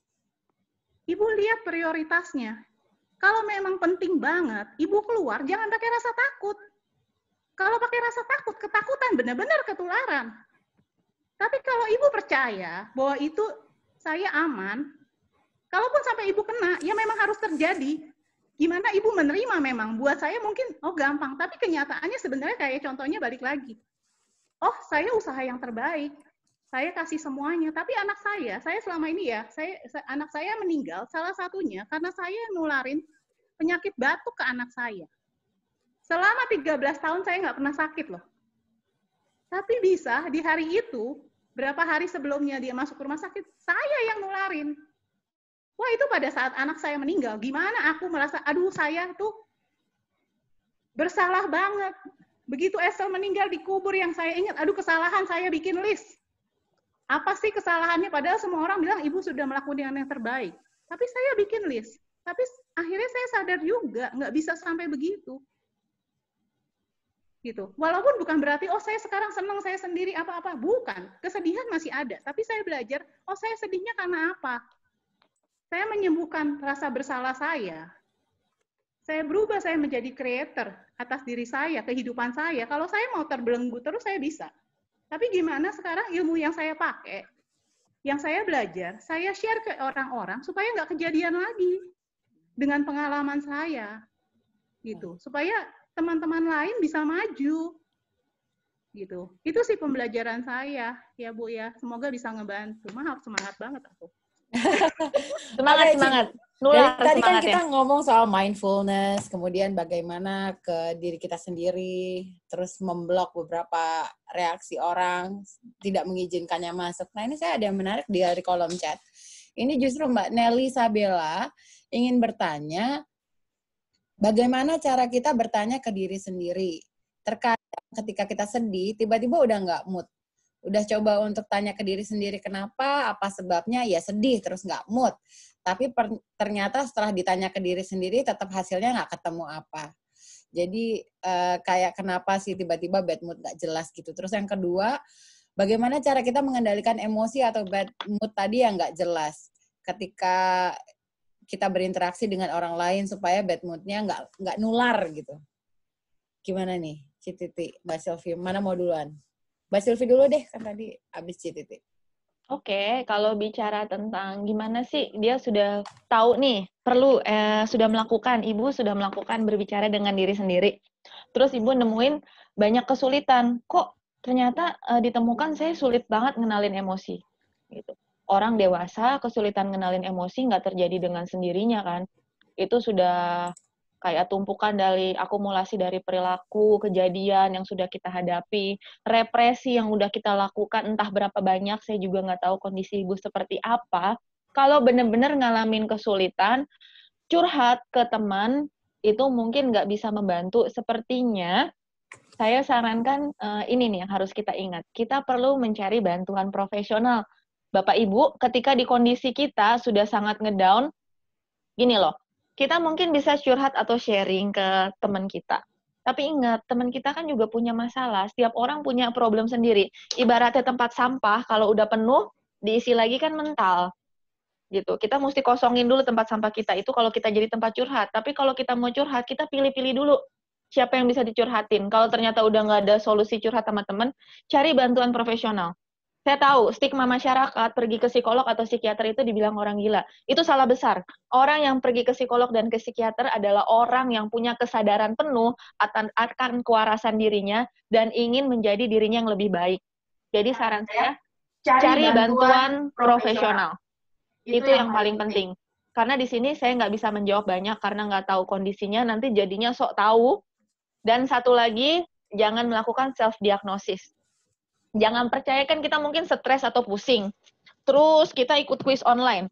Ibu lihat prioritasnya. Kalau memang penting banget, ibu keluar, jangan pakai rasa takut. Kalau pakai rasa takut, ketakutan benar-benar ketularan. Tapi kalau ibu percaya bahwa itu saya aman, kalaupun sampai ibu kena, ya memang harus terjadi. Gimana ibu menerima memang? Buat saya mungkin, oh gampang. Tapi kenyataannya sebenarnya kayak contohnya balik lagi. Oh, saya usaha yang terbaik. Saya kasih semuanya. Tapi anak saya, saya selama ini ya, saya anak saya meninggal salah satunya karena saya nularin penyakit batuk ke anak saya. Selama tiga belas tahun saya nggak pernah sakit loh. Tapi bisa di hari itu, berapa hari sebelumnya dia masuk ke rumah sakit, saya yang nularin. Wah itu pada saat anak saya meninggal, gimana aku merasa, aduh saya tuh bersalah banget. Begitu Edsel meninggal dikubur yang saya ingat, aduh kesalahan saya bikin list. Apa sih kesalahannya? Padahal semua orang bilang ibu sudah melakukan yang terbaik. Tapi saya bikin list. Tapi akhirnya saya sadar juga, nggak bisa sampai begitu. gitu. Walaupun bukan berarti, oh saya sekarang senang, saya sendiri, apa-apa. Bukan. Kesedihan masih ada. Tapi saya belajar, oh saya sedihnya karena apa? Saya menyembuhkan rasa bersalah saya. Saya berubah, saya menjadi creator atas diri saya, kehidupan saya. Kalau saya mau terbelenggu terus, saya bisa. Tapi gimana sekarang ilmu yang saya pakai, yang saya belajar, saya share ke orang-orang supaya nggak kejadian lagi dengan pengalaman saya. Gitu. Supaya teman-teman lain bisa maju, gitu. Itu sih pembelajaran saya, ya Bu ya. Semoga bisa ngebantu. Maaf, semangat banget aku. Semangat, Oke, semangat. Dari Nular tadi kan semangat kita ya. ngomong soal mindfulness, kemudian bagaimana ke diri kita sendiri, terus memblok beberapa reaksi orang, tidak mengizinkannya masuk. Nah ini saya ada yang menarik di dari kolom chat. Ini justru Mbak Nelly Sabella ingin bertanya, bagaimana cara kita bertanya ke diri sendiri? Terkadang ketika kita sedih, tiba-tiba udah nggak mood. Udah coba untuk tanya ke diri sendiri kenapa, apa sebabnya, ya sedih, terus nggak mood. Tapi per, ternyata setelah ditanya ke diri sendiri, tetap hasilnya nggak ketemu apa. Jadi eh, kayak kenapa sih tiba-tiba bad mood nggak jelas gitu. Terus yang kedua, bagaimana cara kita mengendalikan emosi atau bad mood tadi yang nggak jelas ketika kita berinteraksi dengan orang lain supaya bad mood-nya nggak nggak nular gitu. Gimana nih, Cititi, Mbak Sylvie, mana mau duluan? Mbak Sylvie dulu deh, kan tadi habis Cititi. Oke, kalau bicara tentang gimana sih dia sudah tahu nih, perlu eh, sudah melakukan, ibu sudah melakukan berbicara dengan diri sendiri. Terus ibu nemuin banyak kesulitan. Kok ternyata eh, ditemukan saya sulit banget ngenalin emosi. Gitu. Orang dewasa kesulitan ngenalin emosi nggak terjadi dengan sendirinya kan. Itu sudah kayak tumpukan dari akumulasi dari perilaku, kejadian yang sudah kita hadapi, represi yang udah kita lakukan, entah berapa banyak, saya juga nggak tahu kondisi ibu seperti apa. Kalau benar-benar ngalamin kesulitan, curhat ke teman, itu mungkin nggak bisa membantu. Sepertinya, saya sarankan uh, ini nih yang harus kita ingat. Kita perlu mencari bantuan profesional. Bapak Ibu, ketika di kondisi kita sudah sangat ngedown, gini loh, kita mungkin bisa curhat atau sharing ke teman kita. Tapi ingat, teman kita kan juga punya masalah. Setiap orang punya problem sendiri. Ibaratnya tempat sampah, kalau udah penuh, diisi lagi kan mental. Gitu. Kita mesti kosongin dulu tempat sampah kita. Itu kalau kita jadi tempat curhat. Tapi kalau kita mau curhat, kita pilih-pilih dulu siapa yang bisa dicurhatin. Kalau ternyata udah nggak ada solusi curhat sama teman, cari bantuan profesional. Saya tahu, stigma masyarakat pergi ke psikolog atau psikiater itu dibilang orang gila. Itu salah besar. Orang yang pergi ke psikolog dan ke psikiater adalah orang yang punya kesadaran penuh akan, akan kewarasan dirinya dan ingin menjadi dirinya yang lebih baik. Jadi saran saya, cari bantuan profesional. Itu yang paling penting. Karena di sini saya nggak bisa menjawab banyak karena nggak tahu kondisinya, nanti jadinya sok tahu. Dan satu lagi, jangan melakukan self-diagnosis. Jangan percaya kan kita mungkin stres atau pusing. Terus kita ikut kuis online.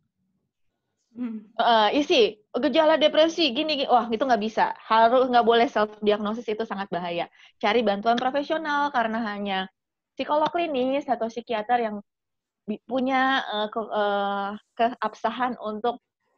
Hmm. Uh, isi, gejala depresi, gini, gini. Wah, itu nggak bisa. Harus nggak boleh self-diagnosis, itu sangat bahaya. Cari bantuan profesional, karena hanya psikolog klinis atau psikiater yang punya uh, ke, uh, keabsahan untuk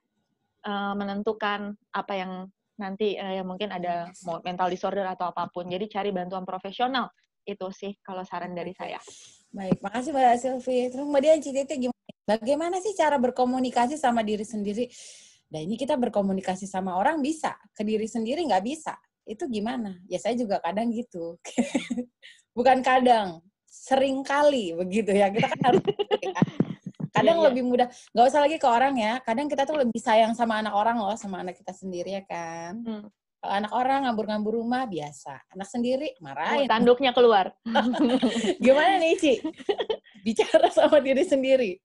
uh, menentukan apa yang nanti uh, yang mungkin ada mental disorder atau apapun. Jadi cari bantuan profesional. Itu sih kalau saran dari saya. Baik, makasih Mbak Sylvie. Terus Mbak Dian, Cititi gimana? Bagaimana sih cara berkomunikasi sama diri sendiri? Nah ini kita berkomunikasi sama orang bisa, ke diri sendiri nggak bisa. Itu gimana? Ya saya juga kadang gitu. Bukan kadang, sering kali begitu ya. Kita kan harus kadang iya, lebih iya. mudah. Nggak usah lagi ke orang ya. Kadang kita tuh lebih sayang sama anak orang loh, sama anak kita sendiri ya kan. Hmm. Kalau anak orang ngambur-ngambur rumah biasa, anak sendiri marahin. Oh, tanduknya keluar. Gimana nih, Ci? Bicara sama diri sendiri.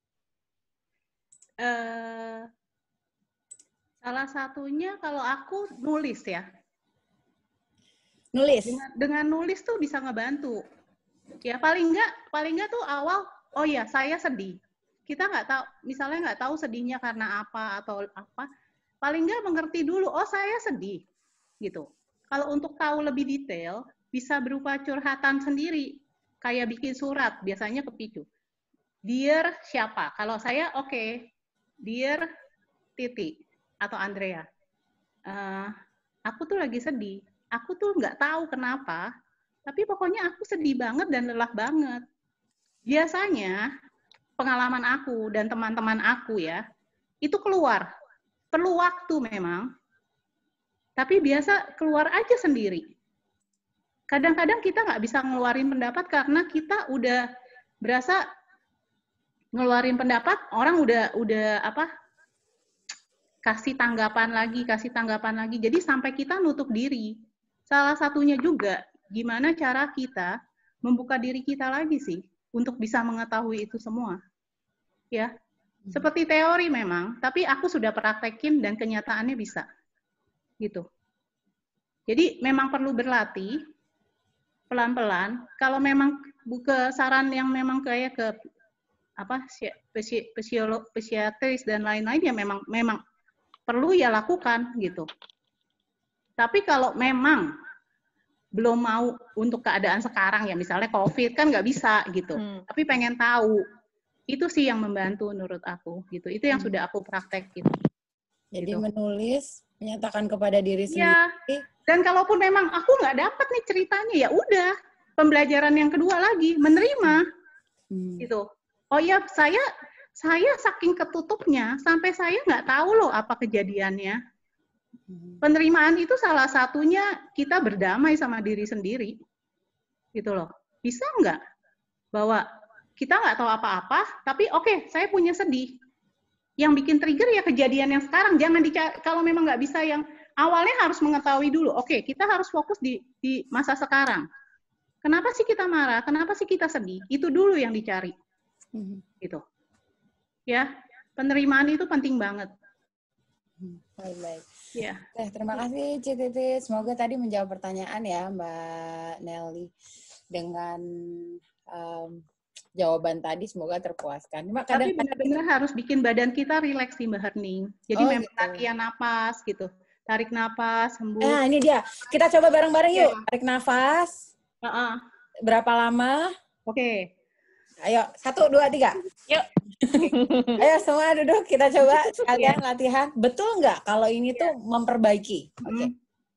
Uh, salah satunya kalau aku nulis ya. Nulis. Dengan, dengan nulis tuh bisa ngebantu. Ya paling enggak, paling enggak tuh awal, oh ya saya sedih. Kita nggak tahu, misalnya nggak tahu sedihnya karena apa atau apa. Paling enggak mengerti dulu, oh saya sedih. Gitu. Kalau untuk tahu lebih detail, bisa berupa curhatan sendiri. Kayak bikin surat, biasanya kepicu. Dear siapa? Kalau saya, oke. Okay. Dear Titi atau Andrea. Uh, aku tuh lagi sedih. Aku tuh nggak tahu kenapa, Tapi pokoknya aku sedih banget dan lelah banget. Biasanya pengalaman aku dan teman-teman aku ya, itu keluar. Perlu waktu memang, tapi biasa keluar aja sendiri. Kadang-kadang kita nggak bisa ngeluarin pendapat karena kita udah berasa ngeluarin pendapat, orang udah udah apa kasih tanggapan lagi, kasih tanggapan lagi. Jadi sampai kita nutup diri. Salah satunya juga gimana cara kita membuka diri kita lagi sih untuk bisa mengetahui itu semua. Ya. Seperti teori memang, tapi aku sudah praktekin dan kenyataannya bisa. Gitu. Jadi memang perlu berlatih pelan-pelan. Kalau memang buka saran yang memang kayak ke apa psikolog, psikiatris dan lain-lain ya memang memang perlu ya lakukan gitu. Tapi kalau memang belum mau untuk keadaan sekarang ya misalnya COVID kan nggak bisa gitu. Hmm. Tapi pengen tahu. Itu sih yang membantu menurut aku gitu. Itu yang hmm. sudah aku praktekin. Jadi gitu. Menulis, menyatakan kepada diri sendiri. Ya. Dan kalaupun memang aku nggak dapat nih ceritanya, ya udah pembelajaran yang kedua lagi menerima, hmm. gitu. Oh ya saya saya saking ketutupnya sampai saya nggak tahu loh apa kejadiannya. Hmm. Penerimaan itu salah satunya kita berdamai sama diri sendiri, gitu loh. Bisa nggak bahwa kita nggak tahu apa-apa, tapi oke okay, saya punya sedih. Yang bikin trigger ya kejadian yang sekarang. Jangan dicari, kalau memang nggak bisa yang awalnya harus mengetahui dulu. Oke, kita harus fokus di, di masa sekarang. Kenapa sih kita marah? Kenapa sih kita sedih? Itu dulu yang dicari. Hmm. Gitu. Ya, penerimaan itu penting banget. Baik-baik. Ya. Eh, terima kasih Ci Titi. Semoga tadi menjawab pertanyaan ya Mbak Nelly. Dengan um, jawaban tadi semoga terpuaskan. Cuma tapi benar-benar harus bikin badan kita rileks sih Mbak Herning. Jadi oh, memang gitu. Latihan napas gitu. Tarik napas, hembus. Nah, ini dia. Kita coba bareng-bareng yuk. Ya. Tarik nafas. Uh-uh. Berapa lama? Oke. Okay. Ayo, satu, dua, tiga. Yuk. Ayo semua duduk, kita coba sekalian yeah. latihan. Betul nggak kalau ini yeah. tuh memperbaiki? Oke. Okay.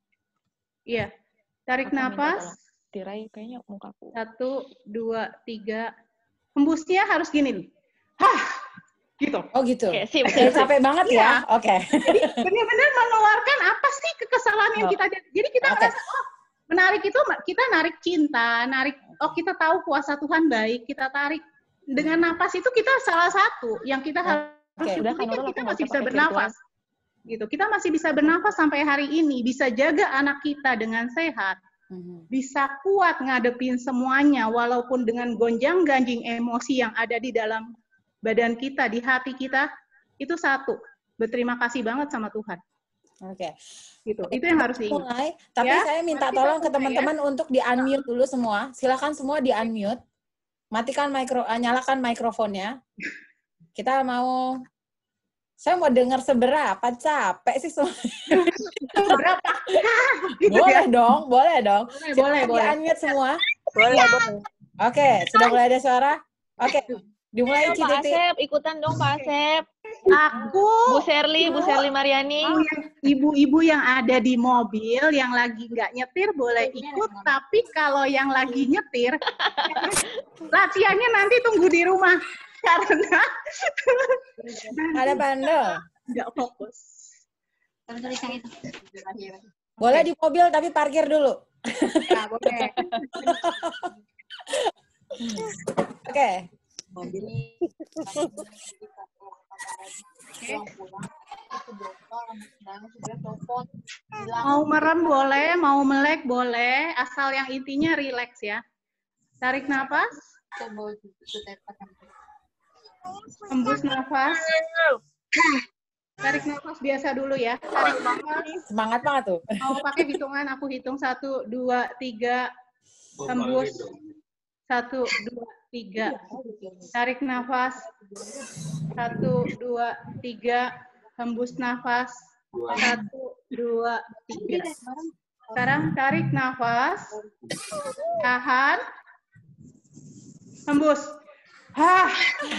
Iya. Yeah. Tarik Aku napas. Tirai kayaknya mukaku. Satu, dua, tiga. Hembusnya harus gini nih. Hah, gitu. Oh gitu. Oke, sip, sip, capek banget ya. ya. Oke. Okay. Jadi benar-benar mengeluarkan apa sih kekesalan yang oh. kita jadi. Jadi kita okay. ngerasa, oh menarik itu kita narik cinta, narik, oh kita tahu kuasa Tuhan baik, kita tarik. Dengan napas itu kita salah satu yang kita harus okay. Udah, kan kita masih bisa bernafas. Gitu. Kita masih bisa bernafas sampai hari ini, bisa jaga anak kita dengan sehat. Bisa kuat ngadepin semuanya walaupun dengan gonjang-ganjing emosi yang ada di dalam badan kita, di hati kita, itu satu. Berterima kasih banget sama Tuhan. Oke. Okay. Gitu. Itu yang harus diingat. Mulai, tapi ya? Saya minta tolong ke teman-teman ya? Untuk di-unmute dulu semua. Silakan semua di-unmute. Matikan mikro, nyalakan mikrofonnya. Kita mau Saya mau dengar seberapa capek sih semua. Seberapa? Gitu boleh ya? dong, boleh dong. Boleh, boleh, boleh. Di-unmute semua. Boleh, ya. boleh. Oke, okay, sudah mulai ada suara? Oke, okay. Dimulai Ci Titi. Pak Asep, ikutan dong Pak Asep. Aku. Bu Sherly, Bu Sherly Mariani. Ibu-ibu yang ada di mobil, yang lagi nggak nyetir boleh ikut, tapi kalau yang lagi nyetir, latihannya nanti tunggu di rumah. Karena ada bandel. Nggak fokus. Boleh di mobil tapi parkir dulu. Ya, boleh. Oke. Mau merem boleh, mau melek boleh, asal yang intinya rileks ya. Tarik nafas. Hembus nafas. Tarik nafas biasa dulu ya. Tarik nafas. Semangat banget tuh. Mau pakai hitungan, aku hitung satu, dua, tiga. Hembus. Satu, dua, tiga. Tarik nafas. Satu, dua, tiga. Hembus nafas. Satu, dua, tiga. Sekarang tarik nafas. Tahan. Hembus. Hah.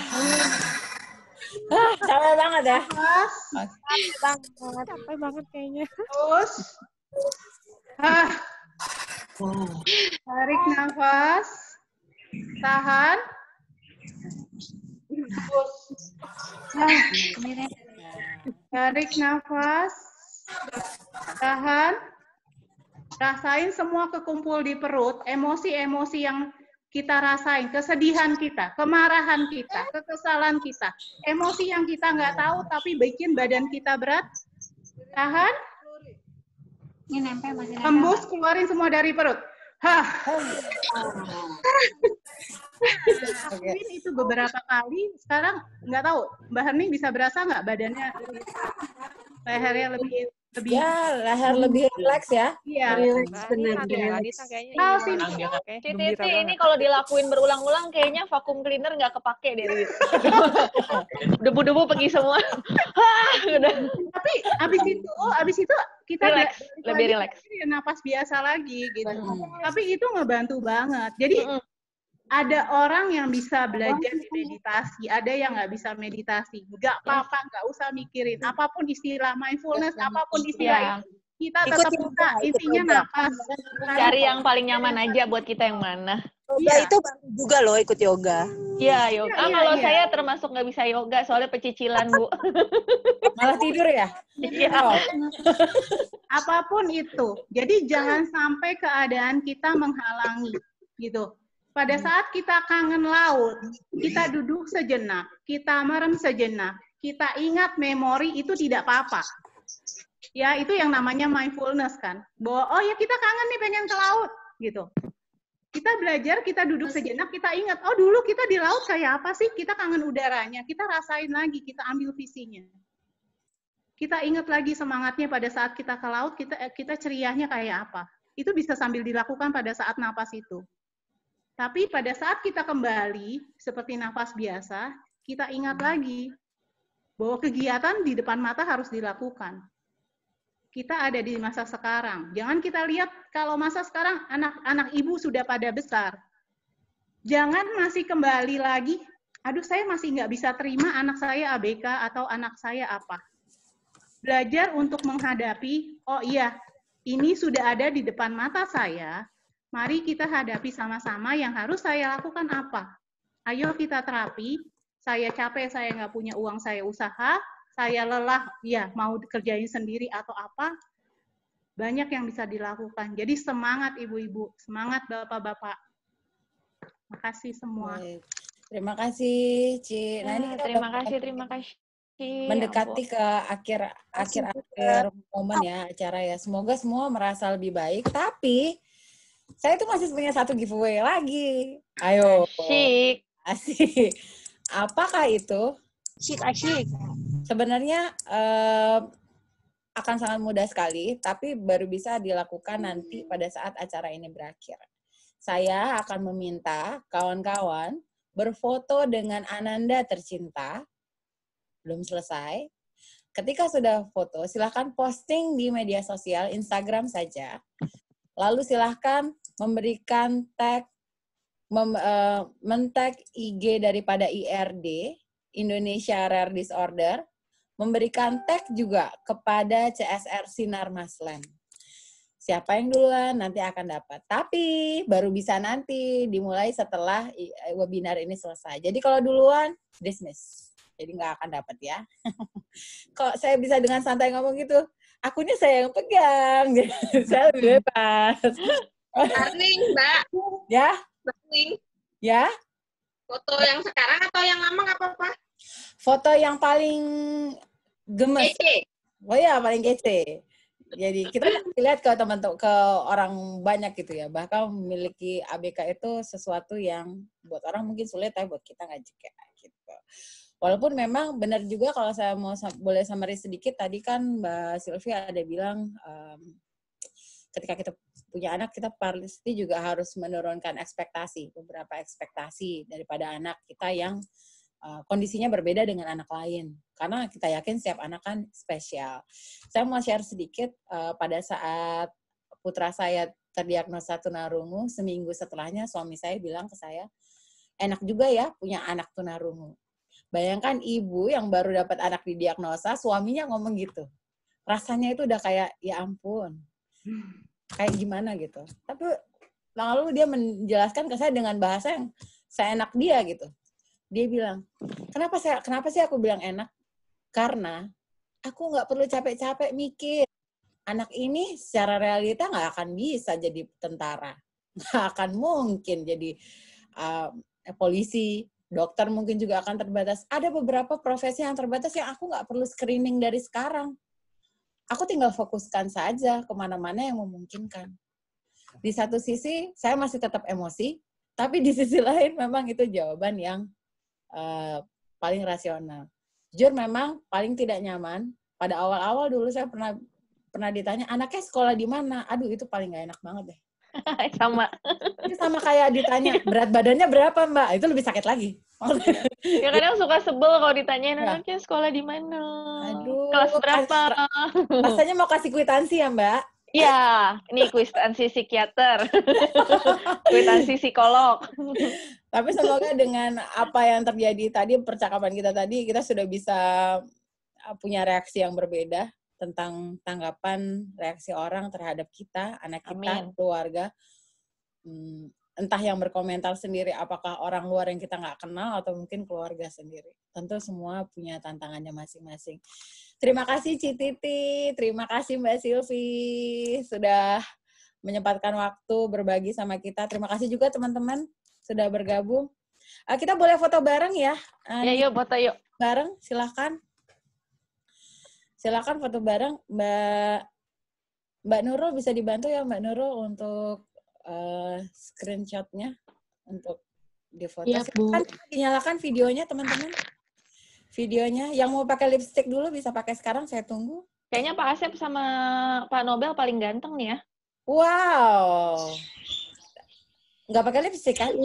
Ah, capek banget ya. Capek banget. Capek banget kayaknya. Terus. Hah. Tarik nafas. Tahan. Hembus. Tarik nafas. Tahan. Rasain semua kekumpul di perut, emosi-emosi yang kita rasain, kesedihan kita, kemarahan kita, kekesalan kita, emosi yang kita nggak tahu tapi bikin badan kita berat. Tahan. Ini nempel masih nempel. Hembus, keluarin semua dari perut. Hah. Lakuin itu beberapa kali. Sekarang nggak tahu, Mbak Herning bisa berasa nggak badannya lehernya lebih lebih ya leher lebih rileks ya. Iya. Relax benar. Tahu sih. Titi ini kalau dilakuin berulang-ulang kayaknya vacuum cleaner nggak kepake deh. Debu-debu pergi semua. Udah. Tapi abis itu, oh abis itu kita relax, lebih rileks. Napas biasa lagi gitu. Hmm. Tapi itu ngebantu banget. Jadi hmm. ada orang yang bisa belajar meditasi, ada yang nggak bisa meditasi. Nggak apa-apa, nggak usah mikirin. Apapun istilah mindfulness, apapun istilah itu, kita tetap bisa. Intinya napas. Cari yang paling nyaman aja buat kita yang mana. Yoga itu bantu juga loh ikut yoga. Iya, yoga. Ya, ya, kalau ya. saya termasuk nggak bisa yoga, soalnya pecicilan, Bu. Malah tidur ya? Iya. Apapun itu. Jadi jangan sampai keadaan kita menghalangi, gitu. Pada saat kita kangen laut, kita duduk sejenak, kita merem sejenak, kita ingat memori itu tidak apa-apa. Ya, itu yang namanya mindfulness kan. Bahwa, oh ya kita kangen nih pengen ke laut, gitu. Kita belajar, kita duduk sejenak, kita ingat, oh dulu kita di laut kayak apa sih? Kita kangen udaranya, kita rasain lagi, kita ambil visinya. Kita ingat lagi semangatnya pada saat kita ke laut, kita kita ceriahnya kayak apa. Itu bisa sambil dilakukan pada saat napas itu. Tapi pada saat kita kembali, seperti nafas biasa, kita ingat lagi bahwa kegiatan di depan mata harus dilakukan. Kita ada di masa sekarang. Jangan kita lihat kalau masa sekarang anak-anak ibu sudah pada besar. Jangan masih kembali lagi, aduh saya masih nggak bisa terima anak saya A B K atau anak saya apa. Belajar untuk menghadapi, oh iya, ini sudah ada di depan mata saya, mari kita hadapi sama-sama yang harus saya lakukan apa. Ayo kita terapi, saya capek, saya nggak punya uang, saya usaha, saya lelah, ya mau dikerjain sendiri atau apa, banyak yang bisa dilakukan. Jadi semangat ibu-ibu, semangat bapak-bapak. Makasih semua. Baik. Terima kasih, Ci. Nah, ini kita terima kasih, terima kasih. Mendekati ke akhir akhir akhir momen ya acara ya. Semoga semua merasa lebih baik. Tapi saya tuh masih punya satu giveaway lagi. Ayo. Asyik. Asik. Apakah itu? Asyik, asyik. Sebenarnya eh, akan sangat mudah sekali, tapi baru bisa dilakukan nanti pada saat acara ini berakhir. Saya akan meminta kawan-kawan berfoto dengan Ananda tercinta. Belum selesai. Ketika sudah foto, silahkan posting di media sosial, Instagram saja. Lalu silahkan memberikan tag, mem, uh, men-tag I G daripada I R D, Indonesia Rare Disorder, memberikan tag juga kepada C S R Sinar Maslen. Siapa yang duluan nanti akan dapat. Tapi baru bisa nanti dimulai setelah webinar ini selesai. Jadi kalau duluan, dismiss. Jadi nggak akan dapat ya. Kok saya bisa dengan santai ngomong gitu? Akunnya saya yang pegang. Saya lebih bebas. Darling, Mbak. Ya? Darling. Ya? Foto yang sekarang atau yang lama nggak apa-apa? Foto yang paling gemes. Kece. Oh ya, paling kece. Jadi kita lihat ke teman-teman, ke orang banyak gitu ya. Bahkan memiliki A B K itu sesuatu yang buat orang mungkin sulit, tapi buat kita nggak juga gitu. Walaupun memang benar juga kalau saya mau boleh summary sedikit, tadi kan Mbak Sylvia ada bilang um, ketika kita punya anak, kita pasti juga harus menurunkan ekspektasi, beberapa ekspektasi daripada anak kita yang uh, kondisinya berbeda dengan anak lain. Karena kita yakin setiap anak kan spesial. Saya mau share sedikit, uh, pada saat putra saya terdiagnosa tunarungu, seminggu setelahnya suami saya bilang ke saya, enak juga ya punya anak tunarungu. Bayangkan ibu yang baru dapat anak didiagnosa, suaminya ngomong gitu. Rasanya itu udah kayak, ya ampun. Kayak gimana gitu. Tapi lalu dia menjelaskan ke saya dengan bahasa yang seenak dia gitu. Dia bilang, kenapa saya, kenapa sih aku bilang enak? Karena aku nggak perlu capek-capek mikir. Anak ini secara realita nggak akan bisa jadi tentara. Nggak akan mungkin jadi uh, polisi, dokter mungkin juga akan terbatas. Ada beberapa profesi yang terbatas yang aku nggak perlu screening dari sekarang. Aku tinggal fokuskan saja kemana-mana yang memungkinkan. Di satu sisi, saya masih tetap emosi, tapi di sisi lain memang itu jawaban yang uh, paling rasional. Jujur memang paling tidak nyaman. Pada awal-awal dulu saya pernah pernah ditanya, anaknya sekolah di mana? Aduh, itu paling gak enak banget deh. Sama. Itu sama kayak ditanya, berat badannya berapa, Mbak? Itu lebih sakit lagi. Ya kadang suka sebel kalau ditanyain, anaknya sekolah di mana? Aduh. Kelas berapa? Rasanya mau kasih kwitansi ya, Mbak? Iya, ini kwitansi psikiater. Kwitansi psikolog. Tapi semoga dengan apa yang terjadi tadi, percakapan kita tadi, kita sudah bisa punya reaksi yang berbeda tentang tanggapan reaksi orang terhadap kita, anak kita, Amin. keluarga. Hmm, entah yang berkomentar sendiri, apakah orang luar yang kita nggak kenal atau mungkin keluarga sendiri. Tentu semua punya tantangannya masing-masing. Terima kasih Cititi, terima kasih Mbak Silvi sudah menyempatkan waktu berbagi sama kita. Terima kasih juga teman-teman sudah bergabung. Uh, kita boleh foto bareng ya? Uh, ya yuk, foto yuk. Bareng, silahkan. Silahkan foto bareng. Mbak Mbak Nurul bisa dibantu ya Mbak Nurul untuk uh, screenshot-nya untuk difoto. Ya, silahkan dinyalakan videonya teman-teman. Videonya. Yang mau pakai lipstick dulu bisa pakai sekarang, saya tunggu. Kayaknya Pak Asep sama Pak Nobel paling ganteng nih ya. Wow. Nggak pakai lipstick kan?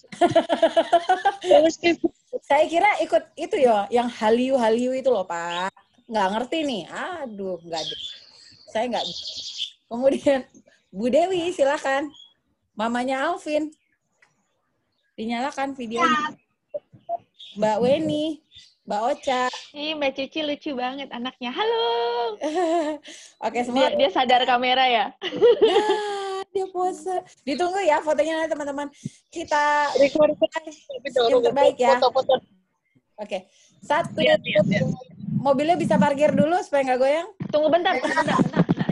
Saya kira ikut itu ya, yang Hallyu-Hallyu itu loh Pak. Nggak ngerti nih. Aduh, nggak ada. Saya nggak. Kemudian Bu Dewi, silakan. Mamanya Alvin. Dinyalakan videonya. Mbak Weni. Mbak Ocha. Ih, Mbak Cici lucu banget anaknya. Halo. Oke, semua. Dia, dia sadar kamera ya? Nah, dia pose. Ditunggu ya fotonya nanti teman-teman. Kita yang terbaik ya. Foto-foto. Oke. Satu. Lihat, lihat, lihat. Mobilnya bisa parkir dulu supaya nggak goyang. Tunggu bentar, bentar, bentar.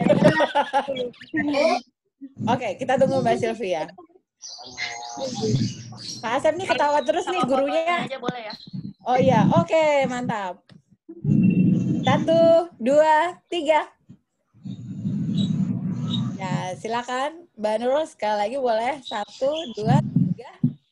Oke, kita tunggu Mbak Sylvia. Pak Asep nih ketawa terus nih gurunya. Aja boleh ya? Oh iya, oke, okay, mantap. Satu, dua, tiga. Ya, silakan. Mbak Nurul sekali lagi boleh. Satu, dua, tiga.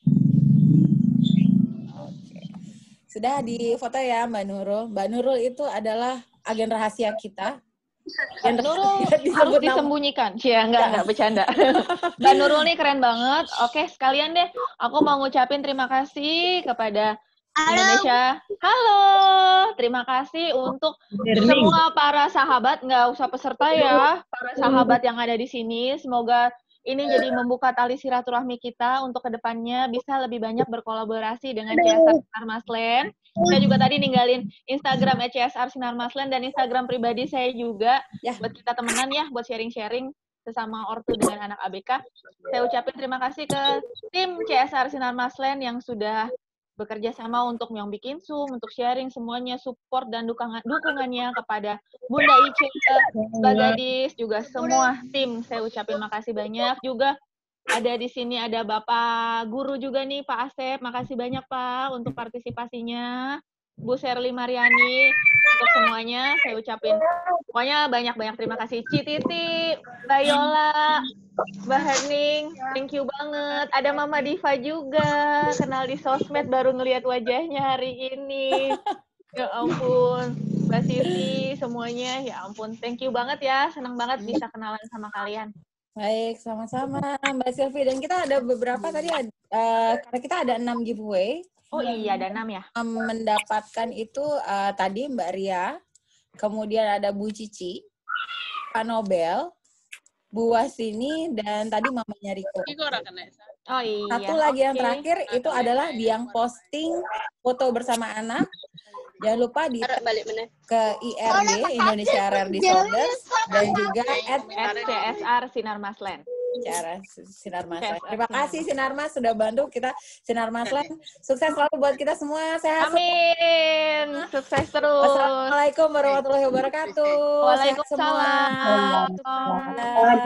Oke. Sudah di foto ya Mbak Nurul. Mbak Nurul itu adalah agen rahasia kita. Mbak Nurul harus disembunyikan. Cia, enggak, enggak bercanda. Mbak Nurul nih keren banget. Oke, sekalian deh. Aku mau ngucapin terima kasih kepada Indonesia. Halo, terima kasih untuk semua para sahabat, nggak usah peserta ya, para sahabat yang ada di sini. Semoga ini jadi membuka tali silaturahmi kita untuk kedepannya bisa lebih banyak berkolaborasi dengan C S R Sinar Maslen. Saya juga tadi ninggalin Instagram C S R Sinar Maslen dan Instagram pribadi saya juga ya. Buat kita temenan ya, buat sharing-sharing sesama ortu dengan anak A B K. Saya ucapin terima kasih ke tim C S R Sinar Maslen yang sudah bekerja sama untuk yang bikin Zoom, untuk sharing semuanya, support dan dukungan, dukungannya kepada Bunda Ice, Mbak Gadis, juga semua tim. Saya ucapin makasih banyak. Juga ada di sini ada Bapak Guru juga nih, Pak Asep. Makasih banyak Pak untuk partisipasinya. Bu Sherly Mariani, untuk semuanya saya ucapin pokoknya banyak-banyak terima kasih. Cititi, Mbak Yola, Mbak Hening, thank you banget. Ada Mama Diva juga, kenal di sosmed baru ngelihat wajahnya hari ini. Ya ampun, Mbak Siti, semuanya, ya ampun, thank you banget ya, senang banget bisa kenalan sama kalian. Baik, sama-sama Mbak Sylvie. Dan kita ada beberapa tadi, uh, karena kita ada enam giveaway. Oh iya, ada enam ya. Mendapatkan itu uh, tadi Mbak Ria, kemudian ada Bu Cici, Pak Nobel, Bu Wasini, dan tadi mamanya Riko. Oh iya. Satu lagi okay. yang terakhir itu adalah yang posting foto bersama anak. Jangan lupa di ke I R D, Indonesia Rare Disorders, dan juga at C S R Sinar Maslen. acara Sinar Mas Yes, Land. Terima oke. kasih Sinar Mas sudah bantu kita Sinar Mas Land. Sukses selalu buat kita semua. Sehat selalu. Amin. Sukses terus. Wassalamualaikum warahmatullahi wabarakatuh. Sehat semua. Waalaikumsalam.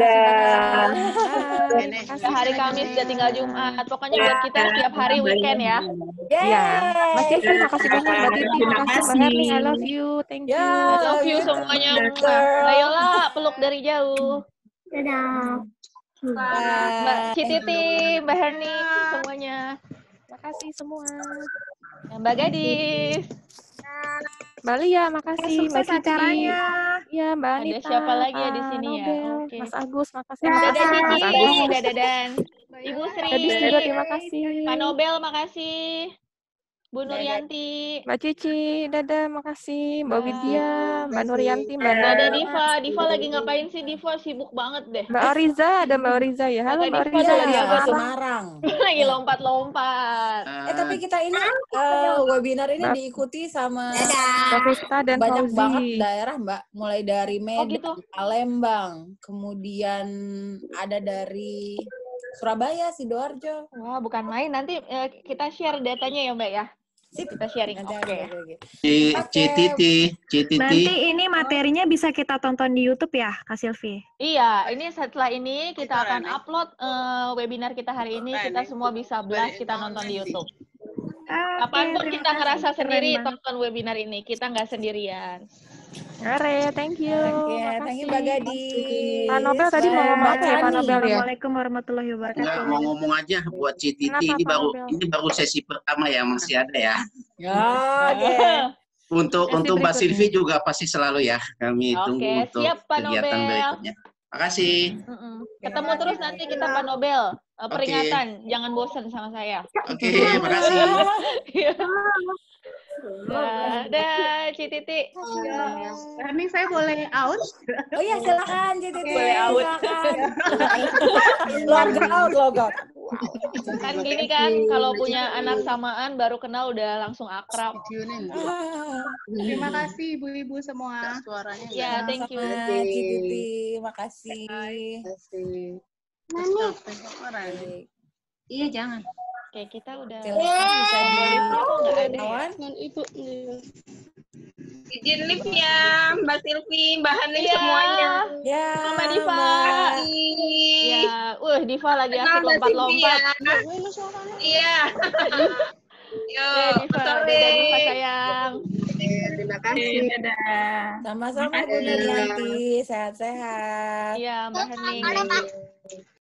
Udah hari Kamis, udah tinggal Jumat. Pokoknya buat kita tiap hari weekend ya. Iya. Mas Silvi, makasih banyak. Mbak Titi, makasih. Mbak Herni, I love you. Thank you. I love you semuanya. Mbak Yola, peluk dari jauh. Dadah. Mbak Cititi, Mbak Herni, semuanya. Makasih semua. Mbak Gadis. Mbak Lia, makasih. Sukses Mbak Cici. acaranya. Iya, Mbak Ada Anita. siapa lagi ya di Pak sini ya? Nobel, Oke. Mas Agus, makasih. Dadah Mas Cici, Agus. dadah Dan. Ibu Sri. Gadis juga terima kasih. Pak Nobel, makasih. Bu Nuryanti. Mbak Cici, dadah, makasih. Mbak Widya, Mbak Nuryanti, Mbak Ada Nana. Diva. Diva lagi ngapain sih? Diva sibuk banget deh. Mbak Oriza, ada Mbak Oriza ya. Halo Kakak Mbak Diva Oriza tuh dari lagi apa tuh? Semarang. Lagi lompat-lompat. Eh tapi kita ini eh, webinar ini Mbak diikuti sama Mbak Vesta dan banyak Fauzi. banget daerah Mbak, mulai dari Medan, gitu? Palembang, kemudian ada dari Surabaya, Sidoarjo. Wah, bukan main. Nanti eh, kita share datanya ya, Mbak ya. Sip. Kita sharing. Nanti Oke. ada lagi. Ci- Cititi, Cititi. Nanti ini materinya bisa kita tonton di YouTube ya, Kak Silvi? Iya, ini setelah ini kita akan upload eh, webinar kita hari ini. Kita semua bisa blast, kita nonton di YouTube. Kapanpun kita ngerasa sendiri tonton webinar ini, kita nggak sendirian. Are, thank you. Oke, thank you Mbak Gadis. Pak Nobel tadi mau ngomong apa ya, Pak Nobel ya? Assalamualaikum warahmatullahi Enggak, wabarakatuh. mau ngomong aja buat Cititi. Kenapa, Ini Pak baru Nobel? ini baru sesi pertama ya, masih ada ya. Ya, oke. Untuk Sesi untuk Mbak berikutnya. Silvi juga pasti selalu ya. Kami Oke, tunggu untuk siap, Pak kegiatan Nobel. berikutnya. Makasih. Mm-mm. Ketemu terus nanti kita Pak Nobel. Eh, Oke. peringatan, jangan bosan sama saya. Oke, makasih. Dadah, Cititi. Ini saya boleh out? Oh iya, silakan Citi. Boleh out. Silakan. Log out, log out. Kan gini kan, kalau punya anak samaan baru kenal udah langsung akrab. Terima kasih ibu-ibu semua. Ya, thank you. Sama Citi, makasih. Iya, jangan. Oke, kita udah Silakan bisa di Bolehnya kok nggak ada ya? kawan. Ibu. Izin live ya, Mbak Silvi, Mbak Hani Iya. semuanya. Ya, Mama Diva. Mbak. Ya, uh Diva lagi Kenal asik Mbak Silvi lompat-lompat. ya. Iya. Yo, Dadah Diva, sore. dadah Diva sayang. Terima kasih. Dadah. Sama-sama Bu Nuryanti, sehat-sehat. Iya, Mbak Hening.